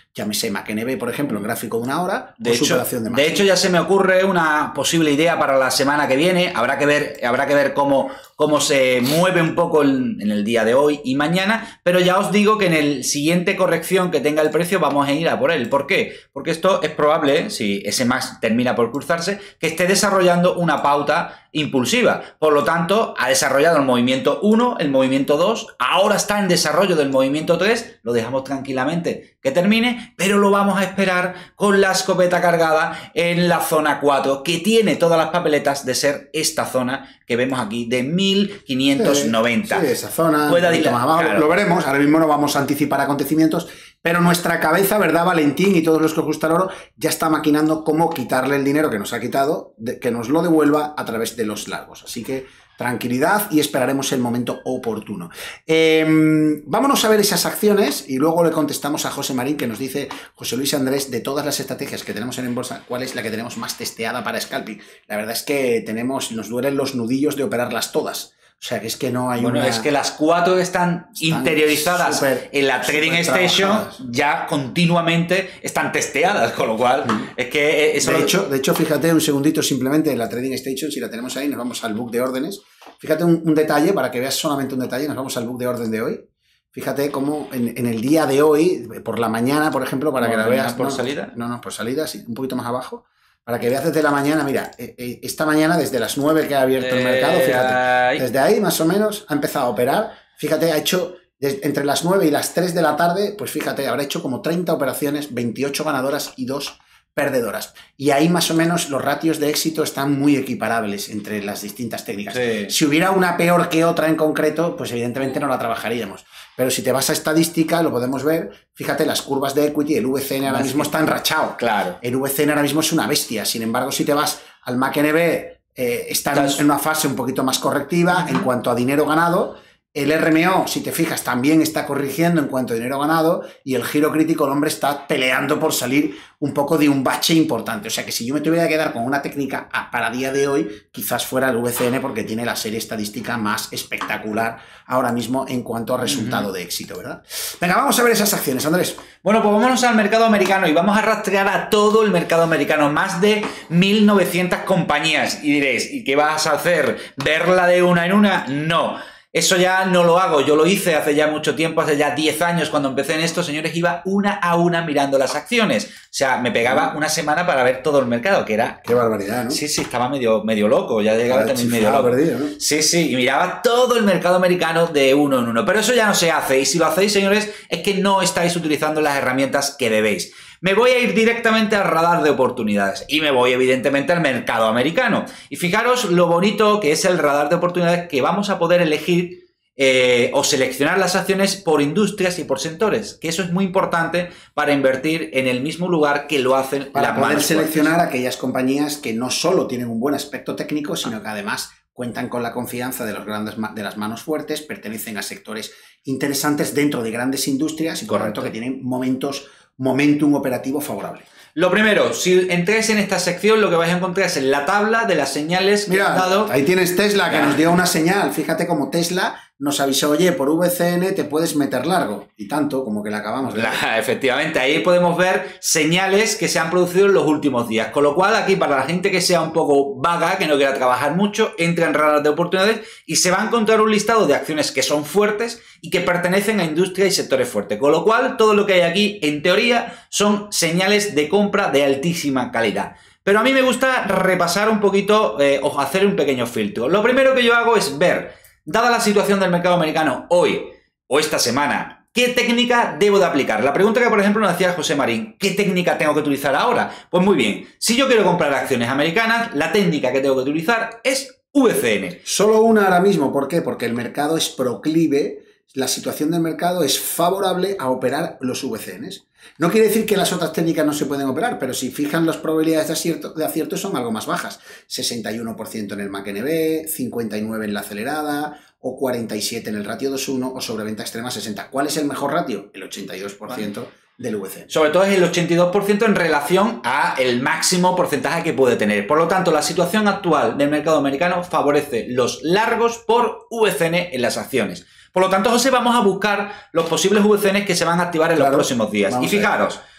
llámese M A C N B, por ejemplo, en gráfico de una hora, de o hecho, superación de de hecho, ya se me ocurre una posible idea para la semana que viene. Habrá que ver, habrá que ver cómo, cómo se mueve un poco en, en el día de hoy y mañana, pero ya os digo que en el siguiente corrección que tenga el precio vamos a ir a por él. ¿Por qué? Porque esto es probable, si ese M A C termina por cruzarse, que esté desarrollando una pauta impulsiva. Por lo tanto, ha desarrollado el movimiento uno, el movimiento dos, ahora está en desarrollo del movimiento tres, lo dejamos tranquilamente que termine, pero lo vamos a esperar con la escopeta cargada en la zona cuatro, que tiene todas las papeletas de ser esta zona que vemos aquí de mil quinientos noventa. Sí, sí, esa zona. Puede Más abajo, claro. Lo veremos, ahora mismo no vamos a anticipar acontecimientos, pero nuestra cabeza, ¿verdad, Valentín y todos los que os gusta el oro, ya está maquinando cómo quitarle el dinero que nos ha quitado, de, que nos lo devuelva a través de los largos. Así que tranquilidad y esperaremos el momento oportuno. Eh, vámonos a ver esas acciones y luego le contestamos a José Marín, que nos dice, José Luis Andrés, de todas las estrategias que tenemos en bolsa, ¿cuál es la que tenemos más testeada para scalping? La verdad es que tenemos, nos duelen los nudillos de operarlas todas. O sea, que es que no hay bueno, una... es que las cuatro están, están interiorizadas super, en la Trading Station, trabajadas. Ya continuamente están testeadas, con lo cual mm. es que eso... De hecho, de hecho, fíjate un segundito simplemente en la Trading Station, si la tenemos ahí, nos vamos al book de órdenes. Fíjate un, un detalle, para que veas solamente un detalle, nos vamos al book de orden de hoy. Fíjate cómo en, en el día de hoy, por la mañana, por ejemplo, para que la veas... ¿Por no, salida? No, no, por salida, sí, un poquito más abajo. Para que veas desde la mañana, mira, esta mañana desde las nueve que ha abierto el mercado, fíjate, desde ahí más o menos ha empezado a operar, fíjate, ha hecho desde, entre las nueve y las tres de la tarde, pues fíjate, habrá hecho como treinta operaciones, veintiocho ganadoras y dos perdedoras. Y ahí más o menos los ratios de éxito están muy equiparables entre las distintas técnicas. Sí. Si hubiera una peor que otra en concreto, pues evidentemente no la trabajaríamos. Pero si te vas a estadística, lo podemos ver. Fíjate, las curvas de equity, el V C N ahora mismo está enrachado. Claro. El V C N ahora mismo es una bestia. Sin embargo, si te vas al M A C N B, eh, está en una fase un poquito más correctiva en cuanto a dinero ganado. El R M O, si te fijas, también está corrigiendo en cuanto a dinero ganado, y el giro crítico, el hombre está peleando por salir un poco de un bache importante. O sea que si yo me tuviera que quedar con una técnica para día de hoy, quizás fuera el V C N, porque tiene la serie estadística más espectacular ahora mismo en cuanto a resultado uh-huh. de éxito, ¿verdad? Venga, vamos a ver esas acciones, Andrés. Bueno, pues vámonos al mercado americano y vamos a rastrear a todo el mercado americano, más de mil novecientas compañías. Y diréis, ¿y qué vas a hacer? ¿Verla de una en una? No. Eso ya no lo hago, yo lo hice hace ya mucho tiempo, hace ya diez años cuando empecé en esto, señores, iba una a una mirando las acciones. O sea, me pegaba una semana para ver todo el mercado, que era... Qué barbaridad, ¿no? Sí, sí, estaba medio, medio loco, ya llegaba también medio loco. Perdido, ¿no? Sí, sí, y miraba todo el mercado americano de uno en uno. Pero eso ya no se hace, y si lo hacéis, señores, es que no estáis utilizando las herramientas que debéis. Me voy a ir directamente al radar de oportunidades y me voy evidentemente al mercado americano. Y fijaros lo bonito que es el radar de oportunidades, que vamos a poder elegir eh, o seleccionar las acciones por industrias y por sectores, que eso es muy importante para invertir en el mismo lugar que lo hacen para las poder manos seleccionar fuertes. Aquellas compañías que no solo tienen un buen aspecto técnico, sino que además cuentan con la confianza de, los grandes, de las manos fuertes, pertenecen a sectores interesantes dentro de grandes industrias y por tanto que tienen momentos momentum operativo favorable. Lo primero, si entráis en esta sección, lo que vais a encontrar es en la tabla de las señales que Mira, han dado. Ahí tienes Tesla, que nos dio una señal. Fíjate cómo Tesla nos avisó, oye, por V C N te puedes meter largo. Y tanto, como que la acabamos de ver. La, efectivamente, ahí podemos ver señales que se han producido en los últimos días. Con lo cual, aquí, para la gente que sea un poco vaga, que no quiera trabajar mucho, entra en radar de oportunidades y se va a encontrar un listado de acciones que son fuertes y que pertenecen a industria y sectores fuertes. Con lo cual, todo lo que hay aquí, en teoría, son señales de compra de altísima calidad. Pero a mí me gusta repasar un poquito eh, o hacer un pequeño filtro. Lo primero que yo hago es ver, dada la situación del mercado americano hoy o esta semana, ¿qué técnica debo de aplicar? La pregunta que, por ejemplo, nos hacía José Marín, ¿qué técnica tengo que utilizar ahora? Pues muy bien, si yo quiero comprar acciones americanas, la técnica que tengo que utilizar es V C N. Solo una ahora mismo, ¿por qué? Porque el mercado es proclive, la situación del mercado es favorable a operar los V C Ns. No quiere decir que las otras técnicas no se pueden operar, pero si fijan las probabilidades de acierto, de acierto son algo más bajas. sesenta y uno por ciento en el M A C N B, cincuenta y nueve por ciento en la acelerada, o cuarenta y siete por ciento en el ratio dos uno, o sobreventa extrema sesenta. ¿Cuál es el mejor ratio? El ochenta y dos por ciento vale. del V C N. Sobre todo es el ochenta y dos por ciento en relación a el máximo porcentaje que puede tener. Por lo tanto, la situación actual del mercado americano favorece los largos por V C N en las acciones. Por lo tanto, José, vamos a buscar los posibles V C Ns que se van a activar en claro, los próximos días. Y fijaros,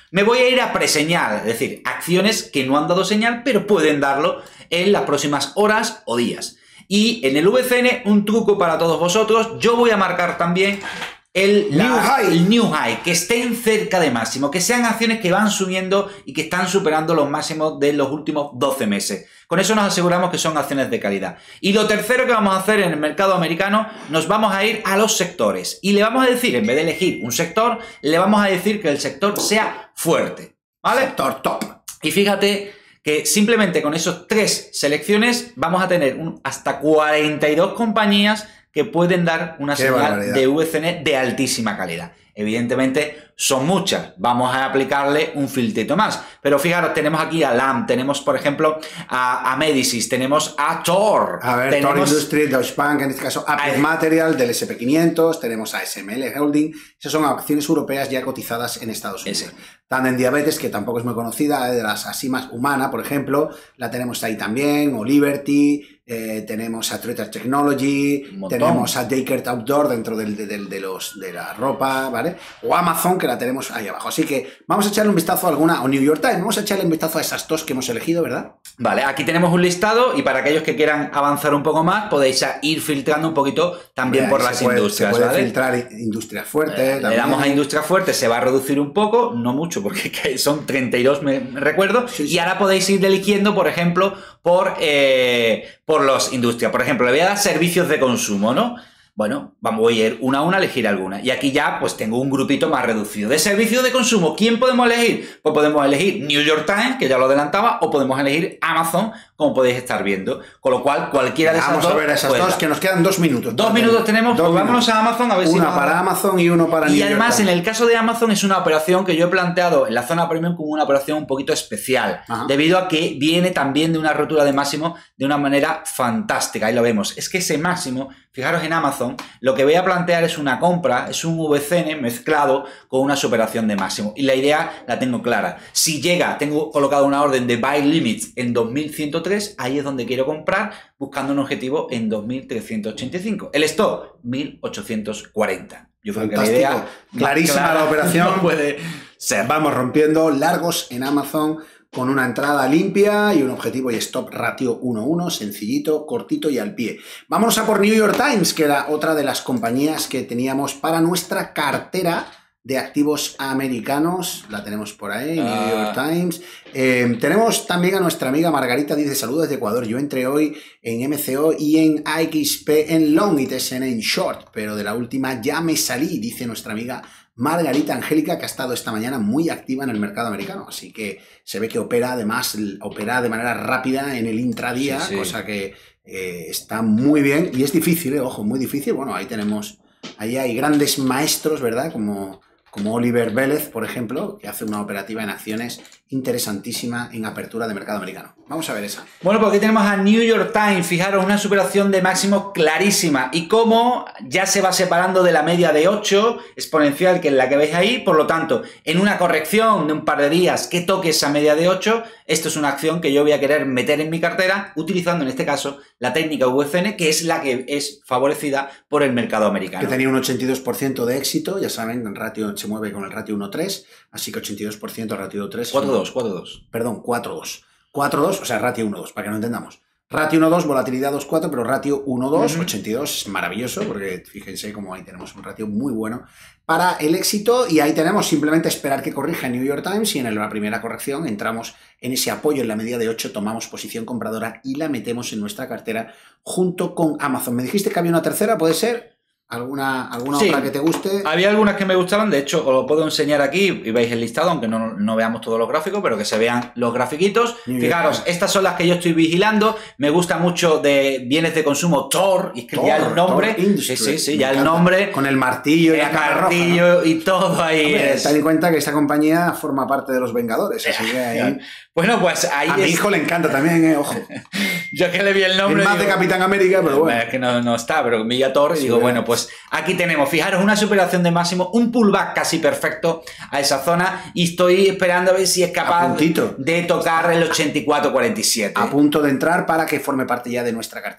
Me voy a ir a preseñal, es decir, acciones que no han dado señal, pero pueden darlo en las próximas horas o días. Y en el V C N, un truco para todos vosotros, yo voy a marcar también el New la, high. el new high, que estén cerca de máximo, que sean acciones que van subiendo y que están superando los máximos de los últimos doce meses. Con eso nos aseguramos que son acciones de calidad. Y lo tercero que vamos a hacer en el mercado americano, nos vamos a ir a los sectores. Y le vamos a decir, en vez de elegir un sector, le vamos a decir que el sector sea fuerte. ¿Vale? Sector top. Y fíjate que simplemente con esos tres selecciones vamos a tener un, hasta cuarenta y dos compañías que pueden dar una Qué señal barbaridad. de V C N de altísima calidad. Evidentemente son muchas, vamos a aplicarle un filtrito más. Pero fijaros, tenemos aquí a Lam, tenemos por ejemplo a, a Medicis, tenemos a Thor. A ver, tenemos... Thor Industries, Deutsche Bank, en este caso Applied Ay. Material del ese and pe quinientos, tenemos a S M L Holding, esas son acciones europeas ya cotizadas en Estados Unidos. Ese. Tandem Diabetes, que tampoco es muy conocida, de las así más humana, por ejemplo, la tenemos ahí también, o Liberty, eh, tenemos a Tretter Technology, Un montón. tenemos a Daycare Outdoor dentro del, de, del- de los, de la ropa, ¿vale? O Amazon, que la tenemos ahí abajo. Así que vamos a echarle un vistazo a alguna, o New York Times, vamos a echarle un vistazo a esas dos que hemos elegido, ¿verdad? Vale, aquí tenemos un listado y para aquellos que quieran avanzar un poco más podéis ir filtrando un poquito también Mira, por ahí las se puede, industrias, se puede ¿vale? filtrar industrias fuertes. Le también. damos a industria fuerte, se va a reducir un poco, no mucho, porque que son treinta y dos, me me recuerdo, Sí, sí. y ahora podéis ir eligiendo, por ejemplo, por, eh, por los industrias. Por ejemplo, le voy a dar servicios de consumo, ¿no? Bueno, vamos a ir una a una a elegir alguna. Y aquí ya pues tengo un grupito más reducido. De servicios de consumo, ¿quién podemos elegir? Pues podemos elegir New York Times, que ya lo adelantaba, o podemos elegir Amazon, como podéis estar viendo. Con lo cual, cualquiera de esas Vamos dos... a ver esas pues, dos, que nos quedan dos minutos. Dos minutos tenemos, Dos pues vámonos minutos. a Amazon a ver si... Una nos da- para Amazon y uno para New Y York además, en Times. el caso de Amazon, es una operación que yo he planteado en la zona premium como una operación un poquito especial, Ajá. debido a que viene también de una rotura de máximo de una manera fantástica. Ahí lo vemos. Es que ese máximo, fijaros en Amazon, lo que voy a plantear es una compra, es un V C N mezclado con una superación de máximo. Y la idea la tengo clara. Si llega, tengo colocado una orden de buy limits en dos mil ciento tres, ahí es donde quiero comprar, buscando un objetivo en dos mil trescientos ochenta y cinco. El stop, mil ochocientos cuarenta. Yo creo que la Fantástico. idea más Clarísima clara la operación. no puede ser. Vamos rompiendo largos en Amazon con una entrada limpia y un objetivo y stop ratio uno uno, sencillito, cortito y al pie. Vámonos a por New York Times, que era otra de las compañías que teníamos para nuestra cartera de activos americanos. La tenemos por ahí, New Ah. York Times. Eh, tenemos también a nuestra amiga Margarita, dice saludos desde Ecuador. Yo entré hoy en M C O y en A X P en long y T S N en short, pero de la última ya me salí, dice nuestra amiga Margarita Angélica, que ha estado esta mañana muy activa en el mercado americano. Así que se ve que opera, además, opera de manera rápida en el intradía, Sí, sí. cosa que eh, está muy bien. Y es difícil, eh, ojo, muy difícil. Bueno, ahí tenemos, ahí hay grandes maestros, ¿verdad? Como, como Oliver Vélez, por ejemplo, que hace una operativa en acciones interesantísima en apertura de mercado americano. Vamos a ver esa. Bueno, pues aquí tenemos a New York Times, fijaros, una superación de máximo clarísima y cómo ya se va separando de la media de ocho exponencial, que es la que veis ahí, por lo tanto, en una corrección de un par de días que toque esa media de ocho, esto es una acción que yo voy a querer meter en mi cartera, utilizando en este caso la técnica V C N, que es la que es favorecida por el mercado americano. Que tenía un ochenta y dos por ciento de éxito, ya saben, el ratio se mueve con el ratio uno tres, así que ochenta y dos por ciento ratio tres. cuatro dos, cuatro dos. Perdón, cuatro dos. cuatro dos, o sea, ratio uno dos, para que no entendamos. Ratio uno dos, volatilidad dos cuatro, pero ratio uno dos, Ujú. ochenta y dos, es maravilloso, porque fíjense cómo ahí tenemos un ratio muy bueno para el éxito, y ahí tenemos simplemente esperar que corrija New York Times, y en la primera corrección entramos en ese apoyo en la media de ocho, tomamos posición compradora y la metemos en nuestra cartera junto con Amazon. Me dijiste que había una tercera, ¿puede ser? ¿Alguna, alguna Sí. otra que te guste? Había algunas que me gustaban, de hecho os lo puedo enseñar aquí y veis el listado, aunque no, no veamos todos los gráficos, pero que se vean los grafiquitos. Muy Fijaros, bien. estas son las que yo estoy vigilando. Me gusta mucho de bienes de consumo Thor, y es que ya Thor, el nombre, Thor Industries. sí, sí, sí, Me ya el encanta. nombre, Con el martillo y el la cara roja, ¿no? martillo y todo ahí. Hombre, es- ten en cuenta que esta compañía forma parte de los Vengadores, así que ahí... Bueno, pues ahí A mi es- hijo le encanta también, eh, ojo. yo es que le vi el Es nombre. más de digo, Capitán América, pero bueno. Es que no, no está, pero vi a Thor y Sí, digo, ¿verdad? bueno, pues aquí tenemos, fijaros, una superación de máximo, un pullback casi perfecto a esa zona y estoy esperando a ver si es A capaz puntito. de tocar el ochenta y cuatro cuarenta y siete. A punto de entrar para que forme parte ya de nuestra cartera.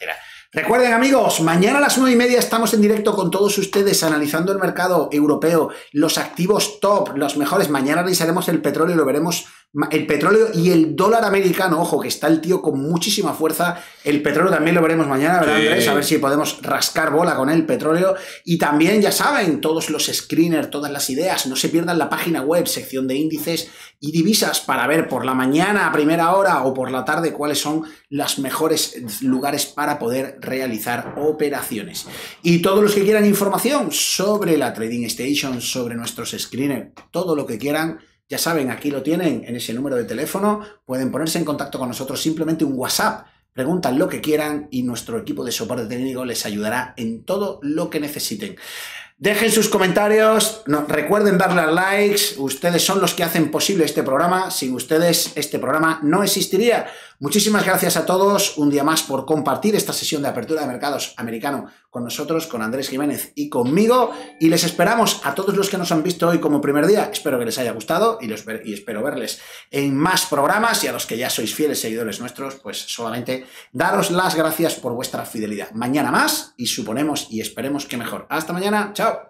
Recuerden, amigos, mañana a las nueve y media estamos en directo con todos ustedes analizando el mercado europeo, los activos top, los mejores. Mañana revisaremos el petróleo, lo veremos, el petróleo y el dólar americano. Ojo, que está el tío con muchísima fuerza. El petróleo también lo veremos mañana, ¿verdad, sí. Andrés? A ver si podemos rascar bola con el petróleo. Y también, ya saben, todos los screeners, todas las ideas. No se pierdan la página web, sección de índices y divisas, para ver por la mañana a primera hora o por la tarde cuáles son los mejores lugares para poder realizar operaciones. Y todos los que quieran información sobre la Trading Station, sobre nuestros screeners, todo lo que quieran, ya saben, aquí lo tienen en ese número de teléfono, pueden ponerse en contacto con nosotros, simplemente un WhatsApp, preguntan lo que quieran y nuestro equipo de soporte técnico les ayudará en todo lo que necesiten. Dejen sus comentarios, no, recuerden darle a likes, ustedes son los que hacen posible este programa, sin ustedes este programa no existiría. Muchísimas gracias a todos, un día más por compartir esta sesión de apertura de mercados americano con nosotros, con Andrés Jiménez y conmigo, y les esperamos a todos los que nos han visto hoy como primer día, espero que les haya gustado y, los ver, y espero verles en más programas, y a los que ya sois fieles seguidores nuestros, pues solamente daros las gracias por vuestra fidelidad. Mañana más y suponemos y esperemos que mejor. Hasta mañana, chao.